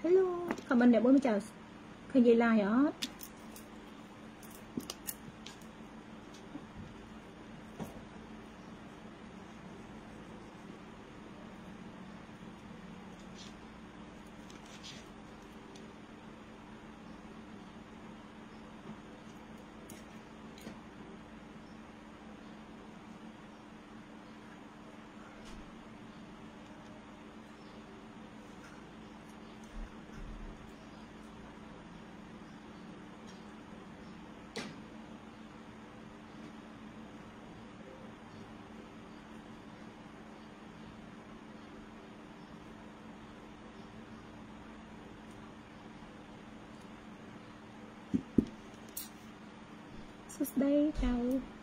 hello comment để bố mới chào khơi dây like đó đây chào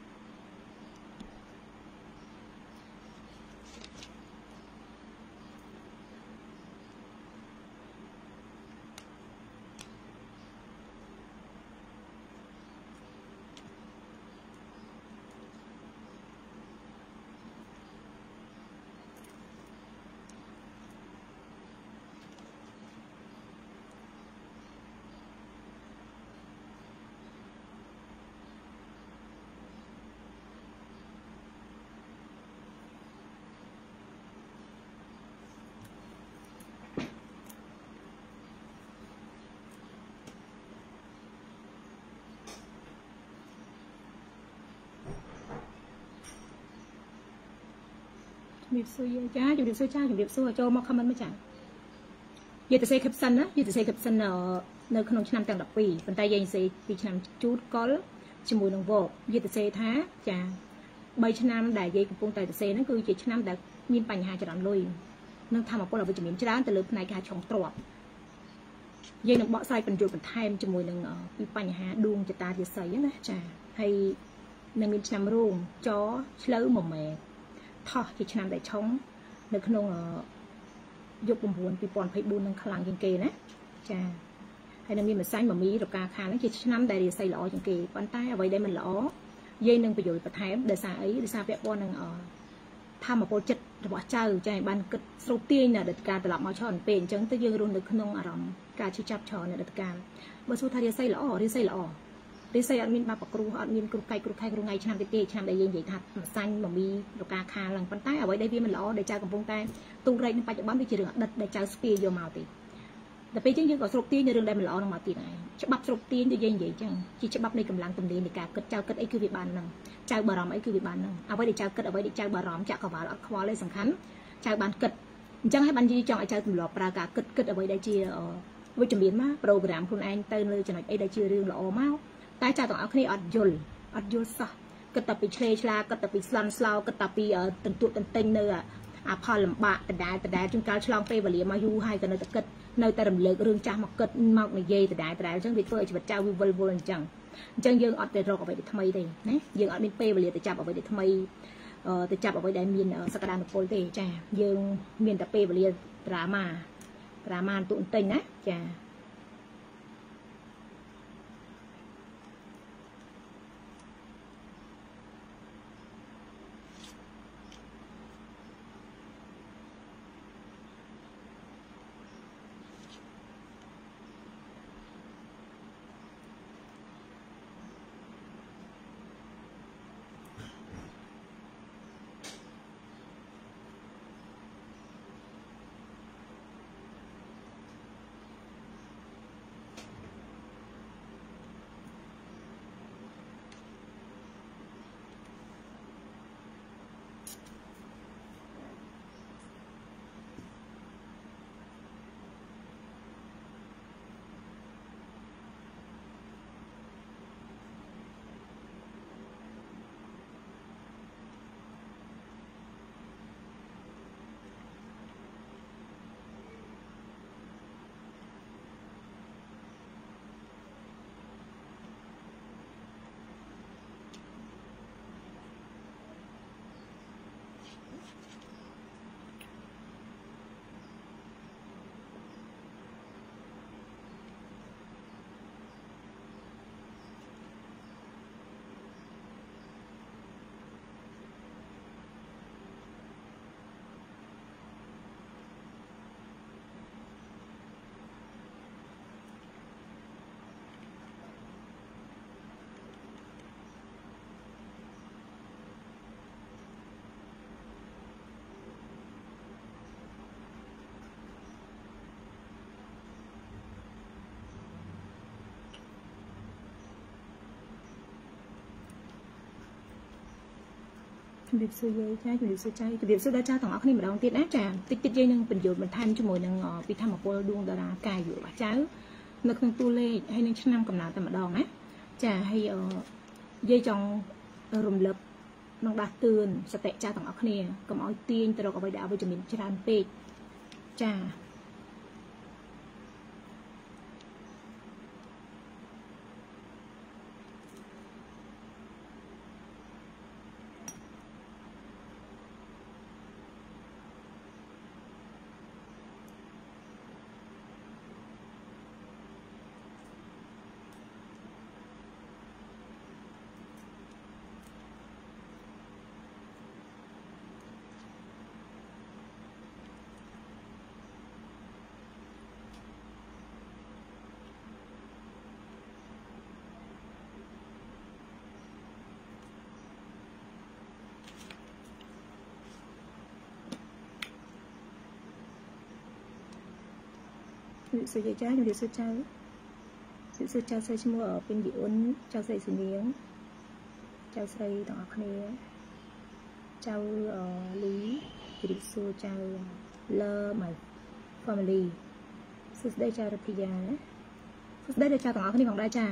việc xưa cha chụp việc xưa cha chụp việc xưa cho mà comment mới chẳng giờ tự xây khép sân á giờ tự xây khép sân ở nơi không năm tầng đặc bì phần tay dây xây vì năm chút có chỉ mùi đồng vộ giờ tự xây thá cha bay năm đại dây của phong tài tự xây nó cứ chỉ năm đã nhìn bành hai cho đòn lùi nâng tham một con là với chụp miếng trái từ lớp này cả trồng trọt dây nâng bọ sai phần ruột phần tham cho mùi nâng vì bành hà đuông cho ta thì xây á cha hay nâng miếng năm ruộng chó lỡ một mẹ thọ chỉ năm để chống nơi không dục bùn buồn vì bọn phải buồn năng khlang trên kề nè cha hay là mình mà xanh mà mí rồi cà khá nó chỉ năm để xây lọ trên kề bàn tay ở vậy đây mình lọ dây nâng bây giờ phải thém để xa ấy để xa vẹn con nâng ở tham một bộ chất bỏ chơi cho ban cực sâu tiên là đợt ca từ lọc máu tròn bền chứng tới dương luôn được không ở rộng ca chỉ chập tròn là đợt ca bữa sau thay đi xây lọ đi xây admin ba bậc cru admin cru cây ngay năm tê năm đại vậy thật xanh mà mi rồi cà khá lần bàn tay ở vậy đây vì mình lọ để cha cầm phong tay tu rây nó phải bám đi chỉ đường đất để cha spia vô màu thìแต่ไปจริงๆก็สรุปตีในเรื่องใดมันหล่อลงมาตีไหนฉบับสรุปตีจะยังไงจังที่ฉบับในกำลังตำดีในการเกิดเจ้าเกิดไอ้คือวิบานนึงเจ้าบารมไอ้คือวิบานนึงเอาไว้ในเจ้าเกิดเอาไว้ในเจ้าบารมจะขวาขวาเลยสำคัญเจ้าบานเกิดจังให้บันจีจังไอ้เจ้าตุ่มหล่อปรากาเกิดเอาไว้ได้จีวิจารณ์มาโปรแกรมคุณเองเติมเลยจะหน่อยไอ้ได้จีเรื่องหล่อมากแต่เจ้าต้องเอาคดีอัดยุลซะเกิดแต่ปีเชลชลาเกิดแต่ปีสลันสลาวเกิดแต่ปีตึงตุตึงเต็งเนื้อพอลำบากแต่ได้จนการฉลองเปย์บริยมาอยู่ให้กันในตะเกิดในแต่ลำเลิกเรื่องจ้ามาเกิดมากในเย่แต่ได้จังวิเฟอร์จะเป็นเจ้าวิววลจังยังอัดแต่รอเอาไปทำไมได้นะยังอัดเป็นเปย์บริยแต่จับเอาไปทำไมแต่จับเอาไปได้มีนสกัดดานโปรตีจ้ายังมีนแต่เปย์บริยดราม่าตุนเต็งนะจ้าជំរាបសួរយាយចាជំរាបសួរចៅជំរាបសួរដល់ចៅទាំងអស់គ្នាម្ដងទៀតណាចាតិចយើងនឹងបញ្យល់បន្ថែមជាមួយនឹងពីធម្មពលដួងតារាកាយរបស់ចៅនៅក្នុងតួលេខហើយនឹងឆ្នាំកំណើតតែម្ដងណាចាហើយយាយចង់រំលឹកនឹងដាស់តឿនសតិចៅទាំងអស់គ្នាកុំឲ្យទាញទៅរកអ្វីដែលអវិជ្ជមានច្រើនពេកចាសុយចាជំរាបសួរចៅសួរចៅស្រីឈ្មោះពេញវិអ៊ុនចៅស្រីសុនាងចៅស្រីទាំងអស់គ្នាចៅលីជំរាបសួរចៅលើ my family សួស្តីចៅរដ្ឋាយាសួស្តីដល់ចៅទាំងអស់គ្នាផងដែរចា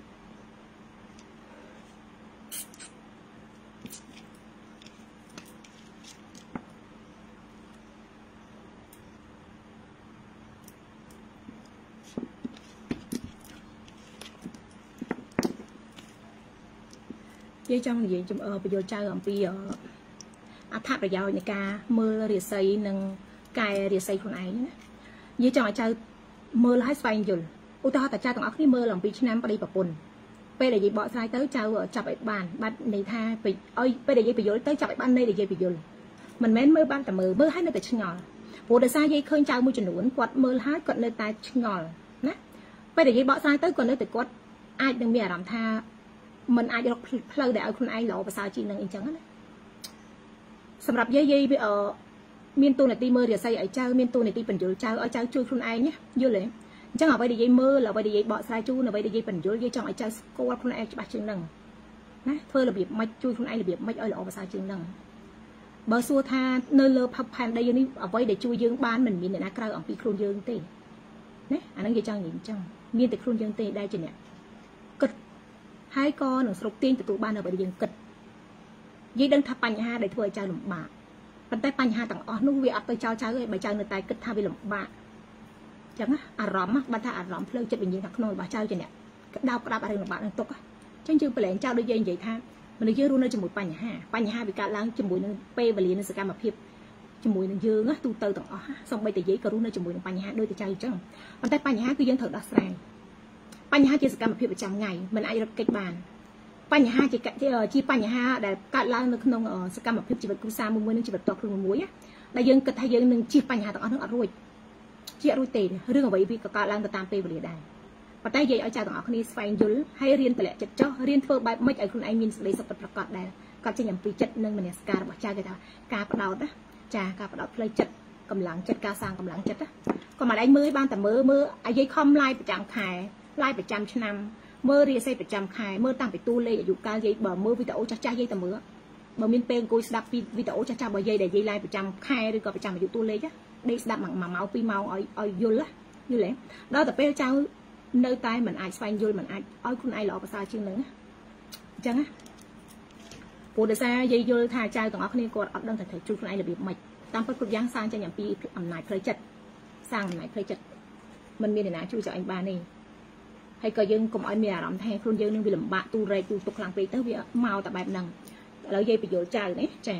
យាយចង់និយាយបញ្យល់ចៅអំពីអត្ថប្រយោជន៍នៃការមើលរាសីនិងកែរាសីខ្លួនឯងណាយាយចង់ឲ្យចៅមើលឲ្យស្វែងយល់ឧទាហរណ៍តែចៅទាំងអស់គ្នាមើលអំពីឆ្នាំប្តីប្រពន្ធពេលដែលយាយបកស្រាយទៅចៅចាប់ឲ្យបានបាត់ន័យថាឲ្យពេលដែលយាយបញ្យល់ទៅចាប់ឲ្យបានន័យដែលយាយបញ្យល់មិនមែនមើលបានតែមើលឲ្យនៅតែឆ្ងល់ព្រោះដោយសារយាយឃើញចៅមួយចំនួនគាត់មើលហើយគាត់នៅតែឆ្ងល់ណាពេលដែលយាយបកស្រាយទៅគាត់នៅតែគាត់អាចនឹងមានអារម្មណ៍ថាมันអាចរកផ្លូវដែលឲ្យខ្លួនឯងល្អប្រសើរជាងនឹងអញ្ចឹងណាសម្រាប់យាយមានតួនាទីមើលរាសីឲ្យចៅមានតួនាទីបញ្យល់ចៅឲ្យចៅជួយខ្លួនឯងណាយល់ទេអញ្ចឹងអ្វីដែលយាយមើលអ្វីដែលយាយបកស្រាយជូនអ្វីដែលយាយបញ្យល់យាយចង់ឲ្យចៅស្គាល់ខ្លួនឯងច្បាស់ជាងនឹងណាធ្វើរបៀបម៉េចជួយខ្លួនឯងរបៀបម៉េចឲ្យល្អប្រសើរជាងនឹងបើសួរថានៅលើផែនដីយើងនេះអ្វីដែលជួយយើងបានមិនមានអ្នកណាក្រៅអំពីខ្លួនយើងទេណាអាហ្នឹងយាយចង់និយាយអញ្ចឹងមានតែខ្លួនយើងទេដែលជាអ្នកគិតហើយក៏នឹងស្រុកទាញទទួលបានអ្វីដែលយើងគិតនិយាយដឹងថាបញ្ហាដែលធ្វើឲ្យចៅលំបាកប៉ុន្តែបញ្ហាទាំងអស់នោះវាអត់ទៅចោលចៅទេបើចៅនៅតែគិតថាវាលំបាកអញ្ចឹងអារម្មណ៍បើថាអារម្មណ៍ផ្លូវចិត្តវិញ្ញាណខាងក្នុងរបស់ចៅជាអ្នកក្តាប់រឿងលំបាកនឹងទុកអញ្ចឹងយើងប្រឡែងចៅដូចយើងនិយាយថាមនុស្សយើងរស់នៅជាមួយបញ្ហាវាកើតឡើងជាមួយនឹងពេលវេលានិងសកម្មភាពជាមួយនឹងយើងទូទៅទាំងអស់សូម្បីតែយាយក៏រស់នៅជាមួយនឹងបញ្ហាដូចតែចៅអញ្ចឹងប៉ុន្តែបញ្ហាគឺយើងត្រូវដោះស្រាយបញ្ហាជាសកម្មភាពប្រចាំថ្ងៃมันអាចរត់គេចបានបញ្ហាជាបញ្ហាដែលកើតឡើងនៅក្នុងសកម្មភាពជីវិតគ្រួសារមួយនឹងជីវិតតខ្លួនមួយដែលយើងគិតថាយើងនឹងជៀសបញ្ហាទាំងអស់នោះអត់រួចជារួចទេរឿងអ្វីវាក៏កើតឡើងទៅតាមពេលវេលាដែរប៉ុន្តែនិយាយឲ្យចៅទាំងអស់គ្នាស្វែងយល់ហើយរៀនតម្លាក់ចិត្តចុះរៀនធ្វើបែបម៉េចឲ្យខ្លួនឯងមានសេចក្តីសុខពិតប្រាកដដែរគាត់ចេញអំពីចិត្តនិងមនសិការរបស់ចៅគេថាការផ្ដោតណាចាការផ្ដោតផ្លូវចិត្តកម្លាំងចិត្តការសាងកម្លាំងចិត្តណាក៏មិនឯងមើលបានតែមើលឲ្យយាយខំឡាយប្រចាំខែឡាយប្រចាំឆ្នាំមើលរាសីប្រចាំខែមើលតាំងពីតួលេខអាយុកាលយាយបើមើលវីដេអូចាស់យាយតែមើលបើមានពេលអង្គុយស្ដាប់ពីវីដេអូចាស់របស់យាយដែលយាយឡាយប្រចាំខែឬក៏ប្រចាំអាយុតួលេខដេកស្ដាប់1ម៉ោង2ម៉ោងឲ្យយល់យល់ទេដល់តែពេលចៅនៅតែមិនអាចស្វែងយល់មិនអាចឲ្យខ្លួនឯងល្អប្រសើរជាងនឹងណាអញ្ចឹងណាព្រោះដោយសារយាយយល់ថាចៅទាំងអស់គ្នាគាត់អត់ដឹងថាត្រូវជួយខ្លួនឯងរបៀបម៉េចតាមពិតគ្រប់យ៉ាងសាងចេញអំពីអំណាចផ្លូវចិត្តសាងអំណាចផ្លូវចិត្តមិនមានអ្នកណាជួយចៅឯងបានទេហើយក៏យើងកុំឲ្យមានអារម្មណ៍ថាខ្លួនយើងនឹងវាលំបាកទូរែកទូទុកខ្លាំងពេកទៅវាមកតែបែបហ្នឹងឥឡូវយាយបញ្យល់ចៅនេះចា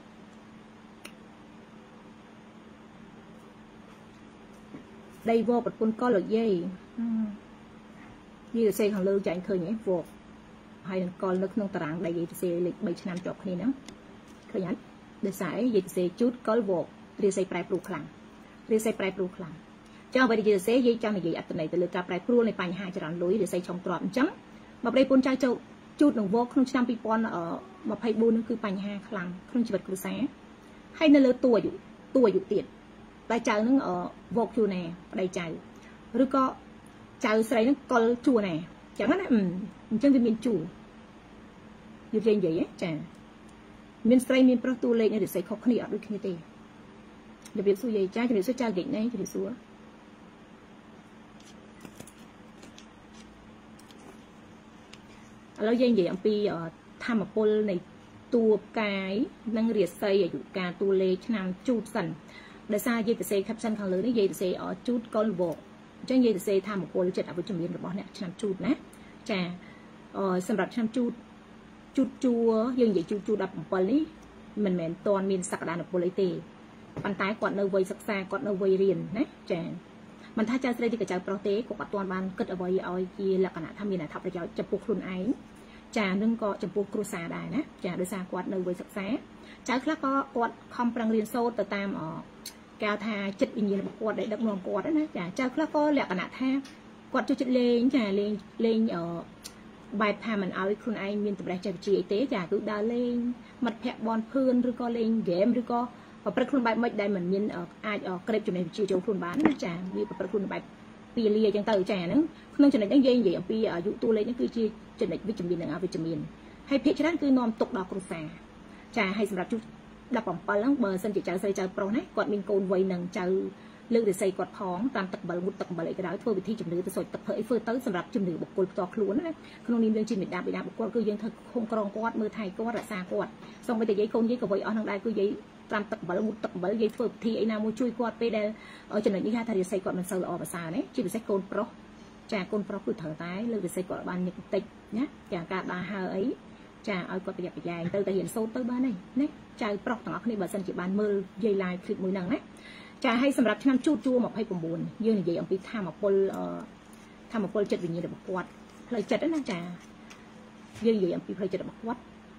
ដៃវកប្រពន្ធកលយាយទៅសេខាងលើចាញ់ឃើញហ៎វកហើយនឹងកលនៅក្នុងតារាងដៃយាយទៅសេលេខ3ឆ្នាំជាប់គ្នាហ្នឹងឃើញអត់ដោយសារអីយាយទៅសេជូតកលវករាសីប្រែប្រួលខ្លាំងរាសីប្រែប្រួលខ្លាំងចង់អ្វីដែលយាយទៅសេយាយចង់និយាយអត្ថន័យទៅលើការប្រែប្រួលនៃបញ្ហាចរន្តលុយរាសីឆុងទ្រាំអញ្ចឹងបើប្តីប្រពន្ធចៅចូលជូតនឹងវកក្នុងឆ្នាំ2024នោះគឺបញ្ហាខ្លាំងក្នុងជីវិតគ្រួសារហើយនៅលើតួអាយុទៀតតែចៅនឹងវកជួនណាប្តីចៅឬក៏ចៅស្រីនឹងកលជួនណាអញ្ចឹងណាអញ្ចឹងវាមានជួយល់និយាយចាមានស្រីមានប្រុសតួលេខនៃរិស័យខុសគ្នាអត់ដូចគ្នាទេរបៀបសួរយាយចាជំរាបសួរចាហ្គិចណែជំរាបសួរឥឡូវយើងនិយាយអំពីធម្មពលនៃតួផ្កាយនិងរាសីអាយុកាលតួលេខឆ្នាំជូតសិនដោយសារយាយទៅសេ caption ខាងលើនេះយាយទៅសេជូតកុលវកអញ្ចឹងយាយទៅសេធម្មពលចិត្តអវិជ្ជមានរបស់អ្នកឆ្នាំជូតណាចាសម្រាប់ឆ្នាំជូតជួយើងនិយាយជូត17នេះមិនមែនតន់មានសក្តានុពលអីទេប៉ុន្តែគាត់នៅវ័យសិក្សាគាត់នៅវ័យរៀនណាចាមិនថាចៅស្រីទីក៏ចៅប្រុសទេគាត់អត់ទាន់បានគិតអ្វីឲ្យជាលក្ខណៈថាមានអត្ថប្រយោជន៍ចំពោះខ្លួនឯងចានឹងក៏ចំពោះគ្រួសារដែរណាចាដោយសារគាត់នៅវ័យសិក្សាចៅខ្លះក៏គាត់ខំប្រឹងរៀនសូត្រទៅតាមគេថាចិត្តវិញ្ញាណរបស់គាត់ដែលដឹកនាំគាត់ណាចាចៅខ្លះក៏លក្ខណៈថាគាត់ចូលចិត្តលេងចាលេងបែបថាមិនឲ្យខ្លួនឯងមានតម្រេះចេះវិជាអីទេចាគឺដើរលេងមិត្តភ័ក្តិបនភឿនឬក៏លេងហ្គេមឬក៏ប្រព្រឹត្តខ្លួនបែបមិនដែលមិនមានអាចក្រេបចំណេះវិជាចូលខ្លួនបានណាចាវាប្រព្រឹត្តខ្លួនបែបពីលាអញ្ចឹងទៅចាហ្នឹងក្នុងចំណុចហ្នឹងយើងនិយាយអំពីអាយុតួលេខហ្នឹងគឺជាចំណុចវិជ្ជមាននិងអវិជ្ជមានហើយភាគច្រើនគឺនាំទុកដល់គ្រួសារចាហើយសម្រាប់ជូ17ហ្នឹងបើសិនជាចៅស្រីចៅប្រុសណាគាត់មានកូនវ័យនឹងចៅលើករិស័យគាត់ផងតាមទឹកបិលមុតទឹកបិលអីក៏ដោយធ្វើវិធីជំនឿទៅសុចទឹកធ្វើអីធ្វើទៅសម្រាប់ជំនឿបុគ្គលផ្ទាល់ខ្លួនណាក្នុងនាមយើងជាមេដាបិតាបុគ្គលគឺយើងធ្វើឃុំក្រងគាត់មើលថែគាត់រក្សាគាត់សូម្បីតែយាយកូនយាយក៏វ័យអស់នឹងដែរគឺយាយតាមទឹកបិលមុតទឹកបិលយាយធ្វើពិធីអីណាមួយជួយគាត់ពេលដែលចំណុចនេះថារិស័យគាត់មិនសូវល្អប្រសើរណាជាពិសេសកូនប្រុសចាកូនប្រុសគឺត្រូវតែលើករិស័យគាត់បានញឹកបន្តិចណាចាការដើរហើរអីចាឲ្យគាត់ប្រយ័ត្នប្រយែងទៅតែរៀនសូត្រទៅបានហើយណាចៅប្រុសទាំងអស់គ្នាបើសិនជាបានមើលយាយ live clip មួយហ្នឹងណាចាឲ្យសម្រាប់ឆ្នាំជួ29យើងនិយាយអំពីធម្មពលចិត្តវិញ្ញាណរបស់គាត់ផ្លូវចិត្តណាចាយើងនិយាយអំពីផ្លូវចិត្តរបស់គាត់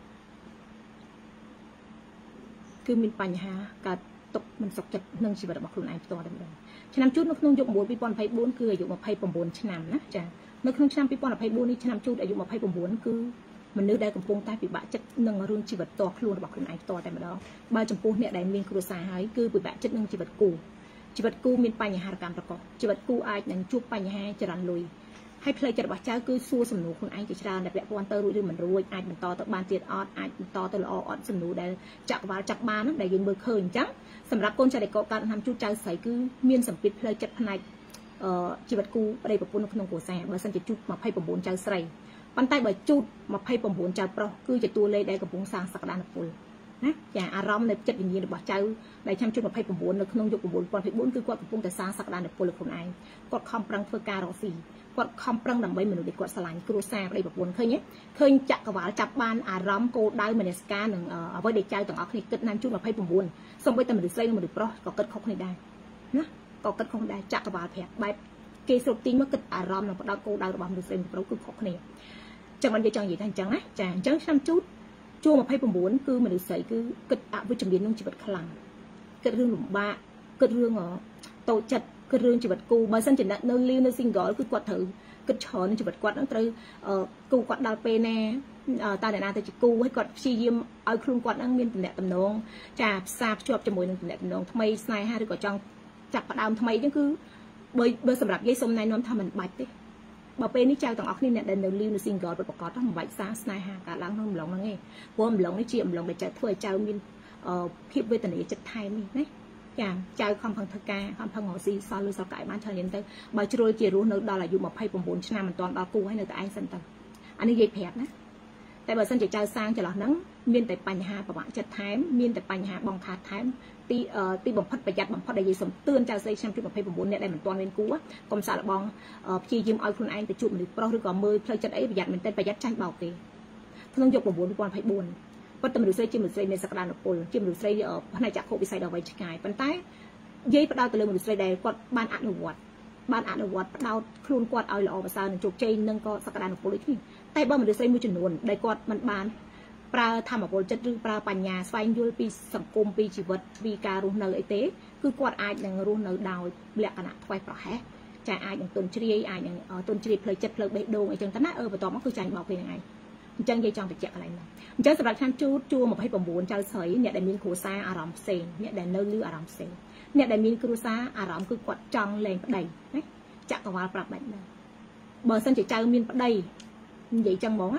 គឺមានបញ្ហាកើតទុកមិនសុខចិត្តនឹងជីវិតរបស់ខ្លួនឯងផ្ទាល់តែម្ដងឆ្នាំជួតនៅក្នុងយុគ2024គឺអាយុ29ឆ្នាំណាចានៅក្នុងឆ្នាំ2024នេះឆ្នាំជួតអាយុ29គឺមនុស្សដែលកំពុងតែពិបាកចិត្តនឹងរឿងជីវិតផ្ទាល់ខ្លួនរបស់ខ្លួនឯងផ្ទាល់តែម្ដងបើចំពោះអ្នកដែលមានគ្រួសារហើយគឺពិបាកចិត្តនឹងជីវិតគូមានបញ្ហាកម្មប្រកបជីវិតគូអាចនឹងជួបបញ្ហាចរន្តលុយហើយផ្លូវចិត្តរបស់ចៅគឺសួរសំណួរខ្លួនឯងជាច្រើនដែលពាក់ព័ន្ធទៅរួចឬមិនរួចអាចបន្តទៅបានទៀតអត់អាចបន្តទៅល្អអត់សំណួរដែលចក្រវាលចាប់បានដែលយើងមើលឃើញអញ្ចឹងសម្រាប់កូនចៅដែលកកើតឆ្នាំជួតចៅស្រីគឺមានសម្ពាធផ្លូវចិត្តផ្នែកជីវិតគូប្តីប្រពន្ធនៅក្នុងគ្រួសារបើសិនជាជួត29ចៅស្រីប៉ុន្តែបើជួត29ចៅប្រុសគឺជាតួលេខដែលកំពុងសាងសក្តានុពលណាចាអារម្មណ៍នៃចិត្តវិញ្ញាណរបស់ចៅដែលឆ្នាំជួត29នៅក្នុងយុគ2024គឺគាត់កំពុងតែសាងសក្តានុពលលើខ្លួនឯងគាត់ខំប្រឹងធ្វើការរកស៊ីគាត់ខំប្រឹងដើម្បីមនុស្សដែលគាត់ស្រឡាញ់គ្រួសារប្តីប្រពន្ធឃើញចក្រវាលចាប់បានអារម្មណ៍គោលដៅមនសិការនឹងអ្វីដែលចៅទាំងអស់គ្នាគិតឆ្នាំជួត29សូម្បីតែមនុស្សស្រីនិងមនុស្សប្រុសក៏គិតខុសគ្នាដែរណាក៏គិតខុសដែរចក្រវាលប្រាប់បែបគេស្រុកទីមកគិតអារម្មណ៍និងផ្ដោតគោលដៅរបស់មនុស្សស្រីនិងប្រុសគឺខុសគ្នាចឹងបានយើងចង់និយាយថាអញ្ចឹងណាចាអញ្ចឹងឆ្នាំជួតជួ29គឺមនុស្សស្រីគឺគិតអវិជ្ជមានក្នុងជីវិតខ្លាំងគិតរឿងលំបាកគិតរឿងតូចចិត្តគិតរឿងជីវិតគូបើសិនជានៅ live នៅ single គឺគាត់ត្រូវគិតច្រើនជីវិតគាត់នឹងត្រូវគូគាត់ដល់ពេលណាតើអ្នកណាទៅជាគូហើយគាត់ព្យាយាមឲ្យខ្លួនគាត់នឹងមានតំណែងតំណងចាផ្សារភ្ជាប់ជាមួយនឹងតំណែងតំណងថ្មីស្នេហាឬក៏ចង់ចាប់ផ្ដើមថ្មីអញ្ចឹងគឺបើសម្រាប់យាយសូមណែនាំថាមិនបាច់ទេបើពេលនេះចៅទាំងអស់គ្នាអ្នកដែលនៅ live នៅ single ប្រកបមិនបាច់សារស្នេហាកើតឡើងក្នុងអំឡុងហ្នឹងទេព្រោះអំឡុងនេះជាអំឡុងដែលចៅធ្វើឲ្យចៅមានភាពវេទនាចិត្តថែមនេះណាចាចៅខំប្រឹងធ្វើការខំប្រឹងរកស៊ីសល់លុយសល់កាយបានច្រើនទៅបើជ្រុលជារស់នៅដល់អាយុ29ឆ្នាំមិនទាន់ដល់គូហើយនៅតែឯងសិនទៅអានេះនិយាយប្រាប់ណាតែបើសិនជាចៅសាងចន្លោះហ្នឹងមានតែបញ្ហាប្រវាក់ចិត្តថែមមានតែបញ្ហាបងខាតថែមទីបំផុតប្រយ័ត្នបំផុតដែលយើងសូមទឿនចៅស្រីឆ្នាំ29អ្នកដែលមិនទាន់មានគូកុំសាកល្បងព្យាយាមឲ្យខ្លួនឯងទៅជួបមនុស្សប្រុសឬក៏មើលផ្លូវចិត្តអីប្រយ័ត្នមែនទែនប្រយ័ត្នចាញ់បោកគេក្នុងយុគ2024ប៉ុន្តែមនុស្សស្រីជាមនុស្សស្រីមានសក្តានុពលជាមនុស្សស្រីផ្នែកចក្ខុវិស័យដ៏វែងឆ្ងាយប៉ុន្តែយាយផ្ដោតទៅលើមនុស្សស្រីដែលគាត់បានអនុវត្តផ្ដោតខ្លួនគាត់ឲ្យល្អប្រសើរនិងជោគជ័យនិងក៏សក្តានុពលដូចគ្នាតែបើមនុស្សស្រីមួយចំនួនដែលគាត់មិនបានប្រើធម្មពលចិត្តឬប្រើបញ្ញាស្វែងយល់ពីសង្គមពីជីវិតពីការរស់នៅអីទេគឺគាត់អាចនឹងរស់នៅដោយលក្ខណៈធ្វេសប្រហែសចាអាចនឹងទុនជ្រាយអាចនឹងទុនជ្រាយផ្លូវចិត្តផ្លូវបេះដូងអីចឹងទៅណាបន្ទាប់មកគឺចាញ់បោកគេហ្នឹងឯងអញ្ចឹងយាយចង់បញ្ជាក់កន្លែងហ្នឹងអញ្ចឹងសម្រាប់ឆ្នាំជួ29ចៅស្រីអ្នកដែលមានគ្រួសារអារម្មណ៍ផ្សេងអ្នកដែលនៅលឺអារម្មណ៍ផ្សេងអ្នកដែលមានគ្រួសារអារម្មណ៍គឺគាត់ចង់លែងប្តីណាចក្រវាលប្រាប់បែបហ្នឹងបើសិនជាចៅមានប្តីនិយាយចឹងហ្មងណា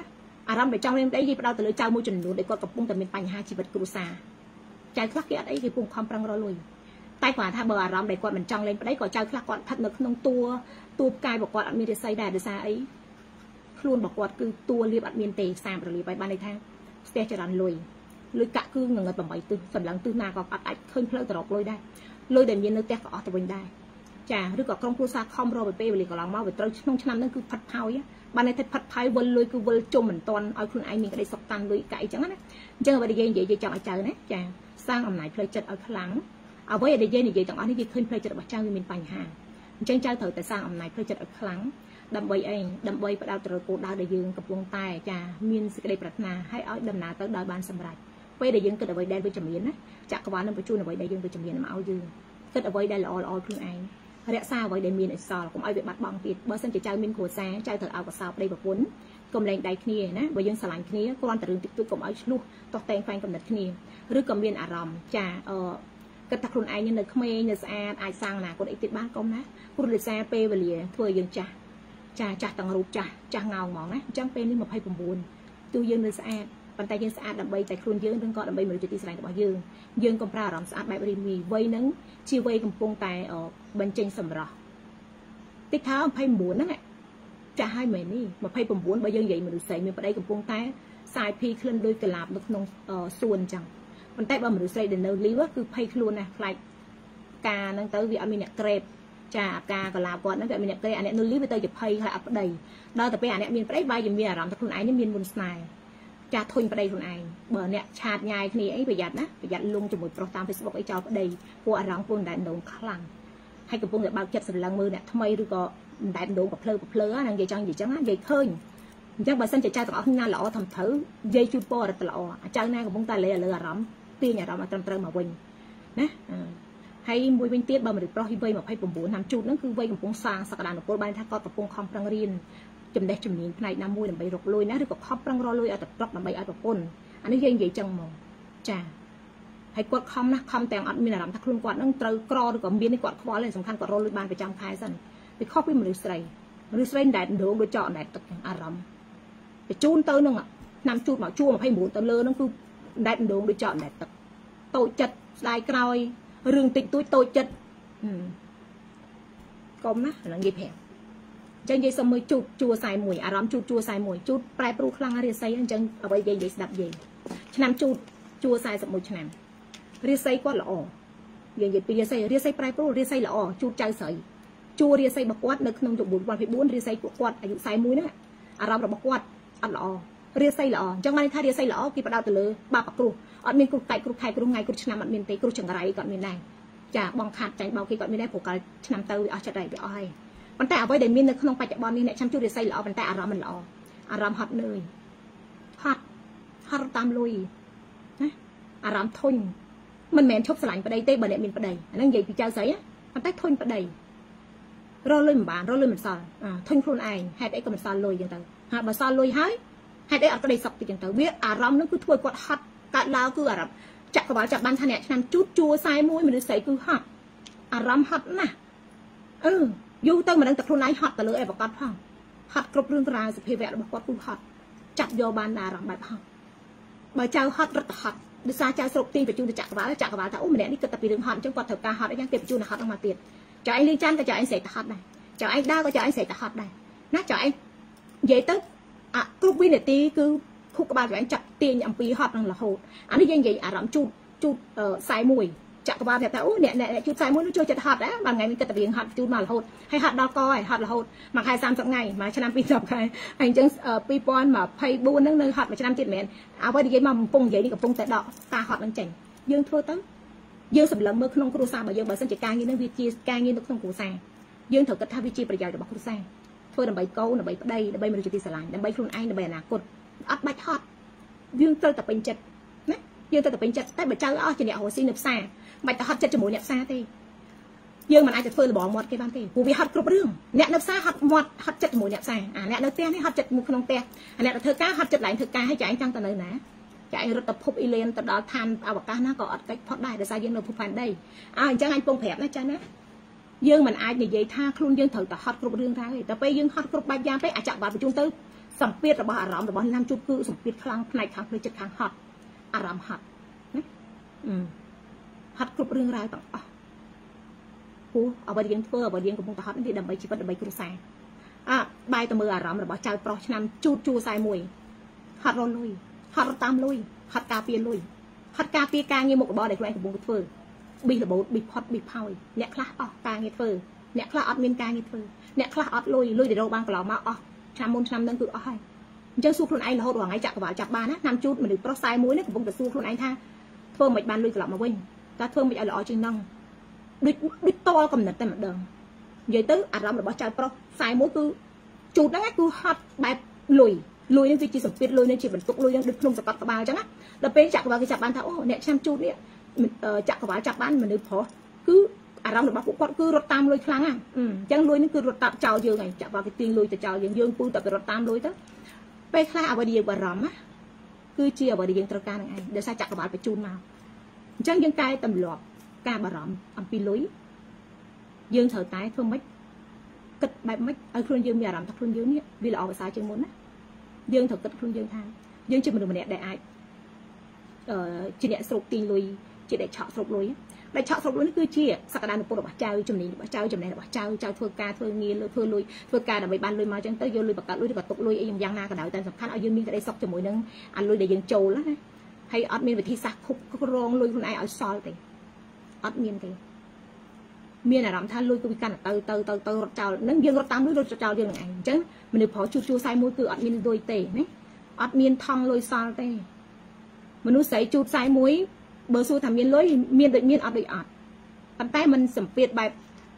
អារម្មណ៍ដែលចង់រៀនអីគេផ្ដោតទៅលើចៅមួយចំនួនដែលគាត់កំពុងតែមានបញ្ហាជីវិតគ្រួសារចៅខ្លះគេអត់អីគេពុំខំប្រឹងរលុយតែគាត់ថាបើអារម្មណ៍ដែលគាត់មិនចង់លេងប្តីក៏ចៅខ្លះគាត់ស្ថិតនៅក្នុងតួផ្កាយរបស់គាត់អត់មានរាសីដែរដោយសារអីខ្លួនរបស់គាត់គឺតួលៀបអត់មានទេសាមរលាបហើយបានន័យថាស្ទះចរន្តលុយកាក់គឺងងឹត8ទិសសម្លឹងទិសណាក៏អត់អាចឃើញផ្លូវទៅរកលុយដែរលុយដែលមាននៅផ្ទះក៏អស់ទៅវិញដែរចាឬក៏ក្រុមគ្រួសារខំរកពេលវេលាកន្លងមកវាត្រូវក្នុងឆ្នាំហ្នឹងគឺផាត់ផោយបានន័យថាផាត់ផោយវិលលុយគឺវិលជុំមិនតាន់ឲ្យខ្លួនឯងមានក្តីសុខតាន់លុយកាក់អីចឹងណាអញ្ចឹងអ្វីដែលយើងនិយាយចង់ឲ្យចៅណាចាសាងអំណាចផ្លូវចិត្តឲ្យខ្លាំងអ្វីដែលយើងនិយាយទាំងអស់នេះយើងឃើញផ្លូវចិត្តរបស់ចៅវាមានបញ្ហាអញ្ចឹងចៅត្រូវតែសាងអំណាចផ្លូវចិត្តឲ្យខ្លាំងដើម្បីអីដើម្បីផ្ដោតទៅលើគោលដៅដែលយើងកំពុងតែចាមានសេចក្តីប្រាថ្នាឲ្យដំណើរទៅដោយបានសម្រេចពេលដែលយើងគិតអ្វីដែលវិជ្ជមានណាចក្រវាលនឹងបញ្ជូនអ្វីដែលយើងវិជ្ជមានមកឲ្យយើងគិតអ្វីដែលល្អខ្លួនឯងរក្សាអ្វីដែលមានអសល់កុំឲ្យវាបាត់បង់ទៀតបើសិនជាចៅមានគ្រួសារចៅត្រូវឲ្យកសោប្តីប្រពន្ធកុំលែងដៃគ្នាណាបើយើងស្រឡាញ់គ្នាគ្រាន់តែរឿងតិចតួចកុំឲ្យឆ្លោះតោះតែងខ្វែងកំណត់គ្នាឬក៏មានអារម្មណ៍ចាគិតថាខ្លួនឯងនៅក្មេងនៅស្អាតអាចសាងអនាគតអីទៀតបានកុំណាព្រោះដោយសារពេលវេលាធ្វើយើងចាស់ទាំងរូបចាស់ងោងហ្មងណាអញ្ចឹងពេលនេះ29ទោះយើងនៅស្អាតប៉ុន្តែយើងស្អាតដើម្បីតែខ្លួនយើងឬក៏ដើម្បីមនុស្សជាទីស្រឡាញ់របស់យើងកុំប្រើអារម្មណ៍ស្អាតបែបរីមីវ័យហ្នឹងជាវ័យកំពុងតែបញ្ចេញសម្រស់តិចថា29ហ្នឹងចាស់ហើយមែននេះ29បើយើងនិយាយមនុស្សស្រីមានប្តីកំពុងតែសាយភីក្លិនដោយកលាបនៅក្នុងសួនអញ្ចឹងប៉ុន្តែបើមនុស្សស្រីដែលនៅលីវគឺភ័យខ្លួនណាស់ខ្លាចការហ្នឹងទៅវាអត់មានអ្នកក្រេបចាការកលាបគាត់ហ្នឹងវាអត់មានអ្នកក្រេបអាអ្នកនៅលីវវាទៅជាភ័យខ្លាចអត់ប្តីដល់តែពេលអាអ្នកមានប្តីបែរជាមានអារម្មណ៍ថាខ្លួនឯងនេះមានមុនស្នេហ៍ចាធុញប្តីខ្លួនឯងបើអ្នកឆាតញ៉ាយគ្នាអីប្រយ័ត្នណាប្រយ័ត្នលងជាមួយប្រុសតាម Facebook អីចោលប្តីពួកអារម្មណ៍ខ្លួនដែលដូងខ្លាំងហើយកំពុងតែបើកចិត្តស្រឡឹងមើលអ្នកថ្មីឬក៏មិនដែលដូងប្រភ្លើហ្នឹងនិយាយចង់និយាយចឹងណានិយាយឃើញអញ្ចឹងបើសិនជាចៅទាំងអស់ណាល្អធំត្រូវនិយាយជូនពររត់ល្អចៅណាកំពុងតែលើអារម្មណ៍ទាញអារម្មណ៍ឲ្យត្រឹមត្រូវមកវិញណាហើយមួយវិញទៀតបើមនុស្សប្រុសវ័យ29ឆ្នាំជូតហ្នឹងគឺវ័យកំពុងសាងសក្តានុពលបានថាគាត់កំពុងខំប្រឹងរៀនចំណេះជំនាញផ្នែកណាមួយដើម្បីរកលុយណាឬក៏ខំប្រឹងរកលុយឲ្យតែប្រកដើម្បីឲ្យប្រពន្ធអានេះយើងនិយាយចឹងហ្មងចាហើយគាត់ខំណាស់ខំទាំងអត់មានអារម្មណ៍ថាខ្លួនគាត់នឹងត្រូវក្រឬក៏មាននេះគាត់ខ្វល់ទេសំខាន់គាត់រកលុយបានប្រចាំខែសិនវាខុសពីមនុស្សស្រីដែលដងដូចចោលអណ្ដែតទឹកចឹងអារម្មណ៍បញ្ជូនទៅនឹងឆ្នាំជូតមកជួ29ទៅលើនឹងគឺអណ្ដែតដងដូចចោលអណ្ដែតទឹកតូចចិត្តស្ដាយក្រោយរឿងតិចតួចតូចចិត្តកុំណាឡើងនិយាយប្រាប់ចឹងនិយាយសុំមើលជូតជួ41អារម្មណ៍ជូតជួ41ជូតប្រែប្រួលខ្លាំងរាសីអញ្ចឹងអ្វីនិយាយស្ដាប់និយាយឆ្នាំជូតជួ41ឆ្នាំរាសីគាត់ល្អយើងនិយាយពីរាសីប្រែប្រួលរាសីល្អជូតចៅស្រីជួរាសីរបស់គាត់នៅក្នុងជំនួន2024រាសីគាត់អាយុ41ហ្នឹងអារម្មណ៍របស់គាត់អត់ល្អរាសីល្អអញ្ចឹងបានថារាសីល្អគេបដោតទៅលើបាបគ្រោះអត់មានគ្រោះកាច់គ្រោះខែគ្រោះថ្ងៃគ្រោះឆ្នាំអត់មានទេគ្រោះចង្រៃក៏មានដែរចាបងខាត់ចាញ់បោកគេក៏មានដែរព្រោះកាលឆ្នាំទៅវាអស់ចិត្តហើយវាអស់ហើយប៉ុន្តែអ្វីដែលមាននៅក្នុងបច្ចុប្បន្ននេះអ្នកចាំជួរាសីល្អប៉ុន្តែអារម្មណ៍មិនល្អអារម្មណ៍ហត់នឿយហត់តាមលុយណាអារម្មណ៍ធុញមិនមែនឈប់ស្រឡាញ់ប្តីទេបើអ្នកមានប្តីអាហ្នឹងនិយាយពីចៅស្រីប៉ុន្តែធុញប្តីរលុយមិនបានរលុយមិនសល់ធុញខ្លួនឯងហេតុអីក៏មិនសល់លុយចឹងទៅហើយបើសល់លុយហើយហេតុអីអត់ក្តីសុខទៅចឹងទៅវាអារម្មណ៍ហ្នឹងគឺធ្វើគាត់ហត់កាត់ឡើងគឺអារម្មណ៍ចាក់ក្បាលចាប់បានថាអ្នកឆ្នាំជួ41មនុស្សស្រីគឺហត់អារម្មណ៍ហត់ណាស់យូរទៅមិនដឹងតែខ្លួនឯងហត់ទៅលើអីប្រកាសផងហត់គ្រប់រឿងរ៉ាវសភាវៈរបស់គាត់គឺហត់ចាប់យកបានអារម្មណ៍បែបហត់បើចៅហត់រត់ទៅហត់ដោយសារចៅស្រុកទីបញ្ជូនទៅចក្រវាលថាអូម្នាក់នេះគិតតែពីរឿងហត់អញ្ចឹងគាត់ត្រូវការហត់អីយ៉ាងគេបញ្ជូនទៅហត់ហ្នឹងមកទៀតចៅឯងលេងចាន់ក៏ចៅឯងស្រែកទៅហត់ដែរចៅឯងដើរក៏ចៅឯងស្រែកទៅហត់ដែរណាចៅឯងនិយាយទៅគ្រប់វិនាទីគឺខួរក្បាលចៅឯងចាប់ទាញអំពីហត់ហ្នឹងរហូតអានេះយើងនិយាយអារម្មណ៍ជូត41ចក្រវាលថាអូអ្នកជូត41នោះចូលចិត្តហត់ដែរបានថ្ងៃនេះគិតតែរៀងហត់ជូតមករហូតហើយហត់ដល់កហើយហត់រហូតមួយខែ30ថ្ងៃមួយឆ្នាំ20ខែហើយអញ្ចឹង2024ហ្នឹងនៅហត់មួយឆ្នាំទៀតមែនអ្វីនិយាយមកកំពុងនិយាយនេះកំពុងតែដកការហត់ហ្នឹងចេញយើងធ្វើទៅយើងសម្លឹងមើលក្នុងគ្រួសាររបស់យើងបើសិនជាការងារហ្នឹងវាជាការងារនៅក្នុងគ្រួសារយើងត្រូវគិតថាវាជាប្រយោជន៍របស់គ្រួសារធ្វើដើម្បីកូនដើម្បីប្តីដើម្បីមនុស្សជាទីស្រឡាញ់ដើម្បីខ្លួនឯងដើម្បីអនាគតអត់បាច់ហត់យើងត្រូវតែពេញចិត្តណាយើងត្រូវតែពេញចិត្តតែបើចៅអស់ជាអ្នករស់ស៊ីនៅផ្សារមិនបាច់ទៅហត់ចិត្តជាមួយអ្នកផ្សារទេយើងមិនអាចទៅធ្វើលបងមាត់គេបានទេព្រោះវាហត់គ្រប់រឿងអ្នកនៅផ្សារហត់មាត់ហត់ចិត្តជាមួយអ្នកផ្សារអ្នកនៅផ្ទះនេះហត់ចិត្តក្នុងផ្ទះអ្នកទៅធ្វើការហត់ចិត្តឡើងធ្វើការឲ្យចែងចង់ទៅនៅណាចែងរត់ទៅភពអ៊ីលេនទៅដល់ឋានអវកាសណាក៏អត់កិច្ចផុតដែរដោយសារយើងនៅភពផែនដីអញ្ចឹងអញពងប្រាប់ណាចាណាយើងមិនអាចនិយាយថាខ្លួនយើងត្រូវតែហត់គ្រប់រឿងដែរតែពេលយើងហត់គ្រប់បែបយ៉ាងពេកអាចចាក់បាត់បញ្ជូនទៅสัมเปียระบาดอารมณ์ระบาดน้ำจุดคือสัมเปียคลังในทางเพลจิตทางหัดอารมณ์หัดนะหัดกรุบเรื่องราวต่างผู้เอาไปเรียนเพื่อไปเรียนกับพงตะหัดนี่ดำใบชีวิตดำใบกรุษาใบตะมืออารมณ์ระบาดใจปลอชนำจูสายมวยหัดรอลุยหัดตามลุยหัดกาเปียลุยหัดกาเปียกางเงี้ยหมกบอลในแรงกับพงตะเฟือบีระบบบีพอดบีพาวเนี่ยคลาออกกางเงี้ยเฟือเนี่ยคลาอดเมียนกางเงี้ยเฟือเนี่ยคลาอดลุยเดี๋ยวเราบางกล่าวมาชามมนชามนั่งคือให้จะสู้คนไอ้เราหวังไอ้จักรวาลจับบ้านนะนำจุดมันดูเพราะสายมวยเนี่ยผมจะสู้คนไอ้ท่าเพิ่มไม่บานลุยกลับมาวิ่งแต่เพิ่มไม่เอาหล่อจริงนั่งด้วยโตกำเนิดแต่เหมือนเดิมvậy tới à rắm là bỏ chạy pro sai mỗi cứ chuột đó cứ hot bài lùi nên chỉ sập việt lùi nên chỉ bật tục lùi nên được không sập bạc bao chẳng á là bên chặt vào cái chặt ban tháo nè xem chuột đấy chặt vào chặt ban mình được phỏ cứ à rắm là bỏ cũng cứ rốt tam lùi khăng à chẳng lùi nó cứ rốt tam chào dương này chặt vào cái tiền lùi từ chào dương pu tập rốt tam lùi đó bên khai à vào đi vào rắm á cứ chia vào đi dương trâu ca này để sai chặt vào phải chun nào chẳng dương cay tầm lọt ca bà rắm âm pi lùi dương thở tái thương mấy kịch bài mấy ở khuôn dương nhà làm thật khuôn dương nhé vì là ở sao chưa muốn á dương thật kịch khuôn dương tham dương chưa mình được đẹp đại ai chỉ để sụp tiền lùi chỉ để chọn sụp lùi để chọn sụp lùi nó cứ chia sạc đàn được bạc trao chùm này bạc trao chùm này bạc trao thưa ca thưa nghi thưa lùi thưa ca là bị ban lùi mà chẳng tới vô lùi bạc lùi bạc tục lùi dùng giang na cả đạo tên sập khăn ở dương miên cái đây sọc cho mỗi nâng anh lùi để dương trâu lắm hay ở miên về thi sạc khúc rong lùi con ai ở soi thì ở miên thì miền là làm than lui cái căn từ chào nâng dương rốt tam lui chào dương này chứ mình được phó chu sai mũi cứ ở miền đôi tề đấy ở miền thong lôi sao tề mình nuôi sấy chu sai mũi bờ xuôi thảm miền lối miền đợi miền ở đợi ọt bàn tay mình sẩm piệt bài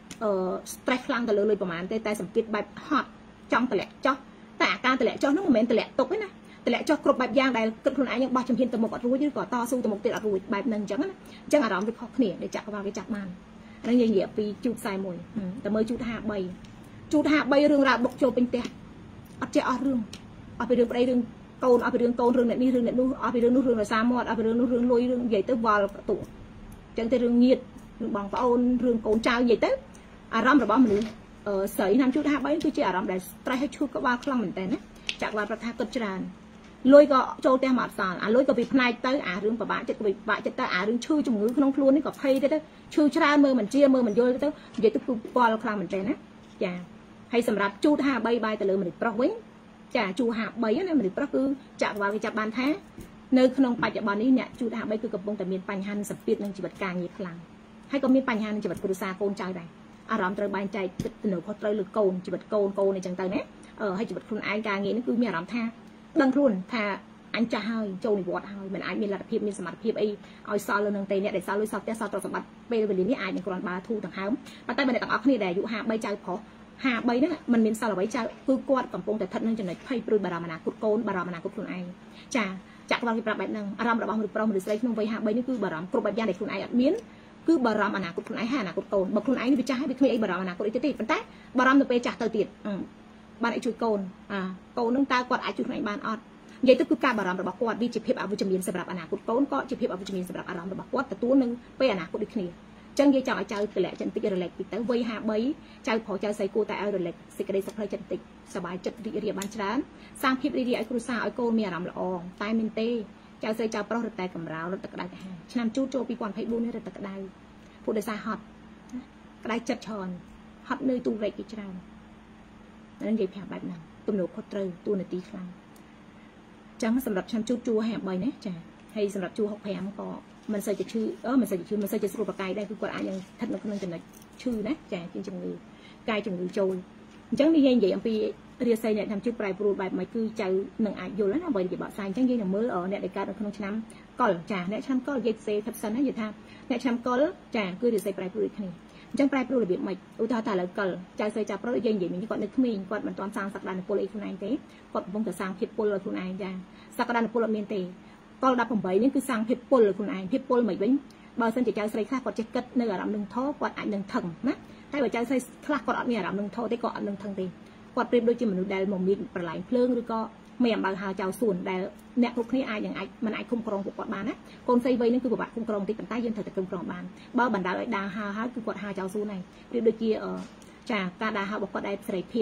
strike lăng từ lưỡiประมาณtay sẩm piệt bài hot trong tệ lẹ cho tạ ca tệ lẹ cho nó một mền tệ lẹ tục ấy nè tệ lẹ cho cột bài giang đây cất luôn ai những ba trăm hiên từ một ở ruồi chứ có to su từ một tệ ở ruồi bài nâng chẳng ở đó với khó khăn để chặt vào cái chặt mànนั่นยังเหยียบปีจุดใส่หมวยแต่เมื่อจุดหาใบเรื่องราวบกโจเป็นเตะเอาเจ้าเรื่องเอาไปเรื่องไปเรื่องโกนเอาไปเรื่องโกนเรื่องนี้เรื่องนู้นเอาไปเรื่องนู้นเรื่องซามอดเอาไปเรื่องนู้นเรื่องลอยเรื่องใหญ่เตะวอลประตูจังแต่เรื่องเงียบเรื่องบางปะโอนเรื่องโกนเจ้าใหญ่เตะอารมณ์ระบำมันใส่น้ำจุดหาใบคือเจ้าอารมณ์ได้ไตรให้ชุดก็ว่าคลั่งเหมือนแต่นะจากว่าประธานกจรานลอยก็โจเตะหมาสารลอยก็ไปพนายเตะเรื่องประบาจะไปบาจะเตะเรื่องชื่อจมูกขนมพลูนี่ก็เพย์เตะชื่อชรามือมันเจียมือมันโยนเตะใหญ่ตัวคือปอลคลางเหมือนแต่นะจ้าให้สำหรับจูดหาใบแต่เลยมันปลอกวิ่งจ้าจูหาใบนี่มันปลอกคือจากว่าจับบานแท้เนื้อขนมปัจจุบันนี้เนี่ยจูดหาใบคือกับวงแต่เมียนปัญหาสับเปลี่ยนในจีบการยี่คลังให้ก็มีปัญหาในจีบกรุษาโกนใจได้อารมณ์เตยบานใจติดหนูพอเตยหรือโกนจีบโกนในจังเตยเนี่ยให้จีบคนอายการงี้นี่คือมีอารมณ์ท่าดังครุ่นท่าanh cha hơi châu này vọt hơi mình anh miền là phim miền sầm mặt phim ấy ao sao lên nâng tay này để sao lên sao té sao trò sầm mặt bây giờ liềnนี้ai những con bà thu thằng hám bà tay mình để tặng óc này để dụ hạ bay chơi phỏ hạ bay đó mình miền sao là bay chơi cứ quạt cầm pôngแต่ทัดนั่งจนไหนไพ่ปลุยบารามนาคุดโกนบารามนาคุดคนไอจ่าจากบางทีปรับแบบนึงอารามระบำหรือปรามหรือใส่นุ่งไปhạ bayนี่คือบารามกรุบแบบยาเด็กคนไออัดมิ้นคือบารามนาคุดคนไอhạนาคุดโกนบางคนไอนี่ไปจ่าให้ไปคุยไอบารามนาคุดไอติดเป็นแต่บารามตัวไปจ่าเตยติดบ้านไอช่วยโกนโกนนั่งตากวาดไอช่วยคนไอบ้านอดยัยตัวคือการบารามระบกวาดวิจิตรเพียบอาวุธจมีนสำหรับอนาคตโกนก็จิตเพียบอาวุธจมีนสำหรับอารามระบกวาดแต่ตัวนึงไปอนาคตอีกนี่จังยัยจ่าเจ้าแต่แหละจันติกระเล็กติดแต่วัยหาใบเจ้าพอเจ้าใส่กูแต่เอาระเล็กสิกระเดสักเพลจันติสบายจัดเรียบานชรานสร้างพิบเรียไอครูซาไอโกนมีอารามละอองตายเมนเต้เจ้าใส่เจ้าเปราะรถแต่กำราวรถตะกระไดแต่หาฉะนั้นจูโจปีกวนไพบูนี่รถตะกระไดผู้โดยสารฮอตกระไดจัดชอนฮอตเนยตูเรกิจรานนั่นยัยแผ่แบบนั้นตุ่มหนูโคตรตัวในตีครั้งจังสำหรับชั้นจูแหบใบนะจ้ะให้สำหรับจูหกแผงก็มันใส่จะชื่อมันใส่จะชื่อมันใส่จะสรุปกายได้คือกว่าอย่างทัดนักนั่งจะนักชื่อนะจ้ะจริงๆเลยกายจงเลยโจยจังนี่ยังใหญ่อันปีเรียใส่เนี่ยทำชื่อปลายปลูใบไม้คือใจหนึ่งอายุแล้วนะใบจะบอกใส่จังยี่อย่างเมื่อเนี่ยในการเอาขนมชั้นก่อนจ้ะเนี่ยชั้นก็ยัดเซทับซันให้ยัดทำเนี่ยชั้นก็จ้ะคือเรียใส่ปลายปลูนี่จังปลายปลูระเบียบใหม่อุทาตาแล้วก็ใจใส่จับเพราะยังใหญ่เหมือนก่อนนึกมีก่อนมันตอนสร้างสักดานโพลีคุณนายเต้ก่อนผมจะสร้างเพียบโพลคุณนายจ้ะสักดานโพลเมียนเตก็ดับผมใบนี่คือสร้างเพียบโพลคุณนายเพียบโพลเหมือนบางเส้นจะใจใส่ข้าก็จะกัดเนื้อรำหนึ่งท้อกอดอันหนึ่งถังนะแต่ว่าใจใส่ข้ากอดอันเนี่ยรำหนึ่งท้อได้กอดอันหนึ่งถังเตกอดเปรียบโดยจิมนุษย์ได้หม่อมมีปลาไหลเพลิงหรือก็เมียบางหาเจ้าส่วนได้เนี่ยพวกนี้อายอย่างไอมันไอคุ้มครองพวกกอดบานนะคนใส่ใบนั่นคือแบบคุ้มครองติดกันใต้ยืนเถิดแต่คุ้มครองบานบ้าบรรดาไอดาฮาคือกอดหาเจ้าส่วนnàyเรียบโดยจีจากการดาฮาบอกกอดได้ใส่เพียบ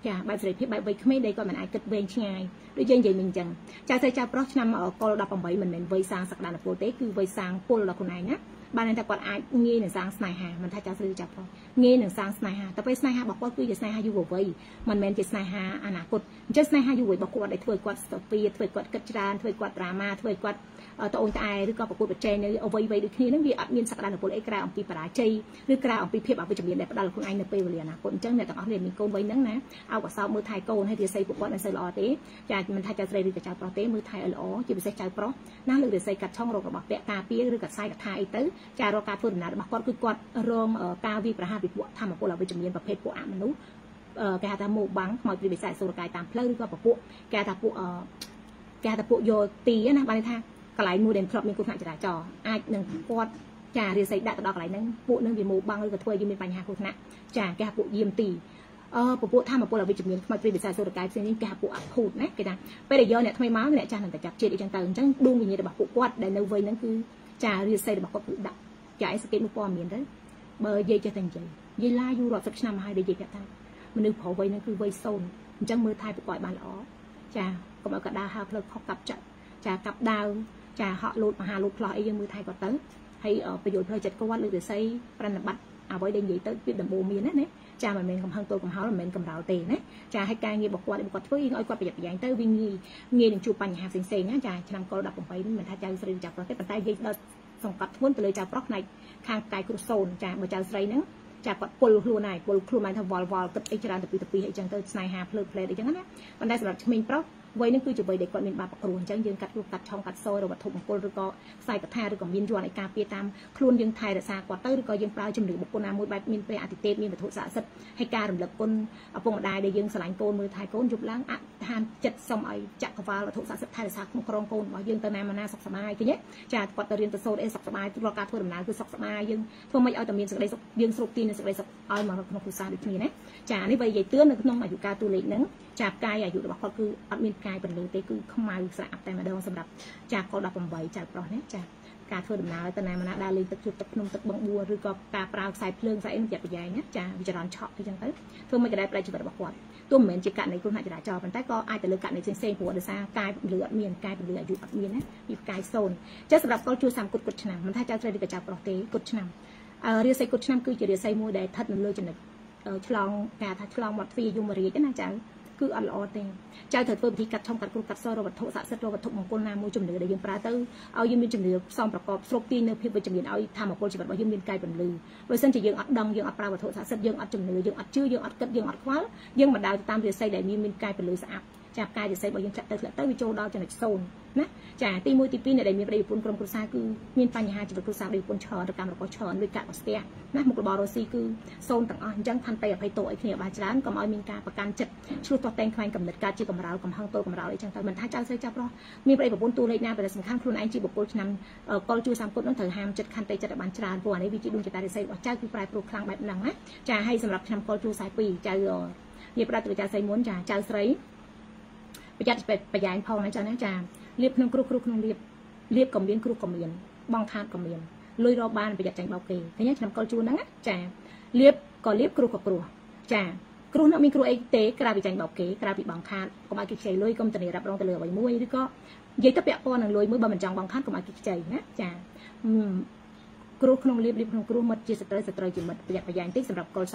ចាបែបសេរីភាពបែបវ័យក្មេងដែលគាត់មិនអាចគិតវែងឆ្ងាយដូចយើងនិយាយមិញអញ្ចឹងចៅស្រីចៅប្រុសឆ្នាំកុល18មិនមែនវ័យសាងសក្តានុពលទេគឺវ័យសាងពលដល់ខ្លួនឯងណាបានតែគាត់អាចងាយនឹងសាងស្នេហាមិនថាចៅស្រីចៅប្រុសងាយនឹងសាងស្នេហាតែពេលស្នេហារបស់គាត់គឺជាស្នេហាយុវវ័យមិនមែនជាស្នេហាអនាគតអញ្ចឹងស្នេហាយុវវ័យរបស់គាត់ដែលធ្វើគាត់ស្ទើពីធ្វើគាត់គិតច្រើនធ្វើគាត់ដ្រាម៉ាធ្វើគាត់ត្អូញត្អែឬក៏ប្រកួតប្រជែងនៅអ្វីៗដូចគ្នានឹងវាអត់មានសក្តានុពលអីក្រៅអំពីបរាជ័យឬក្រៅអំពីភាពអវិជ្ជមានដែលផ្ដល់ខ្លួនឯងនៅពេលវេលាអនាគតអញ្ចឹងអ្នកទាំងអស់គ្នាមានកូនវ័យហ្នឹងណាអោបអសោបមើលថែកូនហើយរាសីពួកគាត់មិនសូវល្អទេចាមិនថាចៅស្រីឬក៏ចៅប្រុសទេមើលថែឲ្យល្អជាពិសេសចៅប្រុសណាលើរាសីកាត់ឆុងរករបស់ពាក់ការពារឬក៏ខ្សែកថាអីទៅចារកការធ្វើដំណើររបស់គាត់គឺគាត់រងការវាយប្រហារពីពួកធម្មពលអវិជ្ជមានប្រភេទពួកអមនុស្សគេហៅថាមោបាំងខ្មោចព្រាយបិសាចសូរកាយតាមផ្លូវឬក៏ពពួកគេហៅថាពួកយកទីណាបានថាកន្លែងមួយដែលធ្លាប់មានគ្រោះថ្នាក់ចរាចរណ៍អាចនឹងគាត់ចារាសីដាក់ទៅដល់កន្លែងហ្នឹងពួកនឹងវាមោបាំងឬក៏ធ្វើឲ្យយើងមានបញ្ហាគ្រោះថ្នាក់ចាគេហៅពួកយាមទីពពួកធម្មពលអវិជ្ជមានខ្មោចព្រាយបិសាចសូរកាយផ្សេងនេះគេហៅពួកអភូតណាគេថាពេលដែលយកអ្នកថ្មីមកអ្នកចាស់នឹងតែចាប់ជាតិអីចឹងទៅអញ្ចឹងដួងវិញ្ញាណរបស់ពួកគាត់ដែលនៅវ័យហ្នឹងគឺចារាសីរបស់គាត់គឺដាក់ចាឯសង្កេតមើលព័ត៌មានទៅបើនិយាយចេះតែនិយាយឡាយូររាប់សិបឆ្នាំមកហើយដែលនិយាយថាមនុស្សប្រុសវ័យហ្នឹងគឺវ័យ0អញ្ចឹងមើលថែពួកគាត់បានល្អចាកុំឲ្យកដាហើរផ្លូវខុសកាប់ចាក់ចាកាប់ដាវចាហក់លោតមហាលោតផ្លោះអីយើងមើលថែគាត់ទៅហើយប្រយោជន៍ផ្លូវចិត្តគាត់លើករាសីប្រណិប័តអ្វីដែលនិយាយទៅពីដំបូងមានណាចាមិនមែនកំហឹងទល់កំហល់មិនមែនកំរោលទេណាចាឲ្យការងាររបស់គាត់ធ្វើឲ្យគាត់ប្រយ័ត្នប្រយែងទៅវាងាយនឹងជួបបញ្ហាផ្សេងៗណាចាឆ្នាំកុល18នេះមិនថាចៅស្រីចៅប្រុសទេប៉ុន្តែនិយាយដល់សង្កត់ធ្ងន់ទៅលើចៅប្រុសផ្នែកខាងកាយគ្រោះ0ចាបើចៅស្រីហ្នឹងចាគាត់ពុលខ្លួនហើយពុលខ្លួនមកថាវល់គិតអីច្រើនទៅពីអីចឹងទៅស្នេហាភ្លើតផ្លែតអីចឹងណាប៉ុន្តែសម្រាប់ក្មេងប្រុសវ័យនេះគឺជាវ័យដែលគាត់មានបាបព្រោះអញ្ចឹងយើងកាត់កាត់ឆុងកាត់សយរវត្ថុមង្គលឬក៏ខ្សែកថាឬក៏មានយន្តឯកាពារតាមខ្លួនយើងថែរក្សាគាត់ទៅឬក៏យើងប្រើជំនឿបុគ្គលណាមួយបែបមានព្រះអតិទេពមានវត្ថុស័ក្តិសិទ្ធិហើយការរំលឹកគុណឪពុកម្ដាយដែលយើងស្រឡាញ់កូនមើលថែកូនយប់ឡើងអធិដ្ឋានចិត្តសុំឲ្យចក្រវាលវត្ថុស័ក្តិសិទ្ធិថែរក្សាคุ้មគ្រងកូនរបស់យើងទៅណាមកណាសុខសប្បាយឃើញទេចាគាត់ទៅរៀនទៅសូត្រអីសុខសប្បាយរាល់ការធ្វើដំណើរគឺសុខសប្បាយយើងធ្វើមិនឲ្យតែមានសេចក្តីសុខយើងស្រូបទានសេចក្តីសុខឲ្យមកក្នុងគ្រួសារដូចគ្នាណាចានេះបើនិយាយទឿននៅក្នុងអាយុកាលតួលេខហ្នឹងចាផ្កាយអាយុរបស់គាត់គឺអត់មានផ្កាយបន្លឺទេគឺខ្មៅស្រាក់តែម្ដងសម្រាប់ចាកុល18ចៅប្រុសណាចាការធ្វើដំណើរទៅណាមកណាដើរលេងទឹកជួបទឹកភ្នំទឹកបឹងបួរឬក៏ការប្រើខ្សែភ្លើងខ្សែអីនឹងចាត់ប្រយ៉ែងណាចាវាចរន្តឆក់អីចឹងទៅធ្វើមិនក៏ដែរផ្លែជីវិតរបស់គាត់ទោះមិនមែនជាករណីគ្រោះថ្នាក់ចរាចរណ៍ប៉ុន្តែក៏អាចទៅលើករណីផ្សេងៗព្រោះដោយសារកាយបន្លឺអត់មានកាយបន្លឺអាយុអត់មានណាវាផ្កាយ0ចាសម្រាប់កុលជួ30គុតឆ្នាំមិនថាចៅស្រីឬក៏ចៅប្រុសទេគុតឆ្នាំរាសីគុតឆ្នាំគឺជារាសីមួយដែលស្ថិតនៅលើចំណុចឆ្លងការថាឆ្លងមាត់ទ្វារយមរាជណាចៅគឺអត់ល្អទេចៅត្រូវធ្វើពិធីកាត់ឆុងកាត់គ្រូកាត់សរវត្ថុស័ក្តិសិទ្ធិរវត្ថុមង្គលណាមួយជំនឿដែលយើងប្រើទៅឲ្យយើងមានជំនឿផ្សំប្រកបស្រូបទាញនៅភាពវិជ្ជមានឲ្យធម៌ពលជីវិតរបស់យើងមានកាយបន្លឺបើមិនជាយើងអត់ដឹងយើងអត់ប្រើវត្ថុស័ក្តិសិទ្ធិយើងអត់ជំនឿយើងអត់ជឿយើងអត់គិតយើងអត់ខ្វល់យើងមិនដើរតាមរាសីដែលមានកាយបន្លឺស្អាតចាប់កាយរាសីរបស់យើងធ្លាក់ទៅវាចូលដល់ចំណុច0ណាចាទី1ទី2អ្នកដែលមានប្តីប្រពន្ធក្រុមគ្រួសារគឺមានបញ្ហាជីវិតគ្រួសារប្តីប្រពន្ធច្រើនទៅកម្មរបស់ច្រើនលុយកាក់របស់ផ្ទះណាមុខរបររស់ស៊ីគឺ0ទាំងអស់អញ្ចឹងខន្តីអភ័យទោសឲ្យគ្នាបានច្រើនកុំឲ្យមានការប្រកាន់ចិត្តឆ្លោះទាស់តែងខ្វែងកំណត់ការជាកំរោលកំហឹងទល់កំរោលអីចឹងទៅមិនថាចៅស្រីចៅប្រុសមានប្តីប្រពន្ធតួលេខណាដែលសំខាន់ខ្លួនឯងជាបុគ្គលឆ្នាំកុលជួ30គុតនោះត្រូវហាមចិត្តខន្តីចិត្តឲ្យបានច្រើនព្រោះអានេះវាជាដួងចិត្តរាសីរបស់ចៅគឺប្រែប្រួលខ្លាំងបែបហ្នឹងណាចាហើយសម្រាប់ឆ្នាំកុលជួ42ចៅនិយាយប្រាប់ទៅចៅស្រីមុនចាចៅស្រីប្រយ័ត្នប្រយែងផងណាចាណាចាលៀបក្នុងគ្រោះក្នុងលៀបក៏មានគ្រោះក៏មានបងខាតក៏មានលុយរកបានប្រយ័ត្នចាញ់បោកគេឃើញឆ្នាំកុលជួនហ្នឹងចាលៀបក៏លៀបគ្រោះក៏គ្រោះចាគ្រោះនោះមានគ្រោះអីទេក្រៅពីចាញ់បោកគេក្រៅពីបងខាតកុំឲ្យគេខ្ចីលុយកុំធានារ៉ាប់រងទៅលើអ្វីមួយឬក៏និយាយទៅពាក់ព័ន្ធនឹងលុយមួយបើមិនចង់បងខាតកុំឲ្យគេខ្ចីណាចាគ្រោះក្នុងលៀបក្នុងគ្រោះមិត្តជាសត្រូវជាមិត្តប្រយ័ត្នប្រយែងតិចសម្រាប់កុល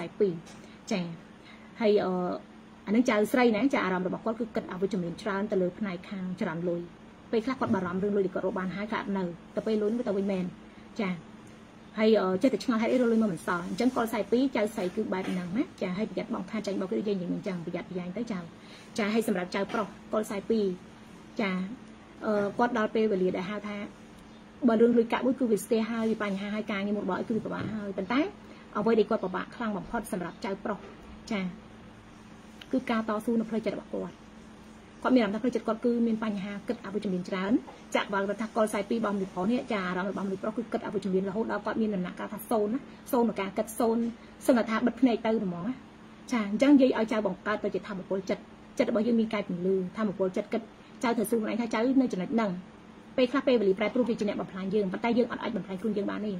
42ចាហើយអានឹងចៅស្រីណាចាអារម្មណ៍របស់គាត់គឺគិតអវិជ្ជមានច្រើនទៅលើផ្នែកខាងចរន្តលុយពេលខ្លះគាត់បារម្ភរឿងលុយដែលគាត់រកបានហើយគាត់នៅតែពេលលុយនោះទៅវិញមែនចាហើយចេះតែឆ្ងល់ហេតុអីរកលុយមកមិនសល់អញ្ចឹងកុល42ចៅស្រីគឺបែបហ្នឹងណាចាហើយប្រយ័ត្នបងខាចាញ់បោកគឺយើងនិយាយអញ្ចឹងប្រយ័ត្នប្រយែងទៅចាហើយសម្រាប់ចៅប្រុសកុល42ចាគាត់ដល់ពេលវេលាដែលហៅថាបើរឿងលុយកាក់មួយគឺវាស្ទះហើយវាបញ្ហាហើយការងារមួយរបស់គឺវាពិបាកហើយប៉ុន្តែអ្វីដែលគាត់ពិបាកខ្លាំងបំផុតសម្រាប់ចៅប្រុសចាគឺការតស៊ូនៅផ្លូវចិត្តរបស់គាត់មានអារម្មណ៍ថាផ្លូវចិត្តគាត់គឺមានបញ្ហាគិតអវិជ្ជមានច្រើនចាក់វល់ថាកុល42របស់មនុស្សប្រុសនេះចាអារម្មណ៍របស់មនុស្សប្រុសគឺគិតអវិជ្ជមានរហូតដល់គាត់មានដំណាក់កាលថា0ណា0នៅការគិត0សឹងថាបិទភ្នែកទៅហ្មងណាចាអញ្ចឹងនិយាយឲ្យចៅបង្កើតទៅជាធម៌ពលចិត្តរបស់យើងមានកាយពន្លឺធម៌ពលចិត្តគិតចៅត្រូវសួរខ្លួនឯងថាចៅនៅចំណុចហ្នឹងពេលខ្លះពេលវេលាប្រែប្រួលវាជាអ្នកបំផ្លាញយើងប៉ុន្តែយើងអត់អាចបំផ្លាញខ្លួនយើងបានទេ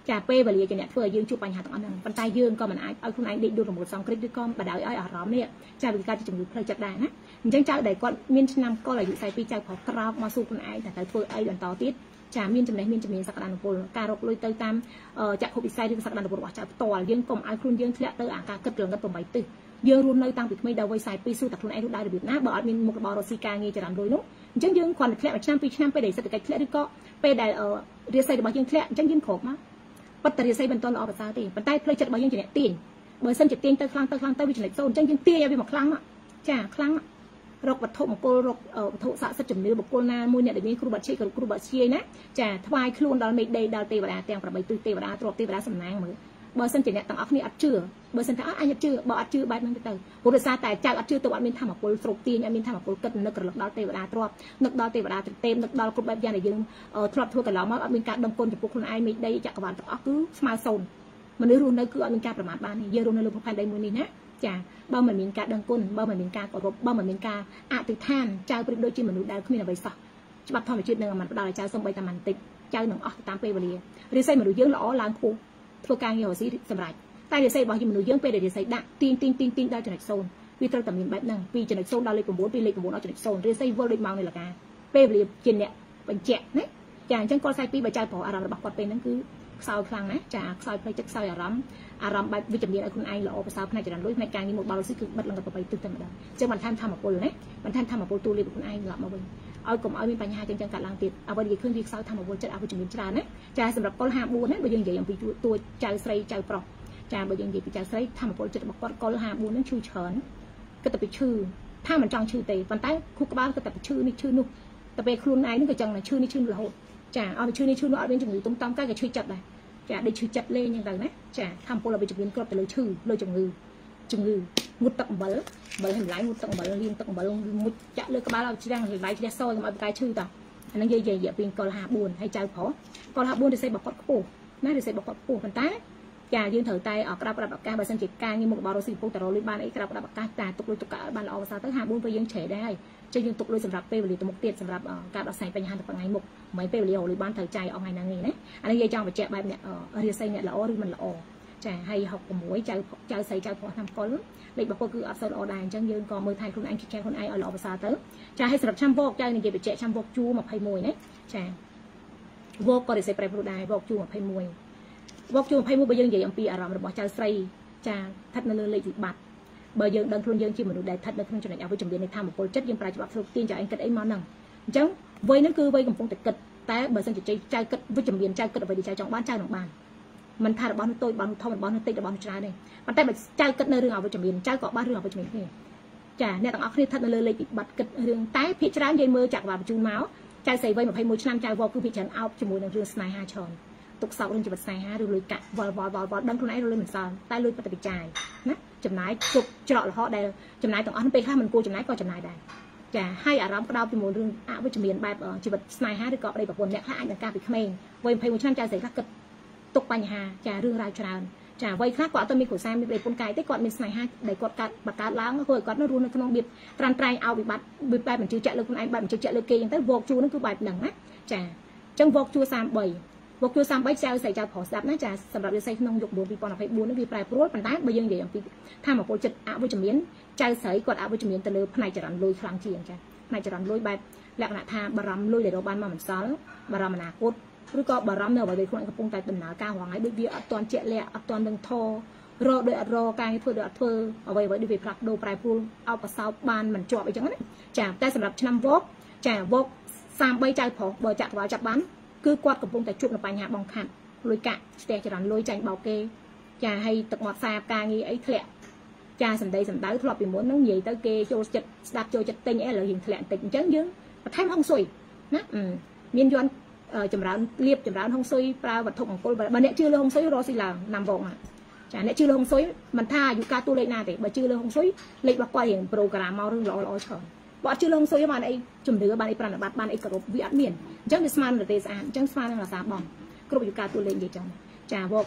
ចាពេលវេលាជាអ្នកធ្វើឲ្យយើងជួបបញ្ហាទាំងអស់ហ្នឹងប៉ុន្តែយើងក៏មិនអាចឲ្យខ្លួនឯងដេកដួលរមួលសង្គ្រិតឬក៏បដៅឲ្យអារម្មណ៍នេះចាវាកើតជាជំងឺផ្លូវចិត្តដែរណាអញ្ចឹងចៅដែលគាត់មានឆ្នាំកុលអាយុ42ចៅប្រុសក្រោកមកសួរខ្លួនឯងតែទៅធ្វើអីបន្តទៀតចាមានចំណេះមានជំនាញសក្តានុពលការរកលុយទៅតាមចក្ខុវិស័យឬសក្តានុពលរបស់ចៅផ្ទាល់យើងកុំឲ្យខ្លួនយើងធ្លាក់ទៅអាការគិតរងឹត8ទិសយើងរស់នៅតាំងពីក្មេងដល់វ័យ42សួរតែខ្លួនឯងរស់ដោយរបៀបណាបើអត់មានមុខរបររកស៊ីការងារចរន្តលុយនោះអញ្ចឹងយើងគ្រាន់តែធ្លាក់មួយឆ្នាំពីរឆ្នាំពេលដែលសេដ្ឋកិច្ចធ្លាក់ឬក៏ពេលដែលរាសីរបស់យើងធ្លាក់អញ្ចឹងយើងគ្រប់មកប៉ុន្តែរាសីបន្តល្អប្រសើរទេប៉ុន្តែផ្លូវចិត្តរបស់យើងជាអ្នកទាញបើសិនជាទាញទៅខ្លាំងទៅវាចំណេញសូន្យអញ្ចឹងយើងទាញឲ្យវាមកខ្លាំងមកចាខ្លាំងរកវត្ថុមង្គលរកវត្ថុស័ក្តិសិទ្ធិជំនឿបុគ្គលណាមួយអ្នកដែលមានគ្រូបាត់ជ័យក៏គ្រូបាត់ជាយណាចាថ្វាយខ្លួនដល់មេដីដល់ទេវតាទាំង8ទិសទេវតាទ្រព្យទេវតាសំណាងមើលបើសិនជាអ្នកទាំងអស់គ្នាអត់ជឿបើសិនតែអញអត់ជឿបើអត់ជឿបែបហ្នឹងទៅព្រោះដោយសារតែចៅអត់ជឿទៅអត់មានធម៌ពលស្រូបទាញអត់មានធម៌ពលគិតនឹករលឹកដល់ទេវតាទ្រព្យនឹកដល់ទេវតាទេពនឹកដល់គ្រប់បែបយ៉ាងដែលយើងធ្លាប់ធ្វើកន្លងមកអត់មានការដឹងគុណចំពោះខ្លួនឯងមេដីចក្រវាឡទាំងអស់គឺស្មើសូន្យមនុស្សរស់នៅគឺអត់មានការប្រមាថបានទេយើងរស់នៅលើភពផែនដីមួយនេះណាចាបើមិនមានការដឹងគុណបើមិនមានការគោរពបើមិនមានការអធិដ្ឋានចៅប្រៀបដូចជាមនុស្សដែលគ្មានអ្វីសោះច្បាប់ធម្មជាតិនឹងមិនផ្ដល់ឲ្យចៅសំបីតែមិនតិចចៅនឹងអស់ទៅតាមពេលវេលារាសីមនុស្សយើងល្អឡើងខ្ពស់ធ្វើការងាររកស៊ីសម្រាប់តែរាសីរបស់មនុស្សយើងពេលដែលរាសីដាក់ទីងដល់ចំណុចសូន្យវាត្រូវតែមានបែបហ្នឹងពីចំណុចសូន្យដល់លេខ9ពីលេខ9ដល់ចំណុចសូន្យរាសីវិលដូចម៉ោងនៃលកាពេលវេលាជាអ្នកបញ្ជាក់ណាចាអញ្ចឹងកល42បើចៅប្រុសអារម្មណ៍របស់គាត់ពេលហ្នឹងគឺខ្សោយខ្លាំងណាស់ចាខ្សោយផ្លូវចិត្តខ្សោយអារម្មណ៍បែបវិជ្ជមានឲ្យខ្លួនឯងល្អប្រសើរផ្នែកចរន្តលុយផ្នែកការងារមកបោលស៊ីគឺបិទលងទៅ8ទិសតែម្ដងអញ្ចឹងបន្ថែមធម៌ពលណាបន្ថែមធម៌ពលទូលាយខ្លួនឯងឡប់មកវិញឲ្យកុំឲ្យមានបញ្ហាចឹងកាត់ឡើងទៀតអ្វីដែលឃើញវាខ្សោយធម៌ពលចិត្តអវិជ្ជមានច្រើនណាចាសម្រាប់កល54ណាបើយើងនិយាយអំពីតួចៅស្រីចៅប្រុសចាបើយើងនិយាយពីចៅស្រីធម៌ពលចិត្តរបស់គាត់កល54ហ្នឹងឈឺច្រើនគិតតែពីឈឺថាមិនចង់ឈឺទេប៉ុន្តែខួរក្បាលគិតតែពីឈឺនេះឈឺនោះតែពេលខ្លួនឯងហ្នឹងក៏ចឹងដែរឈឺនេះឈឺរហូតចាឲ្យឈឺនេះឈឺនោះអត់មានជំងឺទុំតំកាយក៏ឈឺចិត្តដែរចាដូចឈឺចិត្តលេងចឹងទៅណាចាធម្មពលអវិជ្ជមានគ្រប់ទៅលើឈឺលើជំងឺងូតទឹកអំបិលឲ្យម្លាយងូតទឹកអំបិលលាងទឹកអំបិលមុជចាក់លើក្បាលឲ្យច្រាំងរលាយជ្រះសោយកុំឲ្យបកាយឈឺតោះអាហ្នឹងនិយាយពីកល54ហើយចៅប្រុសកល54រិស័យរបស់គាត់ខ្ពស់ណារិស័យរបស់គាត់ខ្ពស់ប៉ុន្តែចាយើងត្រូវតែក្រាបឱកាសបើសិនជាការងារមុខរបររកស៊ីពុះតរលុយបានអីក្រាបឱកាសតែទុកលុយទុកកាក់ឲ្យបានល្អប្រសើរទៅ54ពេលយើងឆេដែរហើយចឹងយើងទុកលុយសម្រាប់ពេលវេលាទៅមុខទៀតសម្រាប់ការដោះស្រាយបញ្ហាទៅថ្ងៃមុខមិនពេលវេលារលុយបានត្រូវចាយអស់ថ្ងៃហ្នឹងឯណាអានេះយើងចង់បញ្ជាក់បែបអ្នករាសីអ្នកល្អឬមិនល្អចាហើយ66ចៅស្រីចៅប្រុសឆ្នាំកុលលេខរបស់គាត់គឺអត់សូវល្អដែរអញ្ចឹងយើងក៏មើលថែខ្លួនឯងជែកខ្លួនឯងឲ្យល្អប្រសើរទៅចាហើយសម្រាប់ឆ្នាំវកចៅនិយាយបញ្ជាក់ឆ្នាំវកជួ21ណាចាវកក៏រិស័យប្រែប្រួលដែរវកជួ21វកជួ21បើយើងនិយាយអំពីអារម្មណ៍របស់ចៅស្រីចាស្ថិតនៅលើលេខវិបត្តិបើយើងដឹងខ្លួនយើងជាមនុស្សដែលស្ថិតនៅក្នុងចំណុចអវិជ្ជមាននៃធម៌ពលចិត្តយើងប្រើច្បាប់ស្រុកទាញចៅឯងគិតអីមកហ្នឹងអញ្ចឹងវ័យហ្នឹងគឺវ័យកំពុងតែគិតតែបើសិនជាចៅគិតវិជ្ជមានចៅគិតអ្វីដែលចៅចង់បានចៅនឹងបានមិនថារបស់នោះតូចរបស់នោះធំរបស់នោះតិចរបស់នោះច្រើនទេប៉ុន្តែបើចៅគិតនៅរឿងអវិជ្ជមានចៅក៏បានរឿងអវិជ្ជមានគ្នាចាអ្នកទាំងអស់គ្នាស្ថិតនៅលើលេខវិបត្តិគិតរឿងតែភាគច្រើនយើងមើលចក្រវាឡបញ្ជូនមកចៅស្រីវ័យ21ឆ្នាំចៅវកគឺភាគច្រើនអោបជាមួយនឹងរឿងស្នេហាច្រើនទុកសោករឿងជីវិតស្នេហាឬលុយកាក់វល់ដឹងខ្លួនឯងលុយមិនសល់តែលុយប៉ុន្តែបិចាយណាចំណាយជប់ច្រកលហោដែលចំណាយទាំងអស់ពេលខ្លះមិនគួរចំណាយក៏ចំណាយដែរចាហើយអារម្មណ៍ក្តោបជាមួយរឿងអវិជ្ជមានបែបជីវិតស្នេហាឬក៏ប្តីប្រពន្ធអ្នកខ្លះអាចនឹងការពីក្មេងវ័យ21ឆ្នាំចៅស្រីខ្លះគិតទុកបញ្ហាចារឿងរ៉ាវច្រើនចាវ័យខ្លះគាត់អត់ទៅមានគ្រួសារមានប្តីប្រពន្ធកាយទេគាត់មានស្នេហាដែលគាត់បង្កើតឡើងព្រោះគាត់នៅរស់នៅក្នុងរបៀបត្រាំត្រែងឲ្យវិបត្តិបែបបញ្ជឿចាក់លើខ្លួនឯងបែបបញ្ជឿចាក់លើគេអញ្ចឹងទៅវកជួហ្នឹងគឺបែបហ្នឹងណាចាអញ្ចឹងវកជួ33វកជួ33ចៅស្រីចៅប្រុសស្ដាប់ណាចាសម្រាប់រាសីក្នុងយុគ2024នេះវាប្រែប្រួលប៉ុន្តែបើយើងនិយាយអំពីធម៌ពលចិត្តអវិជ្ជមានចៅស្រីគាត់អវិជ្ជមានទៅលើផ្នែកចរន្តលុយខ្លាំងជាងចាផ្នែកចរន្តលុយបែបលក្ខណៈថាបារម្ភលុយដែលរកបានមកមិនសល់បារម្ភអនាគតឬក៏បារម្ភនៅអ្វីដែលខ្លួនកំពុងតែដំណើរការរងហើយដូចវាអត់ទាន់ជាក់លាក់អត់ទាន់នឹងធរកដោយអត់រកការងារធ្វើដោយអត់ធ្វើអ្វីដូចវាផ្លាស់ប្ដូរប្រែប្រួលអោបកសោបបានមិនជាប់អីចឹងណាចាតែសម្រាប់ឆ្នាំវកចាវក33ចៅប្រុសបើចាក់ក្បាលចាប់បានគឺគាត់កំពុងតែជួបនឹងបញ្ហាបងខាត់លុយកាក់ស្ទះចរន្តលុយចាញ់បោកគេចាឲ្យទឹកមាត់សាបការងារអីធ្លាក់ចាសម្ដីសម្ដៅធ្លាប់ពីមុនហ្នឹងនិយាយទៅគេចូលចិត្តស្ដាប់ចូលចិត្តទិញអីឥឡូវយើងធ្លាក់បន្តិចអញ្ចឹងយើងបន្ថែមហុងស៊ុយណាមានយន់ចម្រើនលៀបចម្រើនហុងស៊ុយប្រើវត្ថុមង្គលបើអ្នកជឿលើហុងស៊ុយរកស៊ីឡើងណាំវងចាអ្នកជឿលើហុងស៊ុយមិនថាអាយុកាលតួលេខណាទេបើជឿលើហុងស៊ុយលេខរបស់គាត់រៀងប្រូក្រាមមករឿងល្អច្រើនបើអត់ជឿលើហុងស៊ុយបានអីជំនឿបានអីប្រណិប័តបានអីគោរពវាអត់មានអញ្ចឹងវាស្មើនឹងប្រទេសស្អាតអញ្ចឹងស្មើនឹងរាសាបងគ្រប់អាយុកាលតួលេខនិយាយចឹងចាវក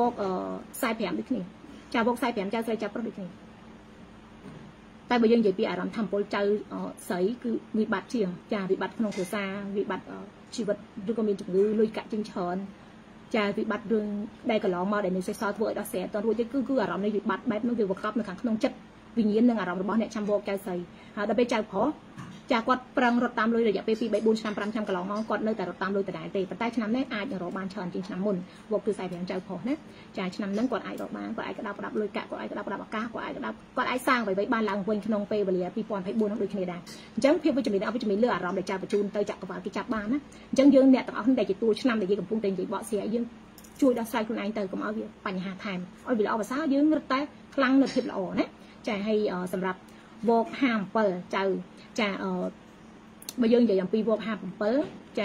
45ដូចគ្នាចាវក45ចៅស្រីចាប់ប្រុសដូចគ្នាតែបើយើងនិយាយពីអារម្មណ៍ធម្មពលចៅស្រីគឺវិបត្តិជាងចាវិបត្តិក្នុងគ្រួសារវិបត្តិជីវិតឬក៏មានជំងឺលុយកាក់ជាងច្រើនចាវិបត្តិរឿងដែលកន្លងមកដែលនៅសេសសល់ធ្វើឲ្យដល់ស្រែតរួចទៅគឺអារម្មណ៍នៃវិបត្តិបែបនោះវាវកប់នៅខាងក្នុងចិត្តវិញ្ញាណនិងអារម្មណ៍របស់អ្នកចាំវកចៅស្រីហើយដល់ពេលចៅប្រុសចាគាត់ប្រឹងរត់តាមលុយរយៈពេល2 3 4ឆ្នាំ5ឆ្នាំកន្លងមកគាត់នៅតែរត់តាមលុយដដែលទេប៉ុន្តែឆ្នាំនេះអាចនឹងរកបានច្រើនជាងឆ្នាំមុនវកគឺ45ចៅប្រុសណាចាឆ្នាំហ្នឹងគាត់អាចរកបានគាត់អាចក្តាប់ក្តាប់លុយកាក់គាត់អាចក្តាប់ក្តាប់ឱកាសគាត់អាចក្តាប់គាត់អាចសាងអ្វីៗបានឡើងវិញក្នុងពេលវេលា2024ហ្នឹងដូចគ្នាដែរអញ្ចឹងភាពវិជ្ជមានអវិជ្ជមានលើអារម្មណ៍ដែលចៅបញ្ជូនទៅចក្រវាលគេចាប់បានណាអញ្ចឹងយើងអ្នកទាំងអស់គ្នាដែលជាតួឆ្នាំដែលយើងកំពុងតែនិយាយបកស្រាយយើងជួយដោះស្រាយខ្លួនឯងទៅកុំឲ្យវាបញ្ហាថែមឲ្យវាល្អប្រសើរយើងរត់តែខ្លាំងនៅភាពល្អណាចាហើយសម្រាប់វក57ចៅចាបើយើងនិយាយអំពីវក57ចា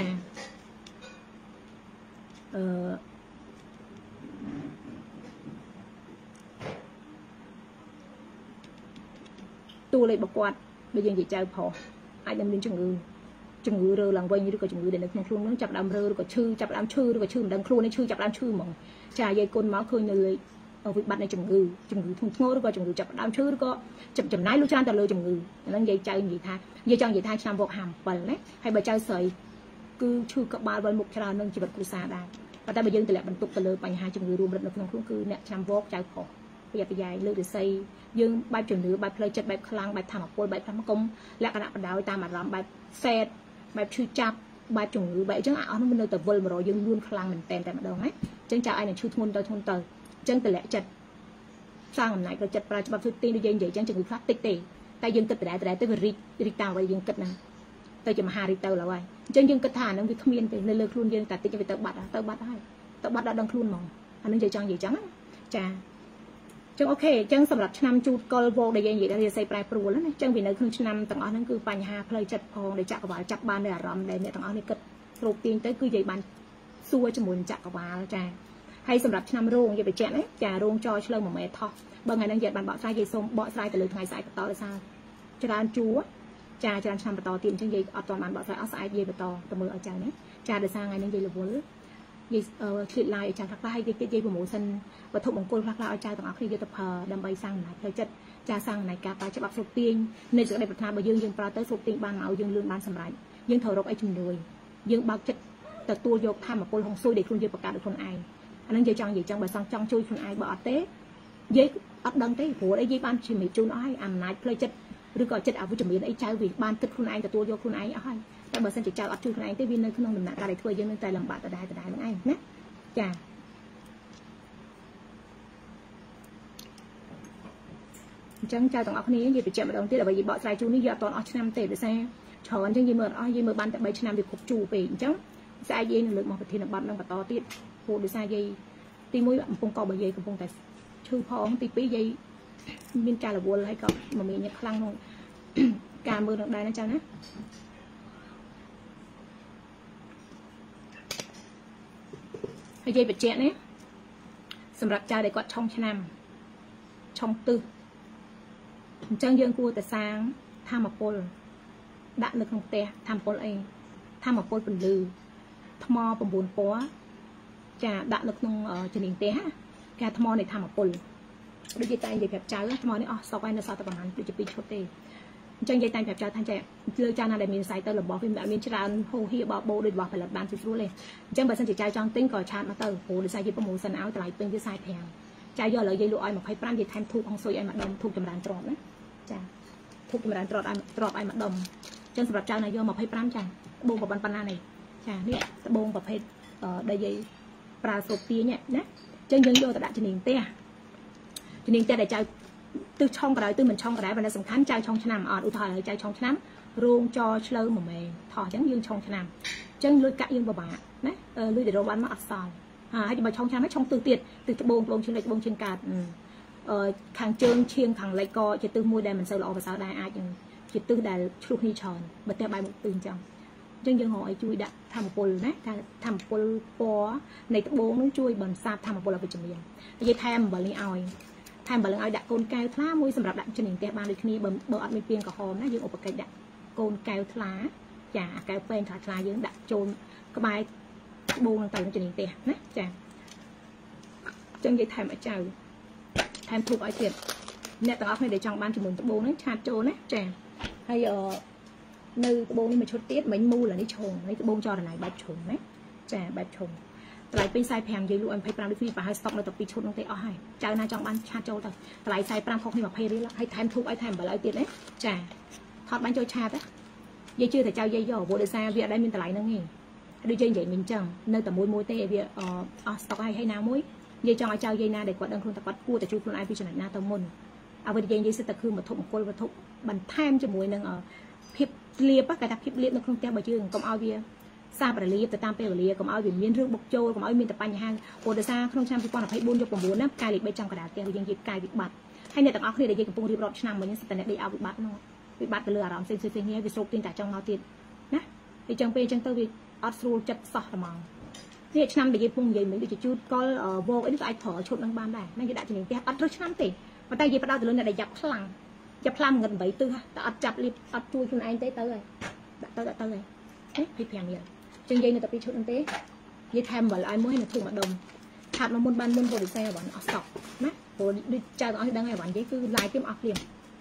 តួលេខរបស់គាត់បើយើងនិយាយចៅប្រុសអាចនឹងមានជំងឺរើឡើងវិញឬក៏ជំងឺដែលនៅក្នុងខ្លួននឹងចាប់ដើមរើឬក៏ឈឺចាប់ដើមឈឺឬក៏ឈឺមិនដឹងខ្លួននេះឈឺចាប់ដើមឈឺហ្មងចាយាយគុណមកឃើញនៅលេខវិបត្តិនៃជំងឺធ្ងន់ធ្ងរឬក៏ជំងឺចាប់ដើមឈឺឬក៏ចំណាយលុយច្រើនទៅលើជំងឺហ្នឹងយាយចៅនិយាយថាយាយចង់និយាយថាឆ្នាំវក57ណាហើយបើចៅស្រីគឺឈឺក្បាលវល់មុខច្រើននឹងជីវិតគ្រួសារដែរប៉ុន្តែបើយើងតម្លាក់បន្ទុកទៅលើបញ្ហាជំងឺរួមរិទ្ធនៅក្នុងខ្លួនគឺអ្នកឆ្នាំវកចៅប្រុសប្រយ័ត្នប្រយែងលើរិស័យយើងបែបជំនឿបែបផ្លូវចិត្តបែបខ្លាំងបែបធម្មពលបែបធម្មគមលក្ខណៈបដ ாய் តាមអារម្មណ៍បែបសេតបែបឈឺចាប់បែបជំងឺបែបអញ្ចឹងអស់នោះมันនៅតែវិលមករកយើងលឿនខ្លាំងមែនតែម្ដងណាអញ្ចឹងចៅឯងនឹងឈឺធ្ងន់ទៅអញ្ចឹងតម្លាក់ចិត្តសាងអំណាចទៅចិត្តប្រើច្បាប់ធ្វើទីដូចយើងនិយាយអញ្ចឹងជំងឺខ្លះតិចទេតែយើងគិតដដែលទៅវារីកតាមអ្វីយើងគិតហ្នឹងទៅជាមហារីកទៅឡើយអញ្ចឹងយើងគិតថាអាហ្នឹងវាគ្មានទេនៅលើខ្លួនយើងតែតិចវាទៅបាត់ហើយទៅបាត់ដល់ដឹងខ្លួនហ្មងអាហ្នឹងចង់និយាយអញ្ចឹងចាចឹងអូខេអញ្ចឹងសម្រាប់ឆ្នាំជូតកុលវោកដែលយើងនិយាយថារាសីប្រែប្រួលណាអញ្ចឹងវានៅក្នុងឆ្នាំទាំងអស់ហ្នឹងគឺបញ្ហាផ្លូវចិត្តផងដែលចក្រវាលចាប់បាននៅអារម្មណ៍ដែលអ្នកទាំងអស់នេះគិតស្រូបទាញទៅគឺនិយាយបានសួរជាមួយចក្រវាលចាហើយសម្រាប់ឆ្នាំរោងនិយាយបញ្ជាក់ណាចារោងចឆ្លើ1ម៉ែត្រថោះបើថ្ងៃហ្នឹងនិយាយបានបកស្រាយនិយាយសូមបកស្រាយទៅលើថ្ងៃស្អែកបន្តដោយសារច្រើនជួចាច្រើនឆ្នាំបន្តទៀតអញ្ចឹងនិយាយអត់ទាន់បានបកស្រាយអស់ស្អែកនិយាយបន្តទៅមើលឲ្យចៅណាចាដោយសារថ្ងៃហ្នឹងនិយាយរវល់និយាយឆ្លៀតឡាយឲ្យចៅខ្លះៗហើយនិយាយប្រមូលសិនវត្ថុមង្គលខ្លះៗឲ្យចៅទាំងអស់គ្នាយកទៅប្រើដើម្បីសាងអំណាចផ្លូវចិត្តចាសាងអំណាចការប្រើច្បាប់ស្រុកទាញនៃសេចក្តីប្រាថ្នារបស់យើងប្រើទៅស្រុកទាញបានមកយើងលឿនបានសម្រេចយើងត្រូវរកអីជំនួយយើងបើកចិត្តទទួលយកធម៌ពលហុងស៊ុយដែលខ្លួនយើងបង្កើតដោយខ្លួនឯងអាហ្នឹងយើងចង់និយាយចឹងបើចង់ជួយខ្លួនឯងបើអត់ទេយាយអត់ដឹងទេព្រោះអីយាយបានជំរាបជូនអស់ហើយអំណាចផ្លូវចិត្តឬក៏ចិត្តអវិជ្ជមានអីចៅវាបានគិតខ្លួនឯងទទួលយកខ្លួនឯងអស់ហើយតែបើសិនជាចៅអត់ជួយខ្លួនឯងទេវានៅក្នុងដំណាក់កាលដែលធ្វើយើងនឹងតែលំបាកដដែលហ្នឹងឯងណាចាអញ្ចឹងចៅទាំងអស់គ្នានិយាយបញ្ជាក់ម្ដងទៀតដើម្បីនិយាយបកស្រាយជូននេះយើងអត់ទាន់អស់ឆ្នាំទេដោយសារច្រើនអញ្ចឹងយើងមើលអត់អស់យើងមើលបានតែ3ឆ្នាំវាគ្រប់ជូរពេកអញ្ចឹងស្អែកយាយនឹងលើកមកប្រធានបទនឹងបន្តទៀតព្រោះដោយសារយាយទី1កំពុងកបយាយកំពុងតែឈឺផងទី2យាយមានការរវល់ហើយក៏មមាញឹកខ្លាំងក្នុងការមើលនឹងដែរណាចាណាហើយយាយបញ្ជាក់នេះសម្រាប់ចៅដែលគាត់ឆុងឆ្នាំឆុងទឹះអញ្ចឹងយើងគួរតែសាងធម្មពលដាក់នៅក្នុងផ្ទះធម្មពលអីធម្មពលពន្លឺថ្ម9ពណ៌ចាដាក់នៅក្នុងជំនាញផ្ទះការថ្មនៃធម្មពលដូចជាតែនិយាយប្រាប់ចៅថ្មនេះអស់សក់ហើយនៅសល់តែប្រហែលដូចជា2ឈុតទេអញ្ចឹងនិយាយតែប្រាប់ចៅថាចាលើចៅណាដែលមានសាយទៅរបស់វាមានច្រើនហូហៀបបោដូចរបស់ផលិតបានស្រួលទេអញ្ចឹងបើសិនជាចៅចង់ទិញក៏ឆាតមកទៅព្រោះដោយសារយើងប្រមូលសិនឲ្យតម្លៃពេញវា45ចៅយកឥឡូវយាយលក់ឲ្យ25យាយថែមធូបហុងស៊ុយឲ្យម្ដុំធូបចម្រើនទ្រពណាចាធូបចម្រើនទ្រពឲ្យម្ដុំអញ្ចឹងសម្រាប់ចៅណាយក25ចាត្បូងប៉ុណ្ណានេះចានេះត្បូងប្រភេទដែលយាយប្រើស្រូបទាញណាអញ្ចឹងយើងយកទៅដាក់ជំនាញផ្ទះដែលចៅទិសឆុងក្រោយទិសមិនឆុងក្រោយប៉ុន្តែសំខាន់ចៅឆុងឆ្នាំអត់ឧទាហរណ៍ឲ្យចៅឆុងឆ្នាំរោងចឆ្លើ1ម៉ែថោះអញ្ចឹងយើងឆុងឆ្នាំអញ្ចឹងលុយកាក់យើងពិបាកណាលុយដែលរកបានមកអត់សល់ហើយបើឆុងឆ្នាំហើយឆុងទិសទៀតទិសត្បូងឈៀងលិចត្បូងឈៀងកើតខាងជើងឈៀងខាងលិចក៏ជាទិសមួយដែលមិនសូវល្អប្រសើរដែរអាចនឹងជាទិសដែលឆ្លុះគ្នាច្រើនបើតែបែបមុខទិសអញ្ចឹងយើងរកឲ្យជួយដាក់ធម្មពលណាថាធម្មពលពណ៌នៃត្បូងនឹងជួយបន្សាបធម្មពលអវិជ្ជមាននិយាយថែមអំបិលនេះឲ្យថែមអំបិលឲ្យដាក់កូនកែវថ្លាមួយសម្រាប់ដាក់ជំនាញផ្ទះបានដូចគ្នាបើអត់មានពាងក្រហមណាយើងឧបកិច្ចដាក់កូនកែវថ្លាចាអាកែវពេងថ្លាយើងដាក់ចូលក្បែរត្បូងនឹងទៅជំនាញផ្ទះណាចាចឹងនិយាយថែមឲ្យចៅថែមធូបឲ្យទៀតអ្នកទាំងអស់គ្នាដែលចង់បានជាមួយត្បូងហ្នឹងឆាតចូលណាចាហើយនៅត្បូងនេះមួយឈុតទៀតមិញមូលនេះឈុងនេះត្បូងចរណៃបែបឈុងណាចាបែបឈុង lại bên sai phèm dây lụa em phải pram đi phi và hai stock nó tập bị chốt nó tê ở hai chào na trong ban cha châu thôi lại sai pram không thì mà pay đi là hay thêm thu ai thêm và lại tiền đấy trả thọt bán cho cha đấy dây chưa thể trao dây dò bộ đề xa việc đây mình lại nó nghỉ đi chơi vậy mình chẳng nơi tầm môi tê việc stock hay nào mối dây cho ai trao dây na để quạt đằng không tập quạt cua tại chú con ai phi cho na tao môn bây giờ dây sẽ tập khư mà thụng côi và thụng bàn thêm cho mùi nâng ở phép liệp á cái đặc phép liệp nó không theo bởi chứ còn ao bia xa bà liệp từ tam pe bà liệp còn ao biển miên rương bốc trôi còn ao miên tập bánh hàng bộ đề xa không trăm quan là phải buôn cho còn bốn cài liệp bên trong cái đá tiền dây dây cài bị bạt hay này tập áo khi để dây cầm bông riệp rọt năm mà những sự tận đi ao bị bạt nó bị bạt từ lừa đảo xinh xinh nghe vì sốt tin tại trong máu tiền nè thì trong pe trong tơ vì outro chặt sọt là màuนี่ชั้นไปยืดปุ่งยืดเหมือนจะจุดก็โวกไอ้นี่ก็ไอ้ถอชุดนั่งบ้านได้นั่นจะได้ถึงที่อัดรถชั้นตีมาได้ยืดไปได้แต่เรื่องอะไรยับพลังเงินใบตื้อแต่อัดจับรีบอัดช่วยคุณไอ้เต้เลยเต้เลยเอ๊ะพี่เพียงเนี่ยจังยัยเนี่ยแต่ไปชุดนั่งเต้ยืดแทมบ่ไอ้ม้วนให้ถูกมาดมขาดมามุนบ้านมุนโบดิเซ่บ่อนออกสอบนะโบดิใจตอนที่ดังไงบ่อนยี่คือลายเต็มออกเรียม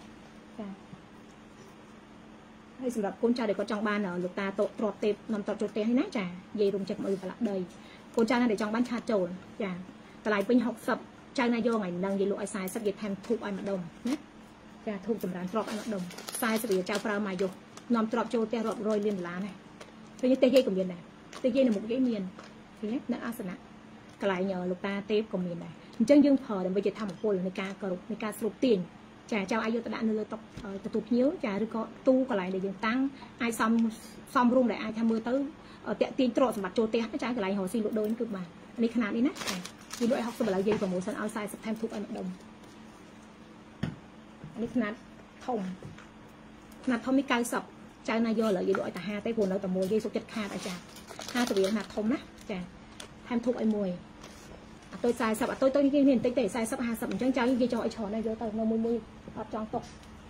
ให้สำหรับคนชายเด็กก็จังบ้านลูกตาโตตรอดเต็มนำตรอดโจเต้ให้นะจ่าเย่รุมจักมือประหลัดเดยคนชายนั่นเด็กจังบ้านชาโจรจ่าแต่หลายเป็นหกสับชายนายโยงไงดังยีลูกไอซายสับยีแทนถูกไอมาดมนะจ่าถูกจำรานตรอดไอมาดมซายสับยีเจ้าปลามาโยนำตรอดโจเต้รอดโรยเลียนล้านไงเป็นยี่เตยเย่กับเมียนไงเตยเย่ในหมกเย่เมียนทีนี้นักอาสนะกลายเหนียวลูกตาเต็มกับเมียนไงจังยังพอเดี๋ยวไปจะทำคนในการกระดุในการสรุปตีนจ่าเจ้าอายุตะดันเลยตกนิ้วจ่าหรือก็ตู้ก็ไหลเลยยังตั้งไอซ้อมรุ่งเลยไอทำมือตื้อเตะตีนโตรสมบัติโจเตะจ่าก็ไหลหัวซีลุโดนคือมาอันนี้ขนาดนี้นะยีลุไอฮอกสบัดเราเย็นกว่าหมูสันเอาไซส์สับแทมทุกไอมาดมอันนี้ขนาดทอมมีกายสับจ่านายโยเลยยีลุไอแต่ห้าเตะหัวเราแต่มวยยีสุกจัดขาดไอจ่าห้าตัวเดียวขนาดทอมนะจ่าแทมทุกไอมวยtôi xài sập tôi như nhìn tinh tẩy xài sập hà sập trắng trắng như cho ai tròn này vô tao nó mui ở trong tục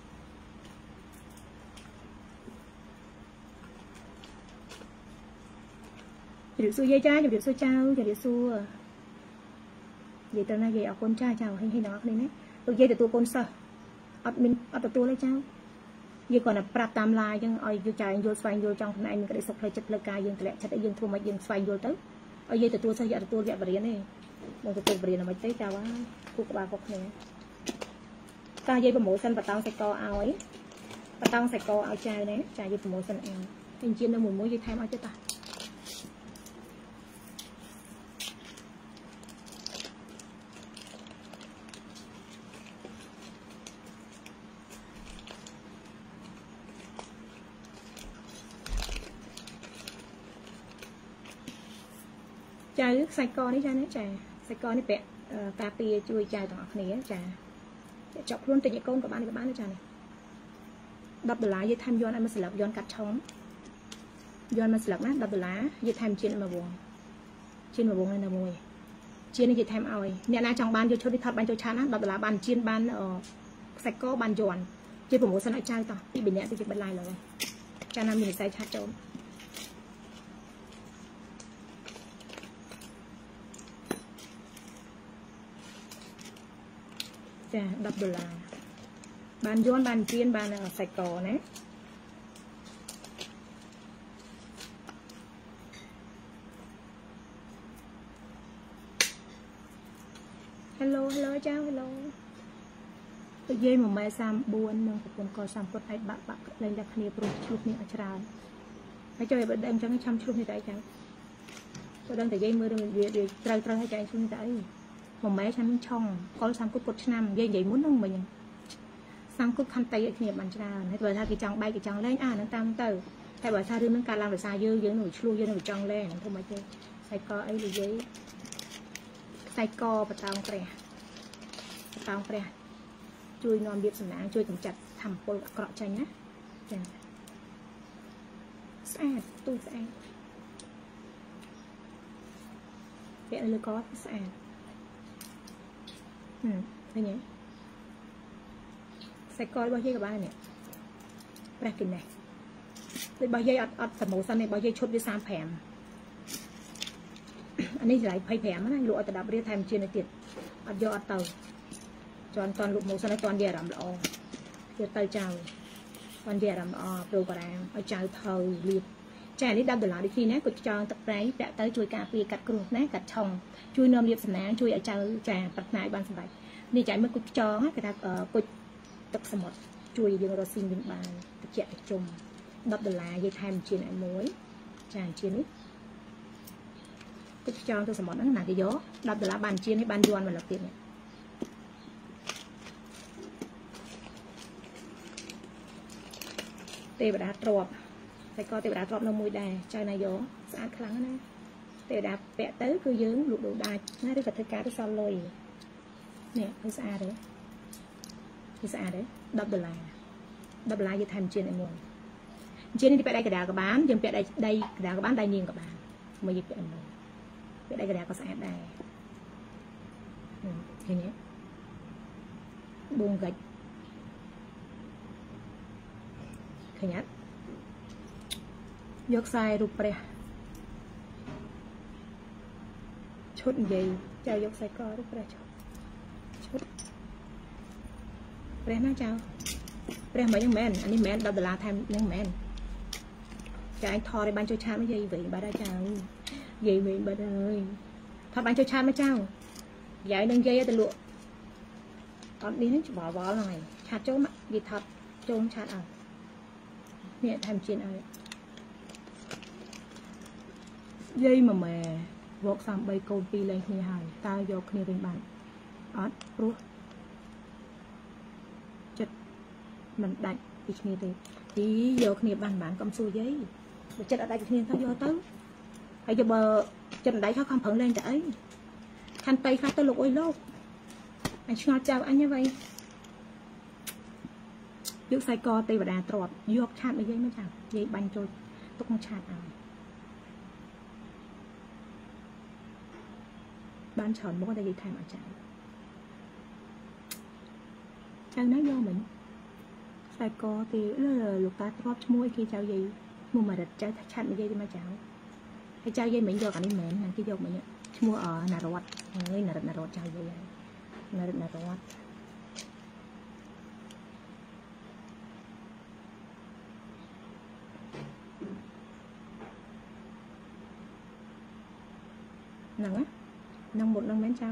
điệu xua dây trái điệu xua trao điệu xua vậy tao nay vậy ở con trai chào hay nó này đấy tôi dây từ tôi con sợ ở tôi lấy trao như còn là prap tam lai nhưng ở vô trái vô xoay vô trong này mình có để sập hơi chật lời cài dương lẹ chật để dương thua mà dương xoay vô tới ở dây từ tôi sao vậy tôi vậy vậy này mình phải beri nama itu cawa, kuk bakok ni. Ta jadi promotion petang seko awal, petang seko awal cai ni, cai jadi promotion awal. Cincin dah mulu jadi time aja ta. Cai seko ni cai ni cai. Sẽ coi này bẹ cà phê chui chai tỏ này trà chọc luôn từ những con của bạn các bạn nữa trà này đập lá với tham yon anh mà sập yon cắt trống yon mà sập nát đập lá với tham trên mà buồn này là mùi trên này với tham oi nè na trong ban cho chốt đi thật ban cho chán á đập lá ban trên ban sạch có ban yon trên của một sân lại chai tỏ bị nhẹ thì chỉ bên lại rồi cha nam mình sai chát trống đập đồ là bàn yon bàn chiên bàn sạch cỏ này hello chào hello tự dây một mai sam buồn nhưng cũng còn sam cốt ai bạc lên đặt kia pro chụp này ở trà hãy cho bạn đem cho cái chăm chụp này tại chẳng tôi đang tự dây mưa đừng việc trâu hay chạy xuống tại một máy chăm chong có sam cốt năm dây vậy muốn không mình sam cốt khăn tay ở kia bàn trà hay rồi thay cái chong bay cái chong lên nó tam từ thay bởi sao đương cả làm được sao dư nổi chui dư nổi chong lên không mấy chơi sai co ấy là giấy sai co và tao pre chui non điệp sầm nắng chui cầm chặt thầm bôi cọ chanh á sai tôi sai vậy là có sai đây nhỉ sai coi bao nhiêu các bạn nè ra kinh này đây bao nhiêu ọt sầm màu xanh này bao nhiêu chốt với sam phèm anh ấy lại phải phèm á lụa từ đạp đi thêm trên này tiền ọt do ọt tàu toàn lụa màu xanh này toàn dè làm lọ giờ tay chào toàn dè làm lọ đồ bà đàn ở chào thầu liệt ចានេះ$10ដូចគ្នាណាគាត់ចង់ទឹកប្រៃពាក់ទៅជួយការពារកាត់គ្រោះណាកាត់ឆុងជួយនាំលាភសំណាងជួយឲ្យចៅចាប្រាថ្នាឲ្យបានសម្រេចនេះចាមើលគាត់ចង់គេថាគាត់ទឹកសមុទ្រជួយយើងរកស៊ីវិញបានតិចតិចជុំ$10និយាយថែមជាឲ្យមួយចាជានេះគាត់ចង់ទៅសមុទ្រហ្នឹងណាគេយក$10បានជានេះបានយន់មកលើទៀតនេះទេវតាទ្របតែក៏ទេវតាទ្របនៅមួយដែរចៅណាយកស្អាតខ្លាំងណាទេវតាពាក់ទៅគឺយើងលក់ដូរដាច់ណាឬក៏ធ្វើការទៅសល់លុយនេះគឺស្អាតទេគឺស្អាតទេ$10$10យើងថែមជានេះមួយជានេះពាក់ដៃកដាលក៏បានយើងពាក់ដៃកដាលក៏បានដៃនាងក៏បានមកយើងពាក់អីមួយពាក់ដៃកដាលក៏ស្អាតដែរឃើញទេបួងកាច់ឃើញអត់យកខ្សែរូបព្រះឈុតនិយាយចៅយកខ្សែករូបព្រះឈុតព្រះណាចៅព្រះមិនហ្នឹងមែនអានេះមែន$10ថែមហ្នឹងមែនចាអញថតឲ្យបានជួយឆាតមកយាយវិញបាត់ហើយចៅយាយវិញបាត់ហើយថតបានជួយឆាតមកចៅយាយនឹងយាយទៅលក់អត់នេះច្បល់វល់ហ្នឹងហើយឆាតចូលមកនិយាយថតចូលឆាតឲ្យនេះថែមជៀនឲ្យយាយមកម៉ែវក33កូន2លែងគ្នាហើយតើយកគ្នាវិញបានអត់ព្រោះចិត្តមិនដាច់ពីគ្នាទេទីយកគ្នាបានកុំសួរយាយបើចិត្តអត់ដាច់ពីគ្នាទៅយកទៅហើយបើចិត្តមិនដាច់ខំប្រឹងលេងតែអីខណ្ឌខ្លះទៅលោកអុយលោកអញឆ្ងល់ចៅអញហ្នឹងយកខ្សែកទេវតាទ្របយកឆាតមកយាយមកចាំយាយបាញ់ចូលទុកក្នុងឆាតឲ្យបានច្រើនមកតែយាយថែមឲ្យចៅណាយកមិញខ្សែកទេលោកតាទ្របឈ្មោះគេចៅយាយឈ្មោះមករត់ចៅឆាតមកយាយទៅមកចៅហើយចៅយាយមិញយកអានេះមែនគេយកមិញឈ្មោះណារតហើយណារតចៅយាយហើយណារតហ្នឹងហ្នឹងមុតហ្នឹងមែនចៅ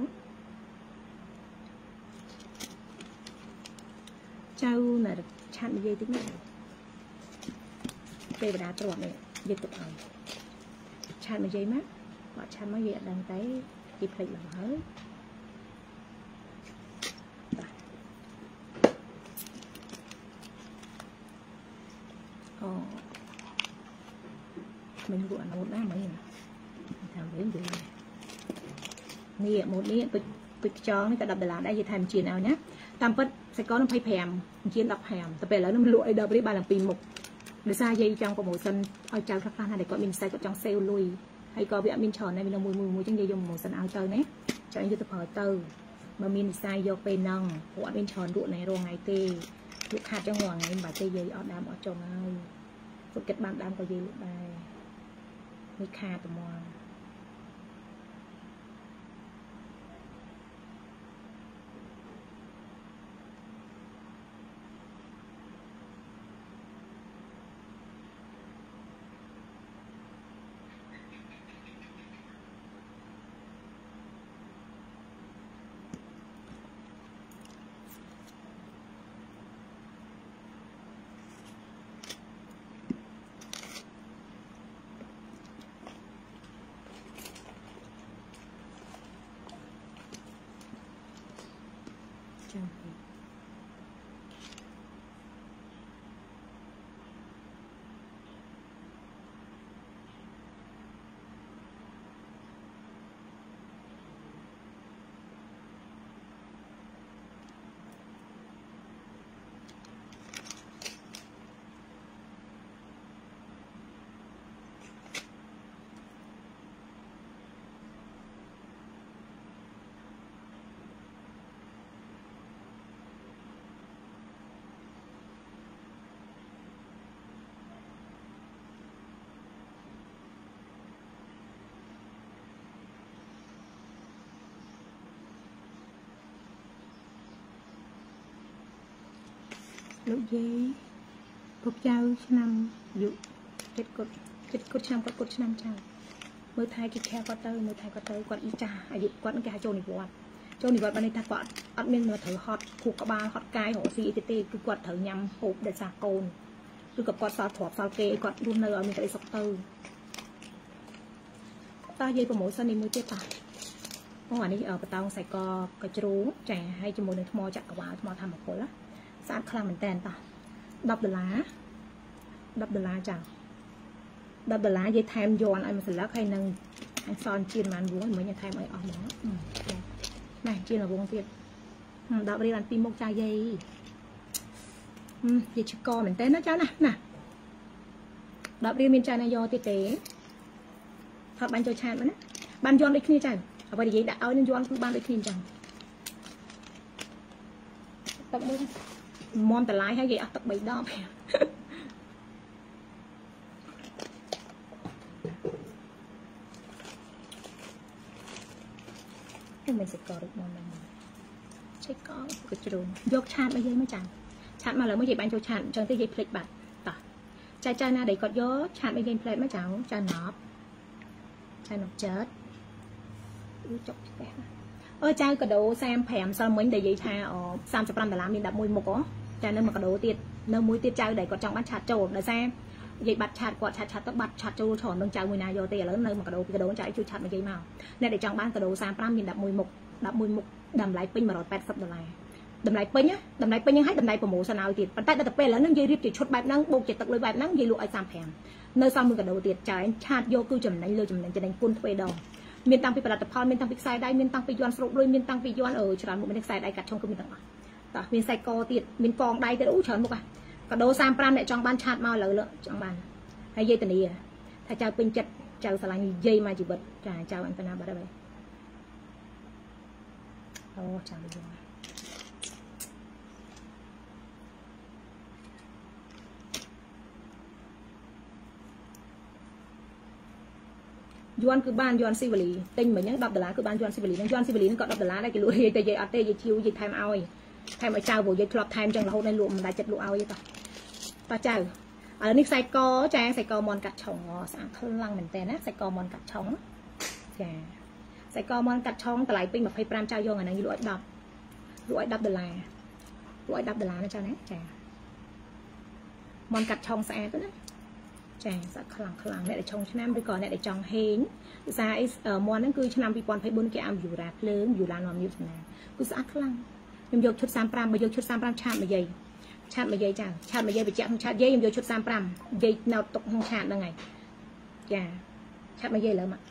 ណាឆាតនិយាយតិចនេះទេវតាទ្របនេះនិយាយទុកឲ្យឆាតនិយាយមកបើឆាតមកនិយាយអត់ដឹងតែគេភ្លេចឡើងហើយអូមិនគួរអនុណាមិនថាវិញទេនេះម៉ូតនេះពេជ្រខ្យងនេះក៏$10ដែរនិយាយថែមជៀនឲ្យណាតាមពិតសាច់ក25ជៀន15តែពេលឥឡូវនេះលក់អីដល់នេះបានឡើង2មុខដោយសារយាយចង់ប្រម៉ូសិនឲ្យចៅខ្លះណាដែលគាត់មានខ្សែគាត់ចង់សេវលុយហើយក៏វាអត់មានច្រើនដែរវានៅមួយចឹងយាយយកប្រម៉ូសិនឲ្យទៅណាចង់យកទៅប្រើទៅបើមាននិស័យយកពេលហ្នឹងព្រោះអត់មានច្រើនលក់ណែរងថ្ងៃទេលក់ខាតចឹងរងថ្ងៃមិនបាច់ទេយាយអត់ដើមអត់ចុងហើយគាត់គិតបានដើមក៏យាយលក់ដែរនេះខាតតែមកចាំលោកយាយពុកចៅឆ្នាំយុចិត្តគាត់ចិត្តគាត់ឆ្នាំគាត់ឆ្នាំចាមើលថែគេខែគាត់ទៅមើលថែគាត់ទៅគាត់ចាស់អាយុគាត់គេហៅចូលនិវត្តន៍បានន័យថាគាត់អត់មានមកត្រូវហត់ខួរក្បាលហត់កាយរកស៊ីទេគឺគាត់ត្រូវញ៉ាំហូបដោយសារកូនឬក៏គាត់សល់ទ្រព្យសល់គេគាត់រស់នៅឲ្យមានក្តីសុខទៅតាយាយប្រម៉ូសិននេះមួយទៀតតាអូអានេះបតោងសាច់កជ្រូចាហើយជាមួយនឹងថ្មចក្រវាលថ្មធម្មពលស្អាតខ្លាំងមែនតើតា$10 $10ចា$10យាយថែមយន់ឲ្យមួយស្លឹកហើយនឹងអញសល់ជៀនបានវងមិញថែមឲ្យអស់ហ្មងណែជៀនវងទៀត10រៀលបាន2មុខចាយាយយាយឈឺកមែនតើណាចាណា10រៀលមានចាណាយកទៀតទេថតបាញ់ចូលឆាតមកណាបានយន់ដូចគ្នាចាអ្វីនិយាយដាក់ឲ្យនឹងយន់គឺបានដូចគ្នាអញ្ចឹងទឹកមួយមន់តឡាយហើយយាយអស់ទឹក3 ដបមិនសេចក្ដីដូចមកចេះកក៏ជ្រុំយកឆាតមកយាយមកចាំឆាតមកលើមកយាយបាញ់ចូលឆាតអញ្ចឹងទៅយាយភ្លេចបាត់តោះចាណាដែលគាត់យកឆាតមកយាយភ្លេចមកចៅចាណប់ចិត្តចុកផ្ទះចៅកដោ35សល់មិញដែលយាយថា$35មាន11មុខចានៅមួយកដោទៀតនៅមួយទៀតចៅដែលគាត់ចង់បានឆាតចូលដោយសារយាយបាត់ឆាតគាត់ឆាតទៅបាត់ឆាតចូលច្រើននឹងចៅមួយណាយកទេឥឡូវនៅមួយកដោពីកដោចៅជួយឆាតមកយាយមកអ្នកដែលចង់បានកដោ35មាន11មុខតម្លៃពេញ$180តម្លៃពេញហ្នឹងហើយតម្លៃប្រម៉ូសិនឲ្យទៀតប៉ុន្តែដល់ទៅពេលឥឡូវហ្នឹងយាយរៀបជាឈុតបែបហ្នឹងបូកជាទឹកលុយបែបហ្នឹងយាយលក់ឲ្យ35នៅសល់មួយកដោទៀតចៅឆាតយកគឺចំណេញលើចំណេញគុណទ្វេដងមានតាំងពីផលិតផលមានតាំងពីខ្សែដៃមានតាំងពីយ័ន្តស្រូបលុយមានតាំងពីយ័ន្តច្រើនមុខមានខ្សែដៃកាត់ឆុងគឺមានទាំងអស់តោះមានខ្សែកទៀតមានកងដៃទៀតច្រើនមុខកដោ35អ្នកចង់បានឆាតមកឥឡូវចង់បានហើយយាយធានាថាចៅពេញចិត្តចៅស្រឡាញ់យាយមកជីវិតចាចៅអញទៅណាបាត់ហើយចៅយល់យន់គឺបានយន់ស៊ីវលីទិញមិញហ្នឹង$10គឺបានយន់ស៊ីវលីហ្នឹងយន់ស៊ីវលីហ្នឹងក៏$10ដែរគេលក់យាយតែយាយអត់ទេយាយឈៀវយាយថែមឲ្យចៅព្រោះយាយធ្លាប់ថែមចឹងរហូតដល់លក់មិនដាច់ចិត្តលក់ឲ្យទេតោះចៅឥឡូវនេះខ្សែកចាខ្សែកមន់កាត់ឆុងស្អាតខ្លាំងមែនតើណាខ្សែកមន់កាត់ឆុងចាខ្សែកមន់កាត់ឆុងតម្លៃពេញ25ចៅយកអាហ្នឹងលក់ឲ្យ$10លក់ឲ្យ$10លក់ឲ្យ$10ណាចៅណាចាមន់កាត់ឆុងស្អាតណាចាស្អាតខ្លាំងអ្នកដែលឆុងឆ្នាំឬក៏អ្នកដែលចង់ហេងភាសាមន់ហ្នឹងគឺឆ្នាំ2024គេអាំយូរ៉ាភ្លើងយូរ៉ានាំនេះចំណាគឺស្អាតខ្លាំងខ្ញុំយកឈុត35បើយកឈុត35ឆាតមកយាយចាឆាតមកយាយបញ្ជាក់ក្នុងឆាតយាយខ្ញុំយកឈុត35យាយនៅទុកក្នុងឆាតហ្នឹងហើយចាឆាតមកយាយលើមក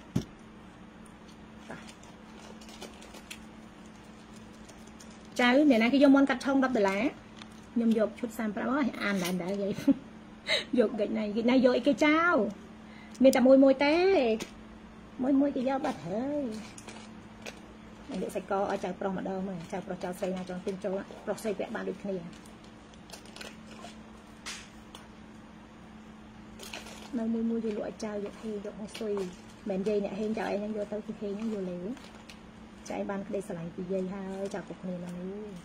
ចៅអ្នកណាគេយកមន់កាត់ឆុង$10ខ្ញុំយកឈុត35អានដែរយាយយកកិច្ចណាយកអីគេចៅមានតែមួយទេមួយគេយកបាត់ហើយនេះសាច់កឲ្យចៅប្រុសម្ដងមើលចៅប្រុសចៅស្រីណាចង់ទិញចូលប្រុសស្រីពាក់បានដូចគ្នានៅមួយយាយលក់ឲ្យចៅយកហេយកហុងស៊ុយមិនយាយអ្នកហេងចៅឯងហ្នឹងយកទៅគឺហេងហ្នឹងយកលេចៅឯងបានក្តីស្រឡាញ់ពីយាយហើយចៅគ្រប់គ្នាហ្នឹង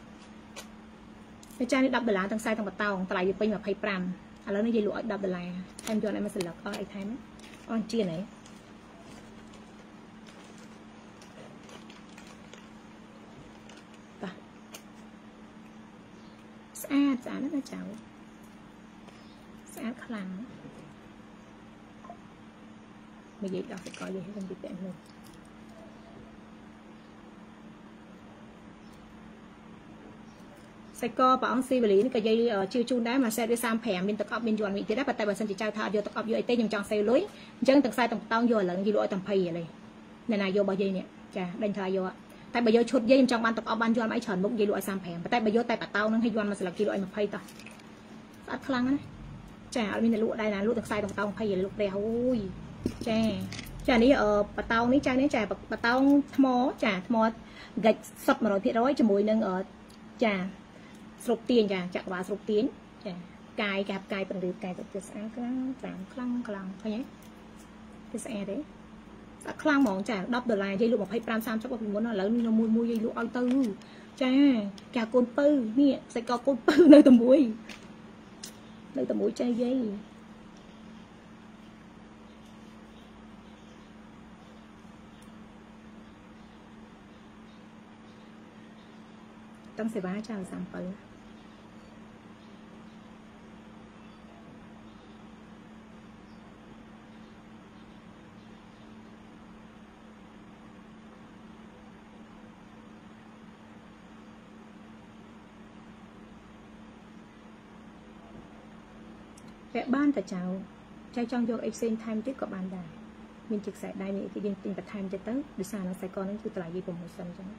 នេះចានេះ$10ទាំងខ្សែទាំងបតោងតម្លៃវាពេញ25ឥឡូវនេះយាយលក់ឲ្យ$10ថែមយន់ឲ្យមួយស្លឹកអស់អីថែមអស់ជាណែស្អាតណាស់ចៅស្អាតខ្លាំងមកយាយដោះសកលយាយខ្ញុំពីពាក់នោះសាច់កព្រះអង្គស៊ីវលីនេះក៏យាយជឿជូនដែរមួយសេតវា35មានទឹកអប់មានយន់មួយទៀតដែរប៉ុន្តែបើសិនជាចៅថាយកទឹកអប់យកអីទេខ្ញុំចង់សេលុយអញ្ចឹងទាំងខ្សែទាំងបតោងយកឥឡូវយាយលក់ឲ្យតែ20ឥឡូវអ្នកណាយករបស់យាយនេះចាដេញថាយកតែបើយកឈុតយាយខ្ញុំចង់បានទឹកអប់បានយន់អីច្រើនមុខយាយលក់ឲ្យ35ប៉ុន្តែបើយកតែបតោងនឹងឲ្យយន់មួយស្លឹកយាយលក់ឲ្យ20តោះស្អាតខ្លាំងណាស់ចាអត់មានតែលក់ដែរណាលក់ទាំងខ្សែទាំងបតោង20លក់ព្រះអូយចានេះបតោងនេះចានេះចាបតោងថ្មចាថ្មហ្កិចសុទ្ធ100%ជាមួយនឹងចាស្រូបទាញចាចក្រវាលស្រូបទាញចាកាយកាប់កាយពង្រៀបកាយទៅស្អាតខ្លាំងខ្លាំងឃើញទេវាស្អាតទេស្អាតខ្លាំងហ្មងចា$10យាយលក់25-30ពីមុនឥឡូវនេះមួយយាយលក់ឲ្យទៅចាគេកូនពៅនេះសាច់កកូនពៅនៅតែមួយចាយាយต้องเสียบ้าเจ้า3 ปีแปะบ้านแต่เจ้าใจจองโยกเอ็กเซนไทม์ที่กับบ้านได้มีจิกใส่ได้มีที่ยังเป็นประธานจะตั้งดิสานักใส่ก่อนนั่นคือตลาดญี่ปุ่นหมดสันจัง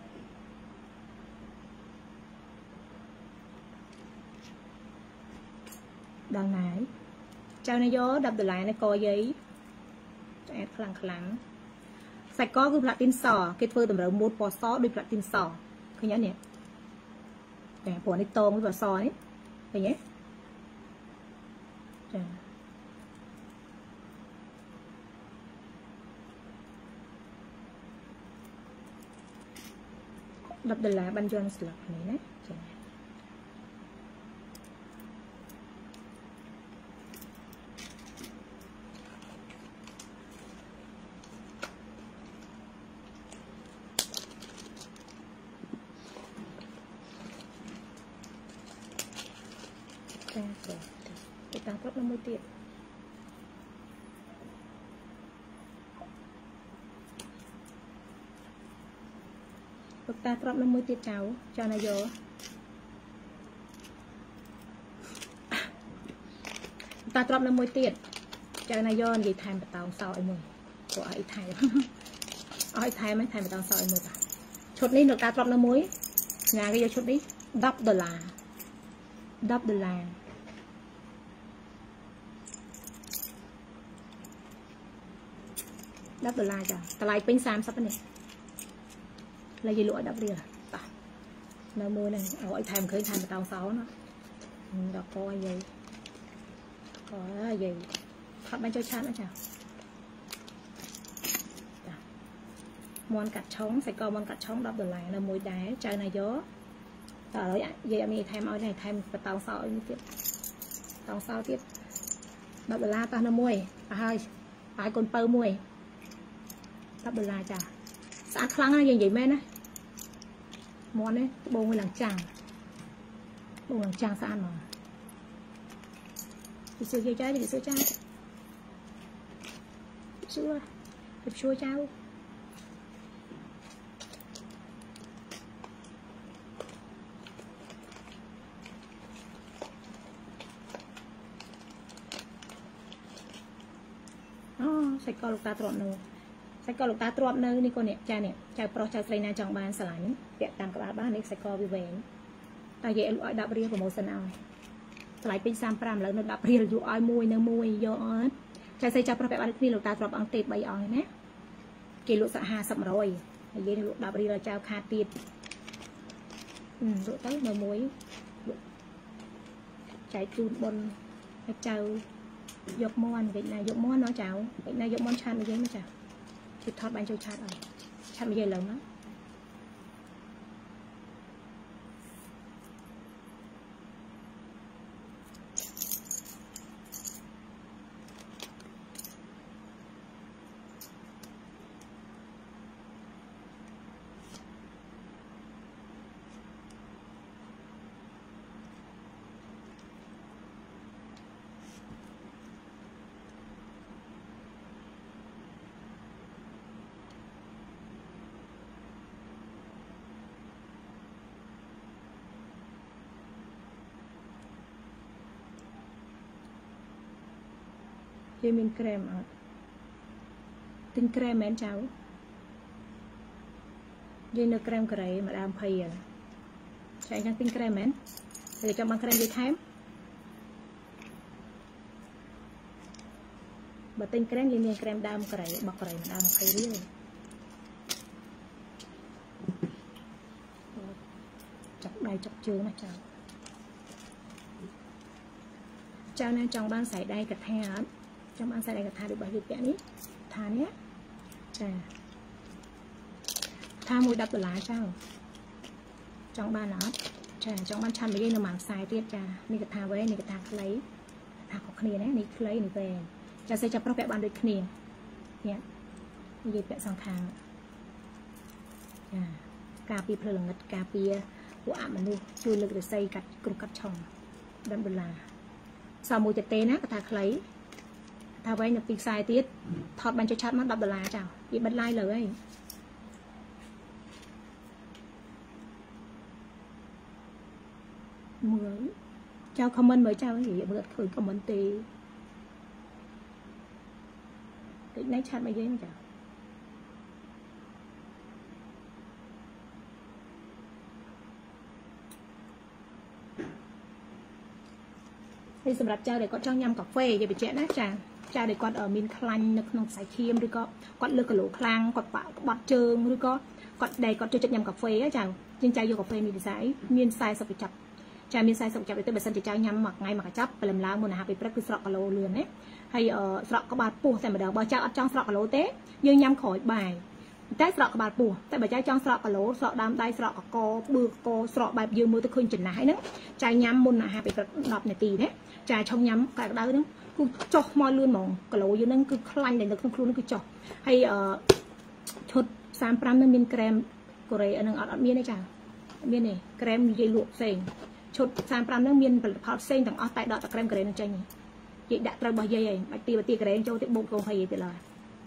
ดังไหนเจ้านายดับเดลายในกอยัยจะแอดคลังใส่ก้อคือพลัดตินสอเกิดเฟอร์ต่ำเรามูดปอซอด้วยพลัดตินสอคืออย่างเนี้ยแต่ผัวในโตงด้วยปอซอนี่เป็นไงดับเดลายบรรจงสลับนี้นะติดตามครบน้ำมือติดลูกตาครบน้ำมือติดเจ้าเจ้านายโยตาครบน้ำมือติดเจ้านายโยนยีไทม์ประตองเสาไอ้มือตัวไอ้ไทยเอาไอ้ไทยไม่ไทม์ประตองเสาไอ้มือป่ะชุดนี้ลูกตาครบน้ำมืองานก็จะชุดนี้ดับเดลาดับเดลาดับเดลาจ้ะตะไลเป็น3 ซับเนี่ยเลยยีหลวดับเรียป่ะน้ำมือนึงเอาไอ้ไทม์เคยไทม์ประตองเสาเนาะดอกก้อยใหญ่ก้อยใหญ่ขับมันเจ้าชาตินะจ้ะมวนกัดช่องใส่กอมวนกัดช่องดับเดลาน้ำมือได้ใจนายโยต่อแล้วยังมีไทม์เอาไทม์ประตองเสาอีกนิดตองเสาtiếpดับเดลาตาน้ำมวยไปคนเปิลมวยดับเดลาจ้ะสะอาดครั้งอะไรอย่างใหญ่แม่นะมอนเนี่ยโบงไปหลังจางโบงหลังจางสะอาดหน่อยđi xưa chơi trái đi xưa trái xưa cháuใส่กอลูกตาตรอมเนื้อใส่กอลูกตาตรอมเนื้อนี่คนเนี่ยใจโปรใจใส่นาจังบานสลายนี่เปียกตามกับบ้านนี่ใส่กอวิเวนตาเย่ลูกดับเรียของโมสันเอาสลายเป็น3 5แล้วนึกดับเรียอยู่อ้อยมวยเนื้อมวยเยอะใจใส่จับประเภทบ้านนี่ลูกตาตรอมอังเตดใบอ้อยนะเกลูกสะ50 รอยเย่ลูกดับเรียเจ้าคาตีดลูกเต้เนื้อมวยใจจูนบนเจ้ายกม้วนเวียดนามยกม้วนเนาะเจ้าเวียดนามยกม้วนชาติมาเยอะไหมเจ้าจุดทอดบานโจชาติชาติมาเยอะแล้วเนาะmình krem tinh krem mến cháu dây nước krem cái mà làm phay à chạy sang tinh krem mến để cho bằng krem dây thém và tinh krem dây miếng krem đam cái bọc cái đam phay riêng chọc đầy chọc chưa mà cháu nên trong ban sải đây cật he hết trong ăn xay đây thà được bao nhiêu kẻ ní thà nhé thà mùi đập lá sao trong ban nó trong ban chăn với nó mảng xài tiết tràนี่ก็ทาไว้นี่ก็ทาคล้ายทาของคลีนะนี่คล้ายนี่แปลงจะใส่จับประเภทบานโดยคลีเนี่ยนี่แปะสองทางกาปีเพลิงกาปี của ảm mình đi chui lực để xây cắt cùng cắt chồng đâm bần là sau mùi chật tê nát ta lấy ta vay nhập tiền sai tiết thọt bàn cho chat mắt đập đờ là chào bị bật like lời ấy mới chào comment mới chào cái gì bật khởi comment tì cái này chat mấy giây mà chào thìสำหรับเจ้าเด็กก็จ้องยำกาแฟอย่าไปแจ้นะจ้าเจ้าเด็กก็มินคลันนึกนองสายเคียมหรือก็เลือกกระโหลกคลังก็ปะบอดเจิงหรือก็ใดก็จะยำกาแฟก็จ้าจึงใจอยู่กาแฟมีสายมีนสายสกปรกจ้ามีนสายสกปรกแต่เบสันจะเจ้ายำหมักไงหมักจับไปลำล้างมูลนะฮะไปประคือสระกะโหลเรือนเนี่ยให้สระกระบาดปูแต่มาเดี๋ยวบ่เจ้าจ้องสระกะโหลเต้ยืนยำขอยบ่ายแต่สระกระบาดปูแต่บ่เจ้าจ้องสระกะโหลสระดำได้สระกะกอบือกอสระแบบยืนมือตะคืนจินไหนนั่งใจยำมูลนะฮะไปประดับในตีเนี่ยใจชงยำกระดาษนึงคือจ่อมอลื่นมองกะโหลอยู่นั่นคือคลันในนึกครูนั่นคือจ่อให้ชุด3-5นั่นมีแกรมกระไรอันนึงอัดมีนะจ้ามีนี่แกรมยีลวกเซ็งชุด3-5นั่นมีผลิตภัณฑ์เซ็งต่างอ้อแต่ดอกตะแกรมกระไรนั่นใจนี่ยีดักตระบายใหญ่ไปตีกระไรโจ้ติบุกโกงให้ไปเลย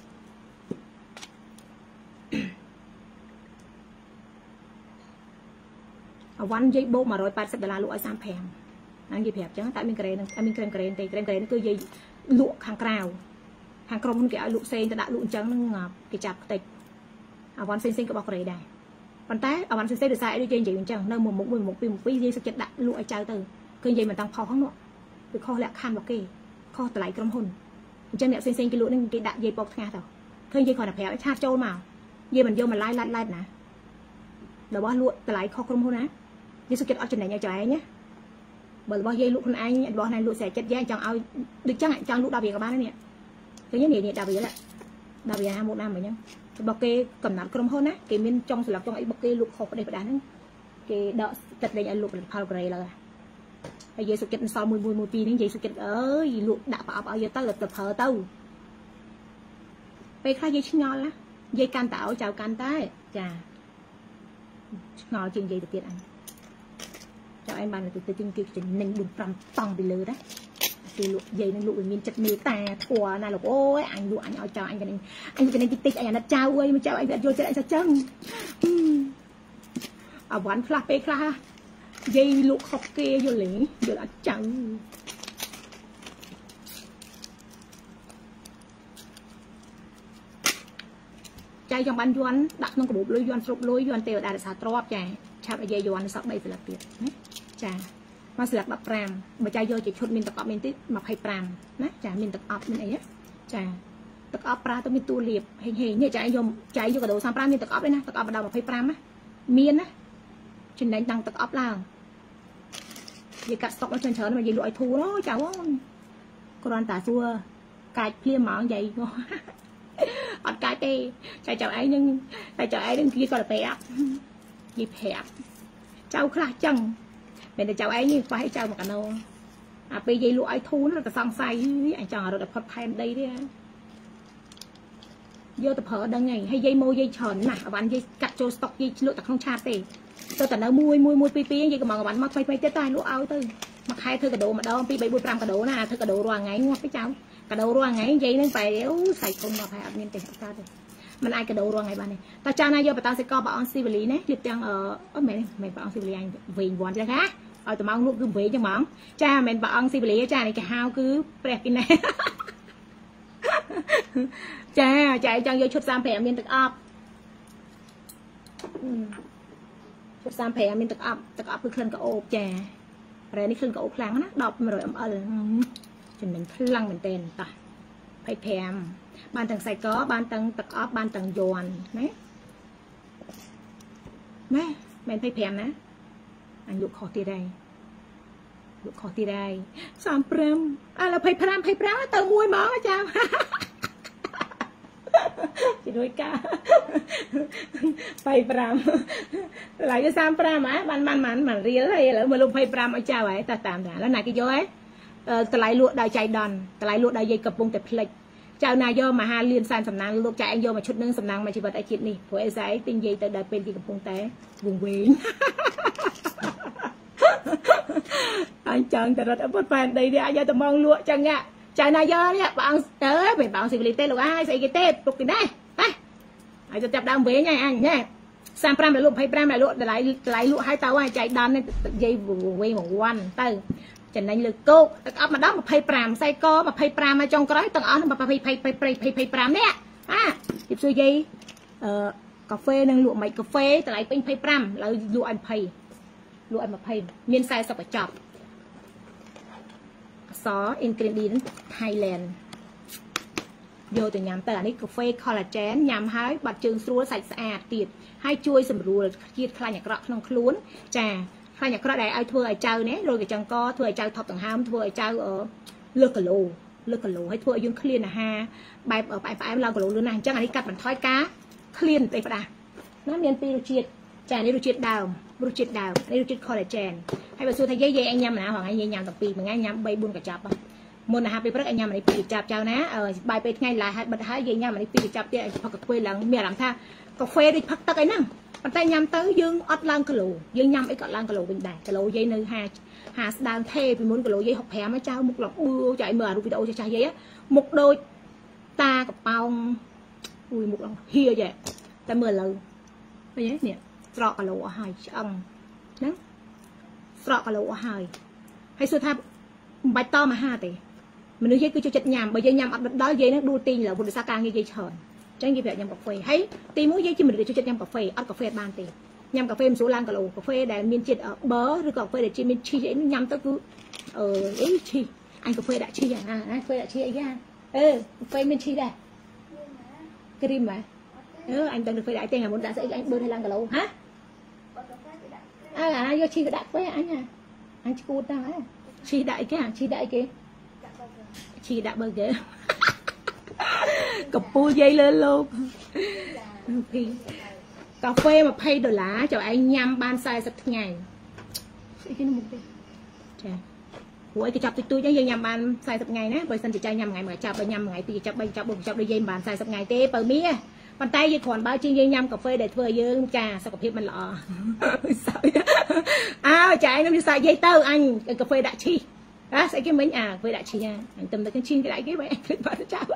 วันยีบุกมา$180ลูกไอ้3แพงอันยี่แผลจังแต่มีเกรนมีเกรนแต่เกรนนั่นคือยี่ลุข้างกราวข้างกรมมันเกี่ยวลุเซนแต่ด่าลุจังนั่งกิจับติดวันเซนก็บอกเกรได้ปันแต่วันเซนเดือดใส่ด้วยเจนยี่จังนั่ง1 ปียี่สเก็ตด่าลุไอ้เจ้าตื่นคือยี่มันตั้งพอข้างนอกคือข้อแหลกข้ามบอกเกข้อตะไลกรมหุ่นจังเนี่ยเซนกิลุนั่งกิด่ายี่ปอกงาต่อคือยี่ขอหน้าแผลไอ้ชาติโจมายี่มันโยมันไล่นะแต่ว่าลุตะไลข้อกรมหุ่นนะยี่สเก็ตเอาจุดไหนเนี่ยจ่ายเนี่ยbởi bao nhiêu lúc con anh bỏ này lúc sẽ chết giang chẳng ao được chắc hẳn chẳng lúc đặc biệt các bạn này cái nhất này đặc biệt là đặc biệt 1 năm rồi nhá bọc kê cầm nát crom hơn á cái miên trong sự lập trong ấy bọc kê lục hộp ở đây phải đá cái đỡ chặt đây anh lục là phao gray là bây giờ sự kiện sau 10 pi đến vậy sự kiện ơi lục đã bảo giờ ta là tập hở tâu bây khai dây ngon lá dây can tạo chào can tay chà ngon chuyện gì được tiền anh cho anh bạn là từ chân kia chỉ nên đừng cầm tòng bị lừa đó thì lụa dây nên lụa miên chặt mì tà thua này là ôi anh lụa anh ao cho anh cái này tích anh là trao ơi mà trao anh vô cho anh sao chân à quán pha pe pha dây lụa khóc kia vô lì vô là chẳng trai trong ban doan đặt nông của bộ lối doan sụp lối doan tèo đã xả trộp chả chạp dây doan sọc đây là tiệt chàมาสลักดับปรามมาใจโยจะชดมินตะกอบมินติมาให้ปรามนะจ่ามินตะกอบมินไอ้เนี่ยจ่าตะกอบปลาต้องมีตัวเหลียบเฮงๆเนี่ยใจโยมใจโยกระโดด3 ปรามมินตะกอบเลยนะตะกอบมาดาวมาให้ปรามนะเมียนนะฉันได้ดังตะกอบล่างอย่ากัดสต็อกแล้วเฉยๆมันอย่าลอยทูเนาะจ่าว่ากรอนตาซัวกายเพลียหมองใหญ่งออดกายเตะใจเจ้าไอ้นึงใจเจ้าไอ้นึงkiaก็là bẻ gì bẻ cháu khá chăng mình cháu ấy như phải cháu một cái nô à bây giờ lụa thu nó là xong say anh chọn rồi đập phật thêm đây đi vô tập hở đằng ngày hay dây môi dây tròn nè bạn dây cắt cho stock dây lụa tập không cha tê tôi tận nó mui pi gì mà bạn mặc mày tê tay lụa áo tư mặc hai thưa cái đồ mà đâu pi 7-5 cái đồ nè thưa cái đồ roa ngày ngoắt cái cháu cái đồ roa ngày dây nên phải xài không mà phải admin tiền ta đây mình ai cái đồ roa ngày bạn này ta cha này vô bà ta sẽ co bảo civil này liệt trang ở mày bảo civil anh vì quán ra khác ở tụi mong lúc cứ về cho mỏng cha mình bảo civil cha này cái hao cứ bẹt cái này cha chạy cho vô chút sam phèm miên tực ấp chút sam phèm miên tực ấp cứ khăn cả ốp cha rồi ní khăn cả ốp lăng á đọc mà rồi chừng mình lăng mình tên ta phải thèm ban tầng xài có ban tầng tực ấp ban tầng giòn đấy mình phải thèm nè anh lục khó tì đây 3 pram à là phải pram tao mui món á chào chị đuổi ca phải pram lại cái 3 pram á ban mà riêng hay là mà lục phải pram ở chào ấy ta tạm đãแล้วไหนcái vô ấy ta lại lụa đài chạy đòn ta lại lụa đài dây cặp bông tập lịch chào này vô mà hai liên san sầm nang lục chạy anh vô mà chút nâng sầm nang mà chỉ vật ai chịt nè của ai giải tinh dây ta đài bên thì cặp bông té vùng quên anh chàng từ rất bất phản đây đi anh ra tầm mong lụa chẳng ạ chàng này giờ nhá bạn tới phải bảo xử lý tên là ai sẽ cái tên tục cái đây anhจะจับดาวเว้ยไงanh nhé sang pram lại lụa hay pram lại lụa lại lụa hai tàu ai chạy đan lên dây way mộtวันtừ chẳng nên lực cô ấp mà đó mà hay pram say co mà hay pram ở trong cái tầng áo mà hay pram đấy tiếp sau dây cà phê nâng lụa máy cà phê từ lại pin hay pram lại lụa anh mà hay miền sai sọc ở chọcซอส ingredient Thailand យកទៅញ៉ាំទៅអានេះកាហ្វេ collagen ញ៉ាំហើយបាត់ជើងស្រួលសាច់ស្អាតទៀតហើយជួយសម្រួលជាតិខ្លាញ់អាក្រក់ក្នុងខ្លួនចាខ្លាញ់អាក្រក់ដែលឲ្យធ្វើឲ្យចៅនេះរោគកញ្ចឹងកធ្វើឲ្យចៅថប់ដង្ហើមធ្វើឲ្យចៅលើសគីឡូហើយធ្វើឲ្យយើងឃ្លានអាហារបែបផ្អែមឡើងគីឡូលឿនណាស់អញ្ចឹងអានេះកាត់បន្ថយការឃ្លានពេកផ្ដាស់ណាមានពីររសជាតិចានេះរសជាតិដើមនេះរសជាតិ collagen ហើយបើសួរថាយាយអញញ៉ាំណាហងៃយាយញ៉ាំតាពីរមួយថ្ងៃញ៉ាំ3 4កញ្ចប់មុនអាហារពេលព្រឹកអញញ៉ាំអានេះ2កញ្ចប់ចៅណាបាយពេលថ្ងៃឡាយហើយបិទហើយយាយញ៉ាំអានេះ2កញ្ចប់ទៀតឲ្យផឹកកាហ្វេឡើងមានអារម្មណ៍ថាកាហ្វេដូចផឹកទឹកអីហ្នឹងប៉ុន្តែញ៉ាំទៅយើងអត់ឡើងគីឡូយើងញ៉ាំអីក៏ឡើងគីឡូវិញដែរគីឡូយាយនៅ50ស្ដើងថេពីមុនគីឡូយាយ65ហើយចៅមុខឡើងបឿចៅឲ្យមើលអារូបវីដេអូចាស់យាយមុខដូចតាកប៉ោងមុខឡើងហៀចតែមើលឥឡូវឃើញទេនេះស្រកគីឡូអស់ហើយឆ្អឹងហ្នឹងស្រកគីឡូអស់ហើយសួរថាមិនបាច់តមអាហារទេមនុស្សយាយគឺចូលចិត្តញ៉ាំបើយាយញ៉ាំអត់ដល់យាយនឹងដួលទីងលើពុទ្ធសាសការងារយាយច្រើនអញ្ចឹងយាយប្រាប់ញ៉ាំកាហ្វេហើយទីមួយយាយជាមនុស្សចូលចិត្តញ៉ាំកាហ្វេអត់កាហ្វេបានទេញ៉ាំកាហ្វេមិនស្រួលឡើងគីឡូកាហ្វេដែលមានជាតិប៊ឺឬក៏កាហ្វេដែលជាមានឈីសអីញ៉ាំទៅគឺអីឈីអញកាហ្វេដាក់ឈីណាកាហ្វេដាក់ឈីអីយ៉ាកាហ្វេមានឈីដែរគ្រីមហ៎អញដឹងកាហ្វេដាក់ទេមុនដាក់ស្អីអញបឺឲ្យឡើងគីឡូហ៎អាយកឈីទៅដាក់កាហ្វេអញឈួតដល់ហ៎ឈីដាក់អីគេឈីដាក់អីគេឈីដាក់បើគេកពូលយាយលើលោកពីកាហ្វេ$20ចូលឯងញ៉ាំបាន40ថ្ងៃស្អីគេនោះមុខទេចាព្រោះឯងគេចាប់ទូចៗយើងញ៉ាំបាន40ថ្ងៃណាបើសិនជាចៃញ៉ាំថ្ងៃមួយចាប់បើញ៉ាំថ្ងៃ2ចាប់3ចាប់4ចាប់ដូចយាយមិនបាន40ថ្ងៃទេបើមីប៉ុន្តែយើងគ្រាន់បើជាងយើងញ៉ាំកាហ្វេដែលធ្វើយើងចាសុខភាពមិនល្អចាឯងនឹងនិយាយយាយទៅអញកាហ្វេដាក់ឈីស្អីគេមិញកាហ្វេដាក់ឈីអញទៅតែឈីគេដាក់គេបើគ្លិតបាត់ចាប់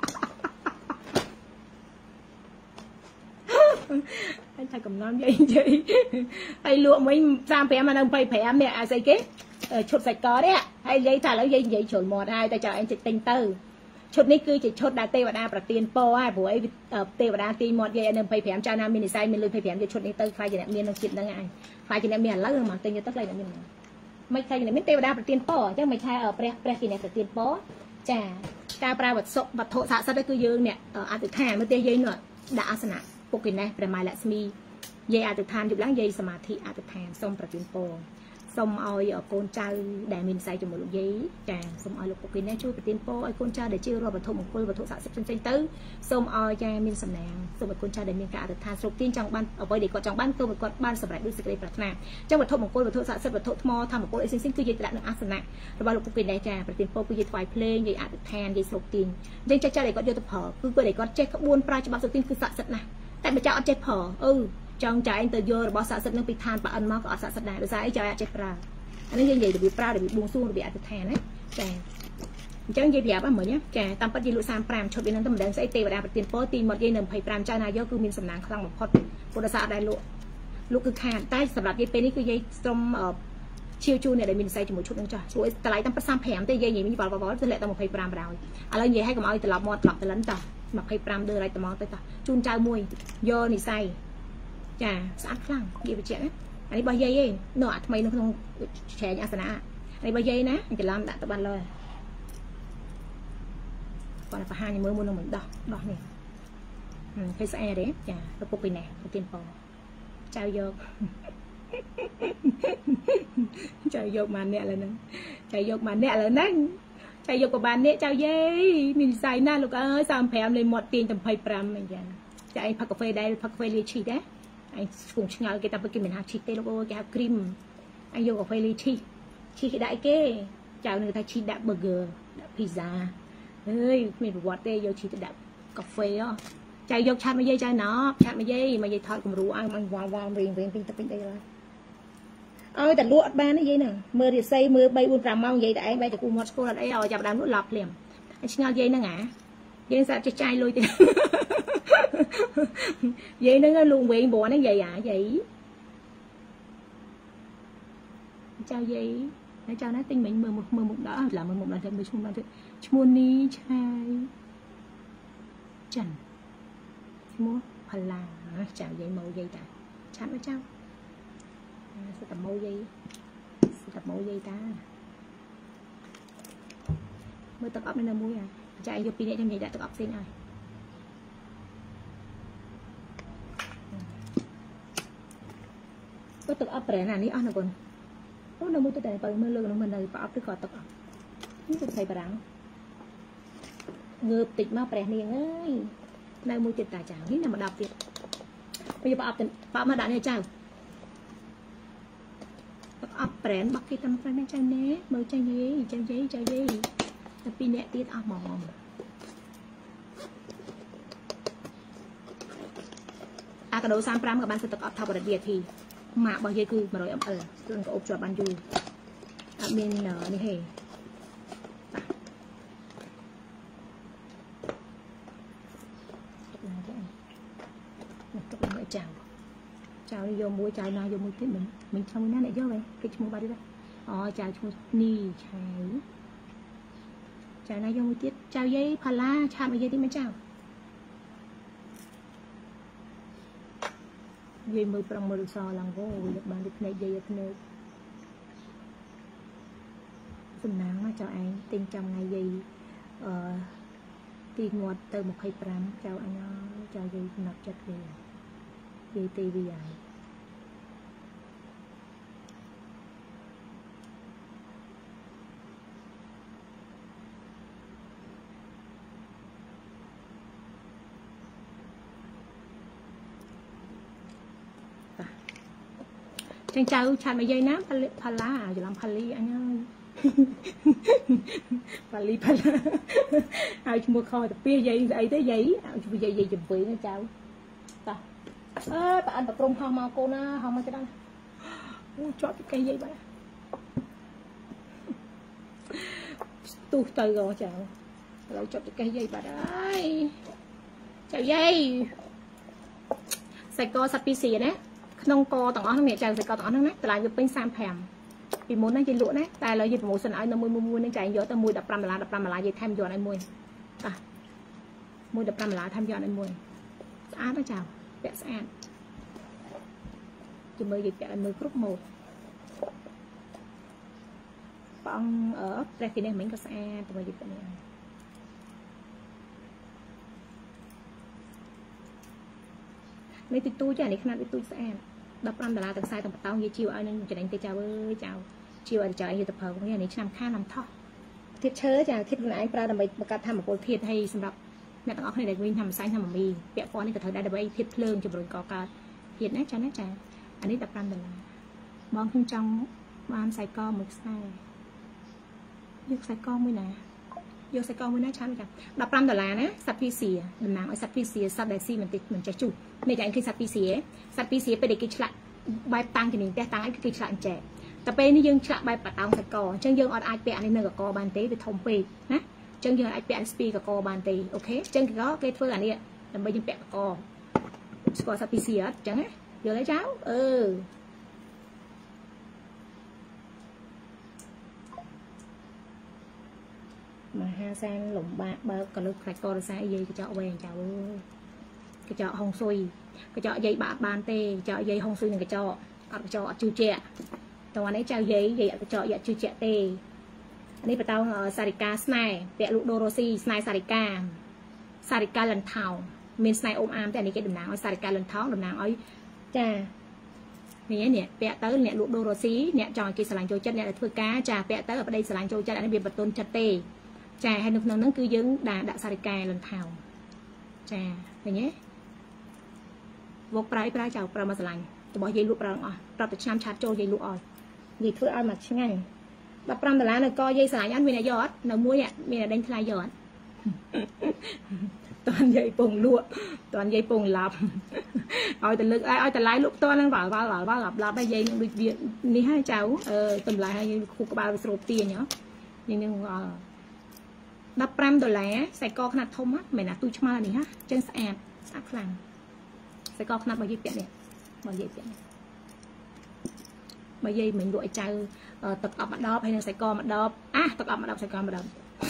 អញថាកំណត់យាយហើយលក់មិញ35មកនៅ25នេះស្អីគេឈុតសាច់កនេះហើយយាយថាឥឡូវយាយនិយាយជ្រុលមាត់ហើយតែចៅឯងចិត្តទិញទៅឈុតនេះគឺជាឈុតដែលទេវតាប្រទានពរហើយព្រោះអីទេវតាទីមាត់យាយនៅ25ចៅណាមាននិស័យមានលុយ25យកឈុតនេះទៅខ្លាចជាអ្នកមាននឹងជាតិហ្នឹងឯងខ្លាចជាអ្នកមានឥឡូវមកទិញទៅខ្លាចអ្នកមានមិនខ្លាចអ្នកមានទេវតាប្រទានពរអញ្ចឹងមិនថាព្រះជាអ្នកប្រទានពរចាការប្រើវត្ថុស័ក្តិសិទ្ធិគឺយើងអ្នកអធិដ្ឋានមើលទេយាយនោះដាក់អាសនៈពុគិនេសព្រះម៉ែលក្ស្មីយាយអធិដ្ឋានយប់ឡើងយាយសមាធិអធិដ្ឋានសូមប្រទានពរសូមឲ្យកូនចៅដែលមានខ្សែជាមួយលោកយាយចាសូមឲ្យលោកពុគិនេសជួយប្រទានពរឲ្យកូនចៅដែលជឿរាប់វត្ថុមង្គលវត្ថុស័ក្តិសិទ្ធិផ្សេងៗទៅសូមឲ្យចាមានសំណាងសូមឲ្យកូនចៅដែលមានការអធិដ្ឋានស្រុកទានចង់បានអ្វីដែលគាត់ចង់បានសូមឲ្យគាត់បានសម្រេចដូចសេចក្តីប្រាថ្នាអញ្ចឹងវត្ថុមង្គលវត្ថុស័ក្តិសិទ្ធិវត្ថុថ្មធម្មពលអីផ្សេងៗគឺយាយដាក់នៅអាសនៈរបស់លោកពុគិនេសចាប្រទានពរគឺយាយថ្វាយភ្លេងយាយអធិដ្ឋានយាយស្រុកទានអញ្ចឹងចាស់ៗដែលគាត់យកទៅប្រើគឺគាត់ដែលគាត់ចេះក្បួនប្រើច្បាប់ស្រុកទានគឺស័ក្តិសិទ្ធិណាស់តែបើចាស់អត់ចេះប្រើចង់ចាឯងទៅយករបស់ស័ក្តិសិទ្ធិនឹងពីឋានប៉អិនមកក៏អត់ស័ក្តិសិទ្ធិដែរដោយសារអីចាអត់ចេះប្រើអានេះយើងនិយាយរបៀបប្រើរបៀបបួងសួងរបៀបអធិដ្ឋានណាចាអញ្ចឹងនិយាយប្រាប់មិញចាតាមពិតយាយលក់35ឈុតវានឹងទៅមិនដឹងស្អីទេវតាប្រទានពរទីមាត់យាយនៅ25ចៅណាយកគឺមានសំណាងខ្លាំងបំផុតពុទ្ធសាសនាដែលលក់គឺខាតតែសម្រាប់យាយពេលនេះគឺយាយសុំជាវជូនអ្នកដែលមាននិស័យជាមួយឈុតនឹងចាស់ព្រោះតម្លៃតាម35ទេយាយនិយាយវិញវល់ទៅលាក់តែ25បណ្ដោយឥឡូវនិយាយឲ្យកុំឲ្យត្រឡប់មកត្រឡប់ទៅលិនត25ដឺរ៉ៃត្មងទៅតជូនចៅមួយយកនិស័យចាស្អាតខ្លាំងនិយាយបញ្ជាក់ណាអានេះរបស់យាយឯងនៅអាថ្មីនៅក្នុងឆែកអាសនៈនេះរបស់យាយណាច្រឡំដាក់ទៅបានលើគាត់បង្ហាញមើលមុននឹងមិនដោះនេះឃើញស្អាតទេចាឪពុកពីណែប្រទានពរចៅយកបានអ្នកឥឡូវហ្នឹងចៅយកបានអ្នកឥឡូវហ្នឹងចៅយកក៏បានអ្នកចៅយាយមាននិស័យណាលោកអើយ35លេមាត់ទាញតែ25អញ្ចឹងចៅឯងផឹកកាហ្វេដែរផឹកកាហ្វេលាឈីដែរអញស្គងឆ្ងល់គេតែគេមិនហៅឈីទេលោកអើយគេហៅគ្រីមអញយកកាហ្វេលាឈីគេដាក់អីគេចៅនឹងថាឈីដាក់ burger ដាក់ pizza អើយគ្មានប្រវត្តិទេយកឈីទៅដាក់កាហ្វេចៅយកឆាត់មកយាយចៅណោឆាត់មកយាយថតគំរូឲ្យមិនវល់រៀងពេញទៅពេញអីឡើយ ơiแต่lụa ban cái gì nè mưa thì xây mưa bay buồn rằm mau vậy tại bay từ cùng một school là đấy rồi chập đám lụa lọp liền anh xin dây nó ngã dây sao cho trai lui vậy nó luôn quyền bộ nó vậy à vậy chào vậy nó chào nó tinh mình mười một đó là 11 lần thêm 11 lần thêm Chmoni trai Trần mua phần là chào vậy màu dây ta chạm với cháu sẽ tập mẫu dây ta mới tập ấp nên là mũi à chạy vô pin trong vậy đã tập ấp xin rồi có tập ấp rẻ nào ní ăn được còn nó đâu mua tới đây mưa lương nó mình này ấp tới khỏi tập ấp những cái thầy bà đắng ngợp tịch mà rẻ niềng ơi nay mua tiền tài chẳng biết nào mà đọc tiền bây giờ ấp mà đã này chào ấp rẻ bắt cái tâm phải chai né mơ chai giấy tapi nè tiết ấp mỏng cái đồ sam pram các bạn sẽ tập ấp thao vào địa thì mà bao giờ cứ mà rồi ấp rồi có ốp cho bạn du bên này hề chào vô muối chào nào vô muối thế mình trong cái này vô vậy cái mua ba đi đây chào chung ni chào này vô muối tiết chào giấy pala chào mấy giấy tí mấy chào dây mười prang mười so lăng vô được bàn được này dây này phần nào mà cho anh tin trong ngày dây tiền ngọt từ 125 chào anh chào dây nạp chặt về dây tivi vậy Chàng chào chặt mấy dây nám pala à giờ làm pali anh ơi pali ai mua kho tập bia dây ấy tới giấy dây chụp vị nó chào ta bà anh tập trung không mau cô nó không cái đó chót cái cây dây bà tu từ rồi chào rồi chót cái cây dây bà đấy chào dây sài co sắp xì đấy nông co tặng áo mẹ chàng sài co tặng áo nát lại giúp bánh sam phèm vì muốn nó dây lụa nát tại là dây một sân áo nó mua nó chạy gió tao mua đập ram là dây tham gió này mua đập ram là tham gió này mua á nó chào vẽ sát chỉ mới dịch vẽ là 10 group 1 bọn ở đây thì mình có xa tụi dịch này mấy tôi chả này khăn tôi xa đập ram là tầng sai tầng tao như chiều anh cho đánh tay chào ơi chào chiều anh chào anh tập hợp cái này làm khá làm thọ thiết chớ chả thiết lại ra làm bài cả tham một cuộc thiệt hay sầm đập mẹ tao này để nguyênทำ xanh ทำ mì เปียกฟอนนี่ก็เธอได้ใบเทียบเพลิงจะบริกรการเห็นนะจ๊ะอันนี้ตับปลาเดล่ามองขึ้นจังบ้านใส่กอหมึกใส่ยกใส่กอมือนะยกใส่กอมือนะจ๊ะตับปลาเดล่านะสัตว์ปีเสียดำน้ำไอ้สัตว์ปีเสียสัตว์ไดซี่มันติดเหมือนจะจุในใจคือสัตว์ปีเสียไปเด็กกิจละใบตังกันนี่แต่ตังไอ้กิจละแจกแต่เป็นนี่ยังฉละใบปะตังใส่กอจังยังอดไอเปียอันนี้เนื้อกับกอบานเต้ไปทมปีนะchân giờ ai bẹn spiกับกอบานตีโอเคchânก็cái phươngอันนี้làm bây giờ bẹnกอสกอร์สับปีเสียจังไงเดี๋ยวเลยเจ้าmà ha sang lủng bạc bơ còn lúc phải coi sai gì cái chợ về chào cái chợ hồng xuôi cái chợ dây bạc bàn tê chợ dây hồng xuôi này cái chợ chư chèตอนนี้เจ้าเย่เจาะอยากชื่อเจเตอันนี้เป็นเต้าซาริกาสไนเปะลูกโดโรซีสไนซาริกาลันเทาเมนสไนอมอาร์มแต่อันนี้แกดำน้ำซาริกาลันเทาดำน้ำอ้อยจ้าเนี่ยเปะเต้าเนี่ยลูกโดโรซีเนี่ยจอยกีสลังโจจัดเนี่ยถือกาจ้าเปะเต้าประเดี๋ยวสลังโจจัดอันนี้เป็นประตูจัดเตจ้าให้นึกนั่นคือยึงด่าซาริกาลันเทาจ้าอย่างเงี้ยวกปลายเจ้าปลามาสลังตัวบอกยัยลูกปลาอ๋อเราจะชามชาร์จโจยัยลูกอ่อยยีเพื่อเอามาใช่ไงแบบปรำแต่ละเนี่ยก็ยัยสลายอันมีนายอดนมุ้ยอ่ะมีนายเด้งทลายยอดตอนยัยปงลวดตอนยัยปงลับ Ôi từ lực ai từ lái lúc to lên vào gặp đây dây việc đi hai cháu tầm lại hai khu bao sụp tiền nhở nhưng $15 sẽ co khăn thông á mày là tôi chma này ha chân sạch làm sẽ co khăn bao nhiêu tiền này bao nhiêu mình gọi chơi tập ập mặt đop hay là sẽ co mặt đop tập ập mặt đop sẽ co mặt đop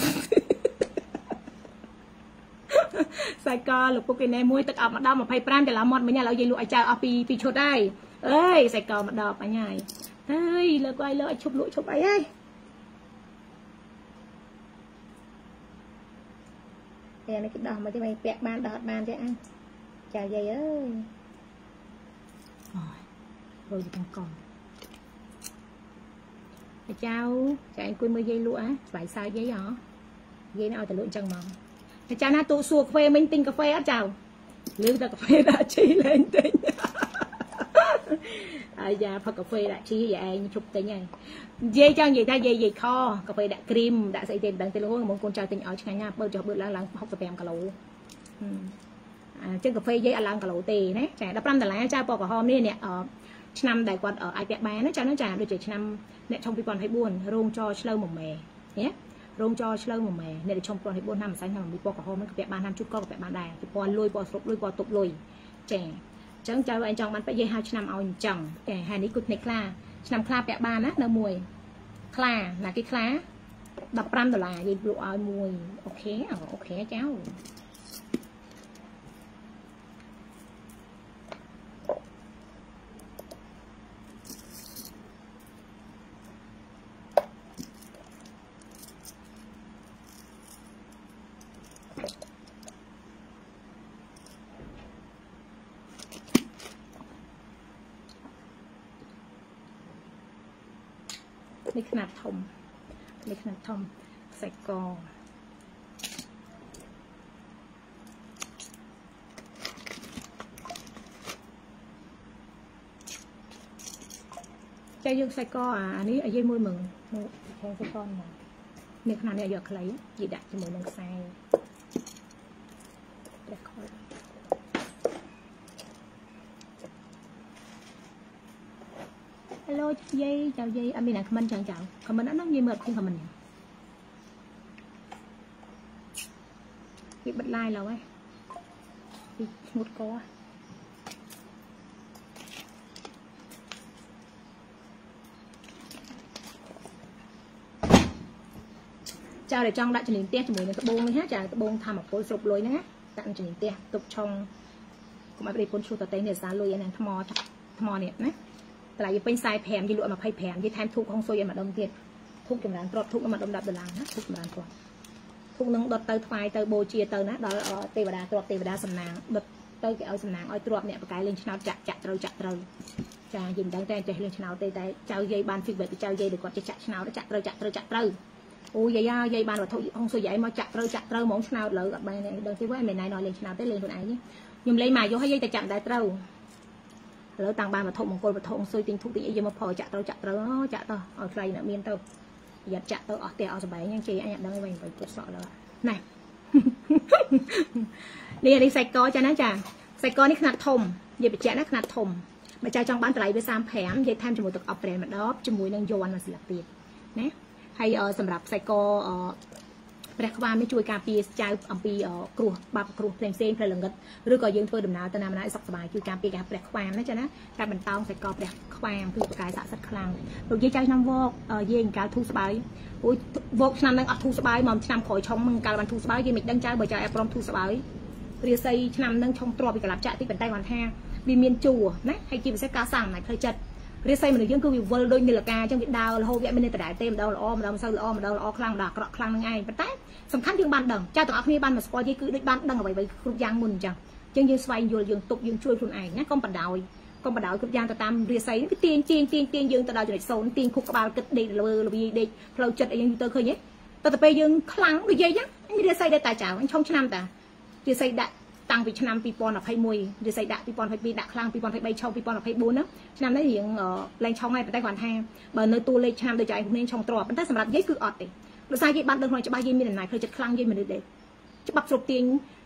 sai co lục cái này muối tập ập mặt đop mà phải pram để làm món mấy nhàเราdây lụa chơi pi chốt đây ơi sai co mặt đop ở nhà ơi lỡ quay lỡ chụp lụa chụp ấy ấy này cái đòn mà cho mày bẹt ban đọt ban cho ăn chào dây ơi rồi thì còn chào anh quên mưa dây lụa phải sai giấy hả dây nó từ lụa chân mỏng chào na tụ xua phê minh tinh cà phê á chào lưu ta cà phê đã chi lên tinh dạ phật cà phê đã chi vậy chụp tới nhảy dây cho gì ta dây kho cà phê đã cream đã xây tiền đằng tiền luôn một con trai tình ở trong nhà bơ cho bữa lang học tập em cả lẩu trên cà phê dây lang cả lẩu tì đấy trẻ đập năm là cha bò cả hôm nè ở năm đại quan ở ai bẹt bán nó cho nó trả được chỉ năm nè trong còn hay buồn rong cho slow một mè nhé rong cho slow một mè nè trong còn hay buồn năm sáng năm bị bò cả hôm nó bẹt bán năm chút co bẹt bán đài bò lôi bò sụp lôi bò tục lôi trẻ chẳng cho anh chồng bạn phải dây 2 năm ao chồng trẻ hai ní cục này kla năm kla bẹt bán á nó mùi kla là cái kla $15 gì lụa ao mùi ok cháuนี่ขนาดทมใส่กอใจยังใส่กออันนี้ไอ้ยี่มวยมึงแทงใส่ก้อนมานี่ขนาดเนี่ยหยอกใครหยิบดักจมูกมึงใส่hello dây chào dây anh là comment chào comment nó như mệt không comment bị bật like rồi bị một co chào để trong đại trình liền tia cho mình cái bông hết chào cái bông tham một khối sụp lối nhé tặng trình tia tục trong cũng phải đi phun chu tờ tây này giá lôi anh thò nè nhéแต่ยังเป็นทรายแผ่นยี่ลวดมาไพ่แผ่นยี่แทนทุกห้องโซยมาดมเทียนทุกจำนวนตรวจทุกน้ำมันดมดับเบลังนะทุกจำนวนตรวจทุกนึงดดเตอร์ไฟเตอร์โบเชียเตอร์นะดอเทวดาตรวจเทวดาสำนางดดเตอร์เอาสำนางเอาตรวจเนี่ยประกายเล่นชนะจัดเราจะยิงดังแต่จะเล่นชนะแต่เจ้าเย่บานฟิกเบตเจ้าเย่เดี๋ยวก่อนจะชนะแล้วจัดเราโอ้ยเย่บานว่าทุกห้องโซยใหญ่มาจัดเรามองชนะเลยกับใบเนี่ยเดินที่ว่าเมื่อไหร่นอนเล่นชนะได้เล่นคนไหนเนี่ยยมเล่นมาโยให้เย่แต่จัดได้เราแล้วต่างบ้านมาทงมงคลมาทงซุยติงทุกทียังมาพอจัดเราเอาใครเนี่ยเมียนเตออยากจัดเตอเอาแต่เอาสบายยังเจอันอยากได้ไปตรวจสอบแล้วnàyนี่ใส่กอจ้านะจ้าใส่กอนี่ขนาดทมอย่าไปแจกนะขนาดทมมาจ่ายจังบ้านไตรไป3แผงอย่าทำจมูกตกอับแปรมาดอบจมูกนางโยนมาสิลักเตียนะให้สำหรับใส่กอแปลว่าไม่ช่วยการปีใจอัมปีครัวบาปครัวเพลงเส้นเพลงกัดหรือก็ยังเพื่อดำน้ำแต่น้ำน้ำสบายคือการปีการแปลความนะจ๊ะนะการบรรเทาใส่กอแปลความคือประกายสะสัดคลังเราเยี่ยใจน้ำวอกเยี่ยงการทุสบายอุ้ยวอกน้ำนั่งอัดทุสบายมอมน้ำขอยช่องมึงการบรรทุสบายยี่มิกดังใจเบอร์ใจแอปรอมทุสบายเรียใส่น้ำนั่งช่องตรอไปกับหลับใจที่เป็นไต้หวันแท้มีเมียนจั่วนะให้กินไปใส่กาสั่งไหนเคยจัดเรียใส่มันยังคือวิวโดยมีหลักการจังหวัดดาวเราโหวไม่ได้แต่ได้เต็มดาวเราอ้อมดาวเศร้าเราอ้อมดาวเราอ้อคลังดากระคลังยังไงเป็นไต้สำคัญยังบ้านดังเจ้าตัวอักนี่บ้านมาสปอยยี่คือด้วยบ้านดังเอาไว้ไปครุยางมุนจังจังยังสบายยังตกยังช่วยคนไอ้นะก้มปัดดาวครุยางแต่ตามเรียใส่ก็เตียงยังแต่ดาวจะได้โซนเตียงคุกกระบาลกึศเด็กเราบีเด็กเราจัดยังอยู่ตัวเคยเนี่ยแต่ไปยังคลังด้วยยัยไม่เรียใส่ได้ตาจ๋าช่องชนำแต่เรียใส่ได้ตั้งปีชนำปีปอนอภัยมวยเรียใส่ได้ปีปอนปีดักคลังปีปอนใบช่องปีปอนอภัยบุญนะชนำได้ยังแรงช่องให้เป็นไต้หวันแห้งเบอร์เนื้อตัวเลยชนำโดยใจพวกนี้ช่องตรอเป็นไต้สำหรับยัยคืออดติเราใส่ยี่บ้านเดินคนจะบ้ายี่มีหลายเคยจัดคลังยี่มันเด็กจะปักสรุปเตียงก็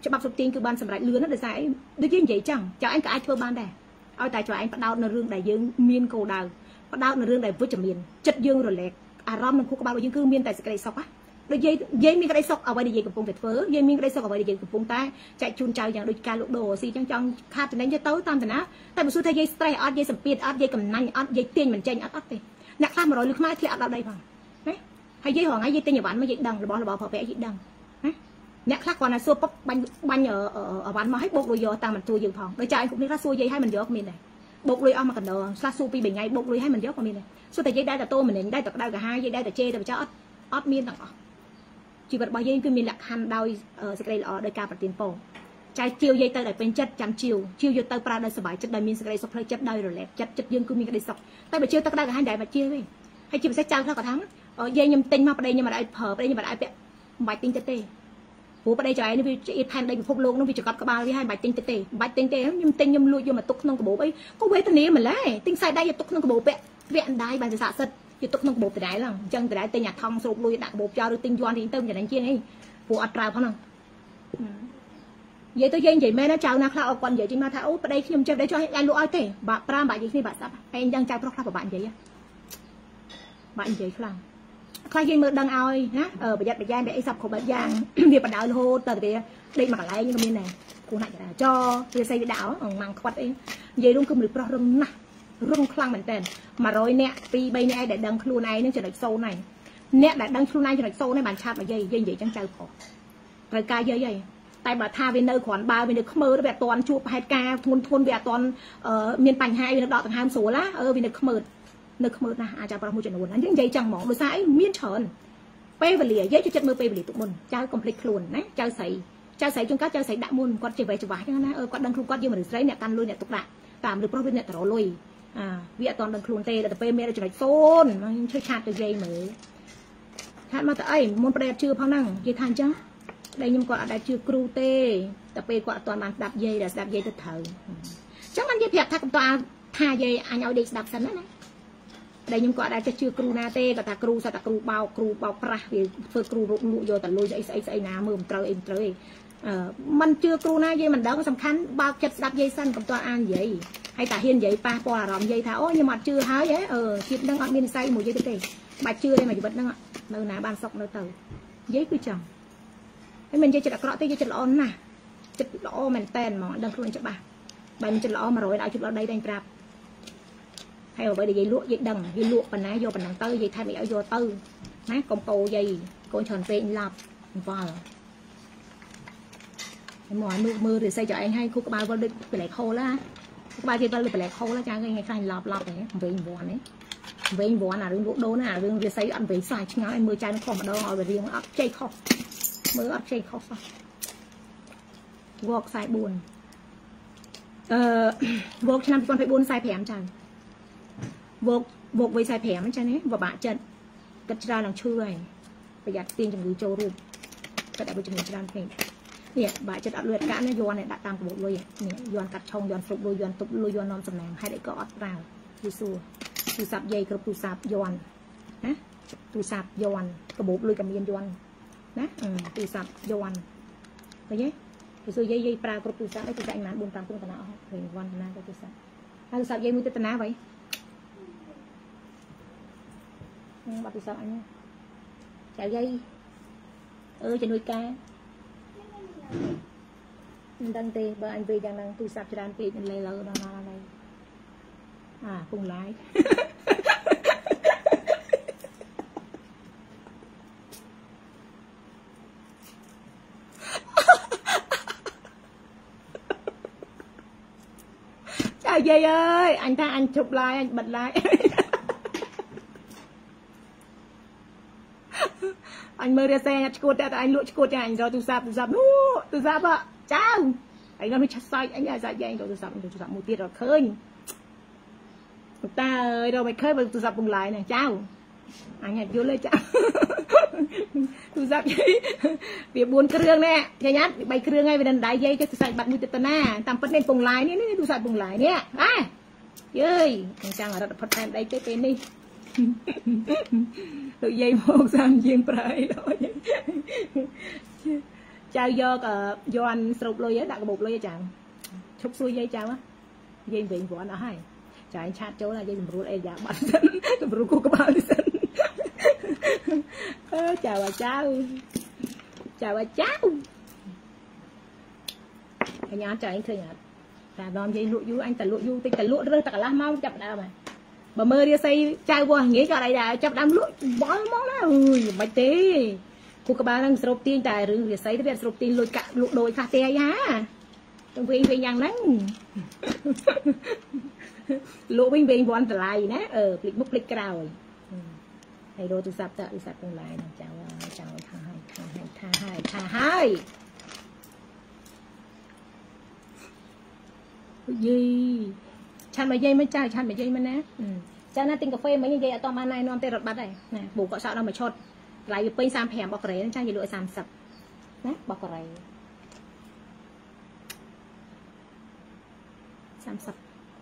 cho bắp sụp tiên cứ ban sầm lại lứa nó để sai đôi khi vậy chẳng cho anh cả ai thưa ban đây ao tại cho anh bắt đầu là rương đại dương miên cầu đào bắt đầu là rương đại với chấm miên chất dương rồi lẹt rom nó cũng bao dương cứ miên tại cái sọc á đôi dây miên cái đây sọc ở đây dây cầm pung vẹt phớ dây miên cái đây sọc ở đây dây cầm pung tai chạy chun chàoอย่างđôi ca lục đồ xì trong khát từ đấy cho tới tam từ ná tại một số thay dây stray ở dây sầm piệt ở dây cầm nanh ở dây tiên mình chơi ở ắt đi nãy khát mà rồi lực mai thì ở đây bằng hay dây hoàng ấy dây tiên nhà bạn mới dây đằng rồi bỏ vẽ dây đằng nè khác còn là xua bắp banh ở bán mà hết bột rồi giờ ta mình xua dự phòng để cho anh cũng đi ra xua dây hay mình gió của mình này bột rồi ông mà cần đồ sa su pi bình ngay bột rồi hay mình gió của mình này xua tại dây đây là tô mình đây là cả hai dây đây là chê để cho ót miên tặng chỉ vật bao dây cứ mình lạc hành đôi ở đây là ở đây ca và tiền phổ trái chiều dây tay để bên chất chăm chiều vô tay pra đây sờ bài chất đây mình đây sọc chất đây rồi lẹ chất dương cứ mình cái đây sọc tay bữa chiều ta đây cả hai đại mà chia đi hay chiều sẽ trao ra cả tháng dây nhầm tinh mà đây nhưng mà đại phở đây nhưng mà đại bài tinh chất tê bố đây cho anh nó thành đây phục luôn nó bị chụp cặp ba với hai bài tinh tê nhưng tinh nhầm lui vô mà túc nông của bố ấy có quê tên này mà lấy tinh sai đây là túc nông của bố vẹn đai bài xạ sật thì túc nông của bố từ đáy là chân từ đáy tên nhạc thông sụp lui đặt bố cho được tinh doan thì tâm cho đánh chiên ấy phụ ắt trào không vậy tôi dây vậy mẹ nó chào na khao còn vậy trên ma thảo ở đây nhầm chơi để cho anh lụa thế bà pram bà gì khi bà sắp anh đang chào pro của bạn vậy không khai dây mưa đằng oi nhá bây giờ để sập của bạn giang việc bạn đạo hô từ đây mà lại như bên này cô này là cho việc xây đảo mang quạt ấy vậy luôn không được pro rung nè rung khăng mình tên mà rồi nè vì bây nay để đằng khuôn này nó trở thành sâu này nè để đằng khuôn này trở thành sâu này bàn chạm mà dây vậy chẳng chơi khổ rồi ca dây vậy tại bà tha về nơi khoản ba về được mơ nó về toàn chụp hai ca thôn về toàn miền Pành hai về đọ tầng hai số lá về được mơ nơi không mơ na à cha bà mua chuyện buồn những dây chẳng mỏng đôi sai miên tròn pe và lìa dễ cho chất mơ pe và lìa tụi mình cha complete luôn đấy cha sấy trong các cha sấy đã muôn con chỉ về chụp vải cho nó con đăng khuôn con nhưng mà được sấy nè tan luôn nè tục lại tạm được profit nè thở lùi việc toàn đăng khuôn tê là tập pe mẹ là chụp phôn chơi chặt từ dây mới chặt mà tại môn pre chưa phong năng dây than chứ đây nhưng còn đã chưa cru tê tập pe quạ toàn bàn đạp dây là đạp dây từ thở chắc anh dây đẹp thằng toàn tha dây anh ao đi đạp sẵn đấy đây nhưng có đã chưa cru na tê và ta cru sao ta cru bao pra vì phơi cru rụng lụi rồi ta lôi dậy ná mồm trời mình chưa cru na dây mình đỡ có sầm khăn bao chật đạp dây xanh cầm toa an vậy hay ta hiên vậy pa po là ròm dây tháo nhưng mà chưa háo vậy chip đang ăn miên say một dây cái bà chưa đây mà chỉ bật đang nơi ná ban sọc nơi tàu giấy cứ chồng cái mình dây chật cọ tê dây chật lõ nè chật lõ mình tên mà đang khuôn cho bà mình chật lõ mà rồi đã chụp lõ đây đang trap hay là bởi vì dây lụa phần ná vô phần đằng tư dây thay mẹ vô tư nát con cầu dây con tròn phê lọc vào mọi mưa thì xây cho anh hay cô ba vô được phải lại khô lá cô ba thì tôi phải lại khô lá cha ngày khai lọc này về vòn đấy về vòn là đừng đố nào đừng việc xây ăn về xài chứ anh mưa chai nó không mà đâu hỏi về riêng ấp chay khô mưa ấp chay khô sao vọc xài buồn vọc năm con phải buồn xài phèm chẳng vột với sai phèm cho nên và bạn chân cất ra làm chui này bây giờ tiên trong người châu luôn các đại biểu trong người làm phèm nè bạn chân đã luyện cả nó doan này đã tam của bộ lôi nè doan cắt trong doan phục lôi doan tục lôi doan non sầm nằm hai đại cọ vào đi xua tu sạp dây cơ tu sạp doan hả tu sạp doan cái bộ lôi cầm yên doan nè tu sạp doan thấy nhé cái xua dây pra cơ tu sạp đấy tu sạp anh nán buồn tam cũng tận nào hình doan na cơ tu sạp tu sạp dây mũi tận nào vậy bác sao anh chạy dây trên nuôi cá đang tê bà anh về đang tu sạp cho đàn tê lên lơ đó đây cùng lái chạy dây ơi anh tha anh chụp like anh bật like anh mới ra xe cột anh lụa cột cho anh rồi tu sạp ạ chào anh nói chặt sai anh ra dạy anh rồi tu sạp một tiết rồi khơi ta ơi đâu mày khơi mà tu sạp cùng lại này chào anh hãy vô lên chào tu sạp việc buồn cái rương nè nhà nhát bay cái rương ngay về đần đáy dây cho tu sạp bạn mua tết na tạm phân nên cùng lại nè tu sạp cùng lại nè ơi anh chàng ở đó phát em đây cái tên đi tự dây một sang riêng phải đó chào vô vô anh sụp lôi á đặt cái bột lôi chào chúc xuôi dây chào á dây viện của anh ở hay chào anh chat chỗ là dây sụp lôi dạ bạn sân sụp lôi cô có bao nhiêu sân chào bà cháu chào bà cháu anh nhá chào anh khơi nhá ta đòn dây lụa du anh ta lụa du tinh ta lụa rơi ta lá mau chậm nào mà bà mơ đi xây chào qua nghĩ cho đây là chậm đám lụa bó món đó ui bạch tế cô các bạn đang sụp tiên tài rừng để xây cái sụp tiên lôi cả lụa đồi cà tê á trong viên viên nhang nắng lụa bên bên von lại nè lịch múc lịch cào rồi hay đôi tôi sắp tương lai chào chào tha hai gì chăn mà dây mới chai chăn mà dây mới nè chăn nó tinh cà phê mấy như vậy tao mà này non tê rọt bắt này nè bù cọ sao đâu mà chốt lại pin sam phèm bọc rễ chăn gì lụa sam sập nè bọc rễ sam sập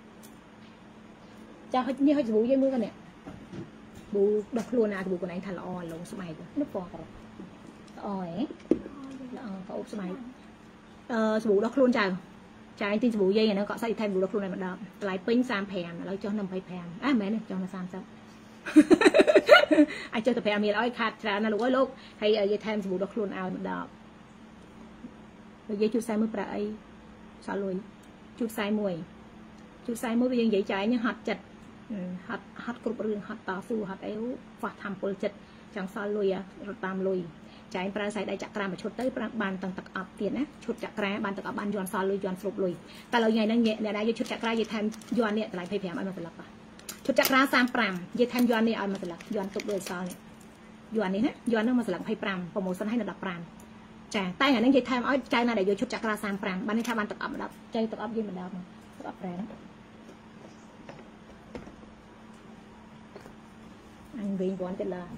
chào hết như hết bù dây mưa cái nè bù đọc luôn à bù của anh thà là o lồng sumai nó bò rồi ỏi là có ốp sumai bù đọc luôn chào chào anh tin bù dây này nó có sai thêm bù đọc luôn này mà đọc lại pin sam phèm lại cho nằm phải phèm mẹ này cho nó sam sập ai chơi tập phèm miền ơi khát ra nó lúa lúc hay dây thêm bù đọc luôn ao mà đọc rồi dây chút sai mới bả ấy sao lùi chút sai mùi bây giờ dây trái như hot chặt hot cục rừng hot táo su hot éo và tham pol chặt chẳng sao lùi rồi tam lùi trái pra sai đại chặt ra mà chốt tới bàn tầng tặc ập tiền á chốt chặt ra bàn tầng ập bàn giòn sao lùi giòn sụp lùiแต่เราใหญ่นั่งnhẹ để đây chốt chặt ra dây thêm giònเนี่ยlại phải phèm ăn mà phải lặpชดจักราสามปรามยีแทนย้อนนี่เอามาสลักย้อนตกเลยซอเนี่ยย้อนนี่นะย้อนต้องมาสลักให้ปรามโปรโมชั่นให้ระดับปรามจ่าใต้หางนั่งยีแทนเอาใจน่าเดี๋ยวชดจักราสามปรามบ้านนี้ทำบ้านตกอับระดับใจตกอับยิ่งเหมือนเดิมตกอับแรงอันวิ่งวนกันเลย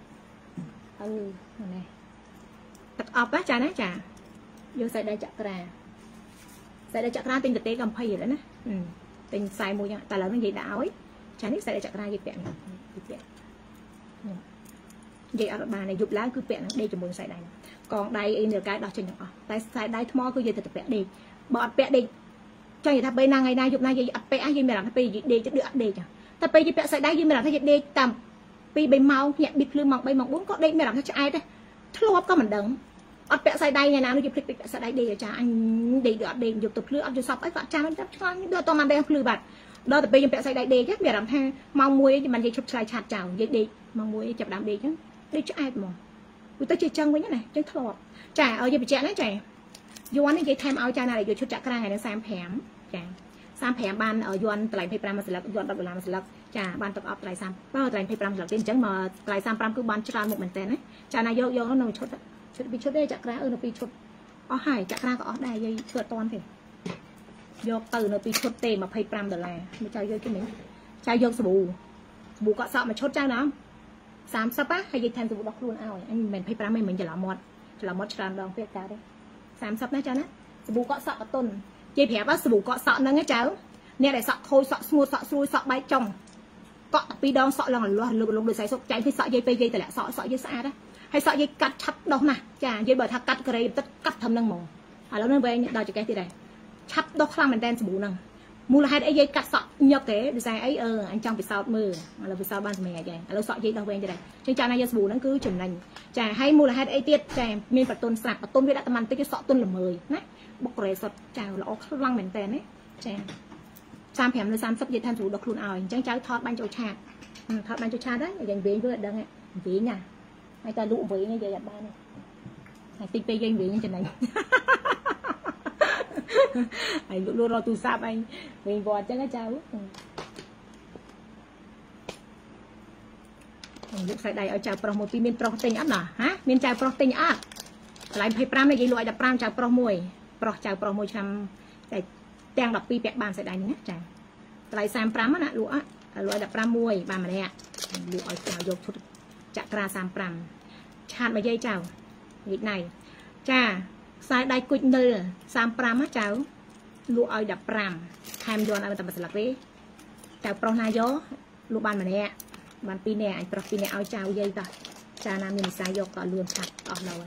นี่ตกอับนะจ่านะจ่าโยใส่ได้จักราติงกระเตะกำไพ่แล้วนะติงใส่มวยแต่เราต้องยีดาวấy chả biết sai để chặt ra dây bẹn dây ở bàn này dục lá cứ bẹn đây cho muốn sai đây còn đây in được cái đó trên nhỏ tay sai đây thmo cứ dây từ bẹn đi bọt bẹn đi cho người ta bây nay ngày nay dục nay dây ập bẹn dây mày làm cái gì đi chứ được đi chẳng ta bây dây bẹn sai đây dây mày làm cái gì đi tầm pi bay mau nhẹ bịt lưng mỏng bay mỏng bốn có đây mày làm cho ai đây thua hấp có mình đừng ập bẹn sai đây ngày nào nó dục bẹn sai đây đi cha anh đi được đi dục tập lưỡi ăn cho sọc ấy vợ cha nó cho đưa to màn đen lưỡi bạt đó là bây giờ bẹn sai đây đi chứ mày làm ha mong muối mình dây chụp sai chặt chào dây đi mong muối chụp đám đi chứ đi cho ai mà người ta chơi chân với cái này chân thọ trả ở dây bị chẹn đấy trẻ vô anh dây thêm áo cha này vô chụp chặt cái này nó sam phèm trả sam phèm ban ở vô anh lại phải pram mà sẽ là vô đọc làm sẽ là trả ban tập ấp lại sam bao giờ lại phải pram là tiền trắng mà lại sam pram cứ ban cho một mình tên đấy trả này vô nó nằm chốt bị chốt đây chặt ra nó bị chốt ó hải chặt ra có ó đây dây chốt toàn thì vô từ nó bị chốt tê mà phải pram là mới chơi vô cái mình chơi vô bù cọ sọ mà chốt trang đó sám sắp á hay dây thêm từ bù đọc luôn ao anh mình phải pram mìnhจะละมดtràn đòn phía trái đấy sám sắp nó cho nó bù cọ sọ tuần dây phèo bác bù cọ sọ nó nghe cháu nè để sọ khôi sọ mua sọ xuôi sọ bay trồng cọ pi đong sọ lần lùng được xài sọ chạy thì sọ dây pe dâyแต่ละsọ dây xa đó hay sọ dây cắt chắp đâu nè chà dây bờ thắt cắt cái này tất cắt thầm nâng mồแล้วnó về đòi cho cái gì đây chắp đâu khang mình đen bù nâng mua là hai cái dây cắt sọ nhớ kế để xài ấy anh trong bị sao mưa mà là bị sao ban mẹ vậyแล้วsọ dây đâu về đây trên cha này dây bù nó cứ chừng này chà hay mua là hai cái tiết chà miên bạch tôn sạp bạch tôn với đã tầm ăn tới cái sọ tôn là 10 nè bọc rễ sọt chào là ốc lăng mình tên ấy chà sam phèm nó sam sắp dây tham chủ độc luôn ỏi trắng trái thọt ban cho cha đấy dành về với đằng ấy về nhà hay ta lụ về như vậy ba này hay tinh pe dây về như thế này anh lụ luôn rồi tu sạp anh về vọt chắc cái cháu lúc sai đây ở chào pro một pin miên pro tinh áp nè hả miên chào pro tinh áp lại phải pram này gì loại đập pram chào pro mùi pro chào pro mùi trăm để đang đọc pi bẹt bàn sai đây nhé chào lại sam pram á lụa đập pram mùi bàn mà nè lụa chào dục chút chặt ra sam pram chặt mà dây chào việc này cha sai đây cụt nơ sam pram á chào lụa đập pram tham vô ai tầm bật lạc đấy chào pro na gió lụa bàn mà nè bàn pi nè anh pro pi nè ao chào dây ta cha nam mình sai vô còn luôn chặt ở đâu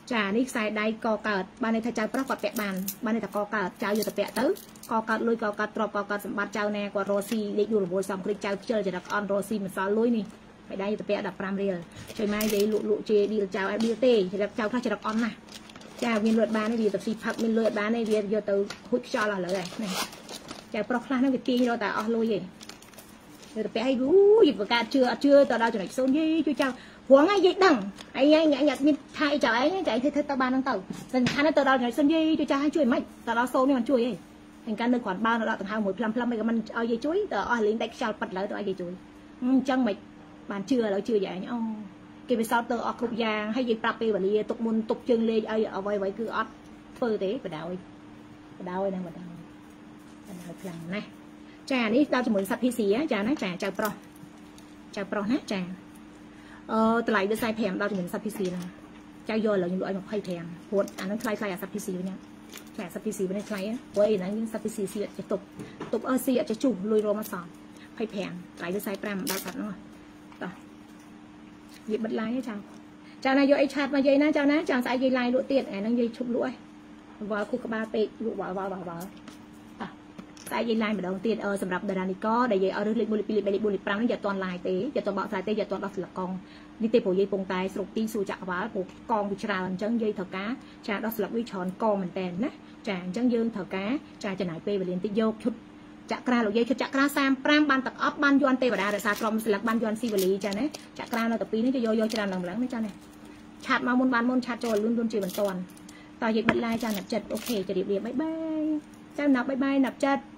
chả ní sai đây co cợt ban này thay cháu pro quạt bẹt ban này ta co cợt cháu vô tập bẹt tới co cợt lôi co cợt trọc co cợt sắm bát cháu nè qua rosi để vô rồi xong cái cháu chơi chỉ đặt on rosi mà sao lôi nè phải đây tập bẹt đặt pram riel chơi mai đây lụ chơi đi cháu em đi tê chỉ đặt cháu khác chỉ đặt on nè chào viên luật bán này vì tập si phật viên luật bán này viên vô từ hút cho là lợi này chào pro class nó việc kia rồi ta on lôi gì rồi tập bẹt hay gì vừa cả chưa tao đâu cho này xôn gì cho cháu huống ai vậy đằng ai nhặt như thay chào ấy chạy thế tao ban đang tàu dần khăn tao đâu này xôn gì cho cháu hay chuối mấy tao đâu xôn này còn chuối ấy thành căn nơi khoản bao nó tầng 2 một plum mấy cái mình ao dây chuối tao ao lên đánh sao bật lại tao ao dây chuối chân mày bàn chưa là chưa vậy nhá cái về sau tao ao khúc giang hay gì prap về li tục môn tục chân lên ở vậy cứ ót phơi thế phải đào ơi đang plum này trà này tao chỉ muốn sạch pc á trà nó trà pro nát tràตลาดจะใส่แผงเราจะเหมือนซับพีซีนะเจ้าโยนเรายังดูไอ้หมกไข่แผงปวดอันนั้นคล้ายๆซับพีซีเนี่ยแผงซับพีซีไม่ได้คล้ายปวดไอ้นั้นยิ่งซับพีซีซีจะตบซีจะจุ่มลุยโรมาสองไข่แผงตลาดจะใส่แปรมดาวสัตว์เนาะต่อหยิบบัตรลายให้เจ้านายโยไอ้ชาติมาเยนะเจ้านะเจ้าใส่เยลายลวดเตี้ยไอ้นั่งเยชุบลวดว่าคุกกระบาเตะลวดว่าtại dây line mà đầu tiên sầm rập đời này có đại dây ở đây buli prang nó giờ toàn lại tế giờ toàn bạo lại tế giờ toàn đó là con đi tế bộ dây bông tai sụp ti su chặt vá bộ con bị tràn chân dây thợ cá trà đó là quy tròn con mình tèn nè trà chân dương thợ cá trà chân nải pe về liền tí vô chút chặt ra lục dây chút chặt ra sam pram ban tập ấp ban doan tê và đà để sa trom là ban doan si về lì trà nè chặt ra nó tập pí nó cho vô trà lần lắng mấy cha này chặt mà môn chặt rồi luôn chỉ bằng toàn tao dây bật lai trà nạp chật ok cho điệp bye bye cha nạp bye nạp chật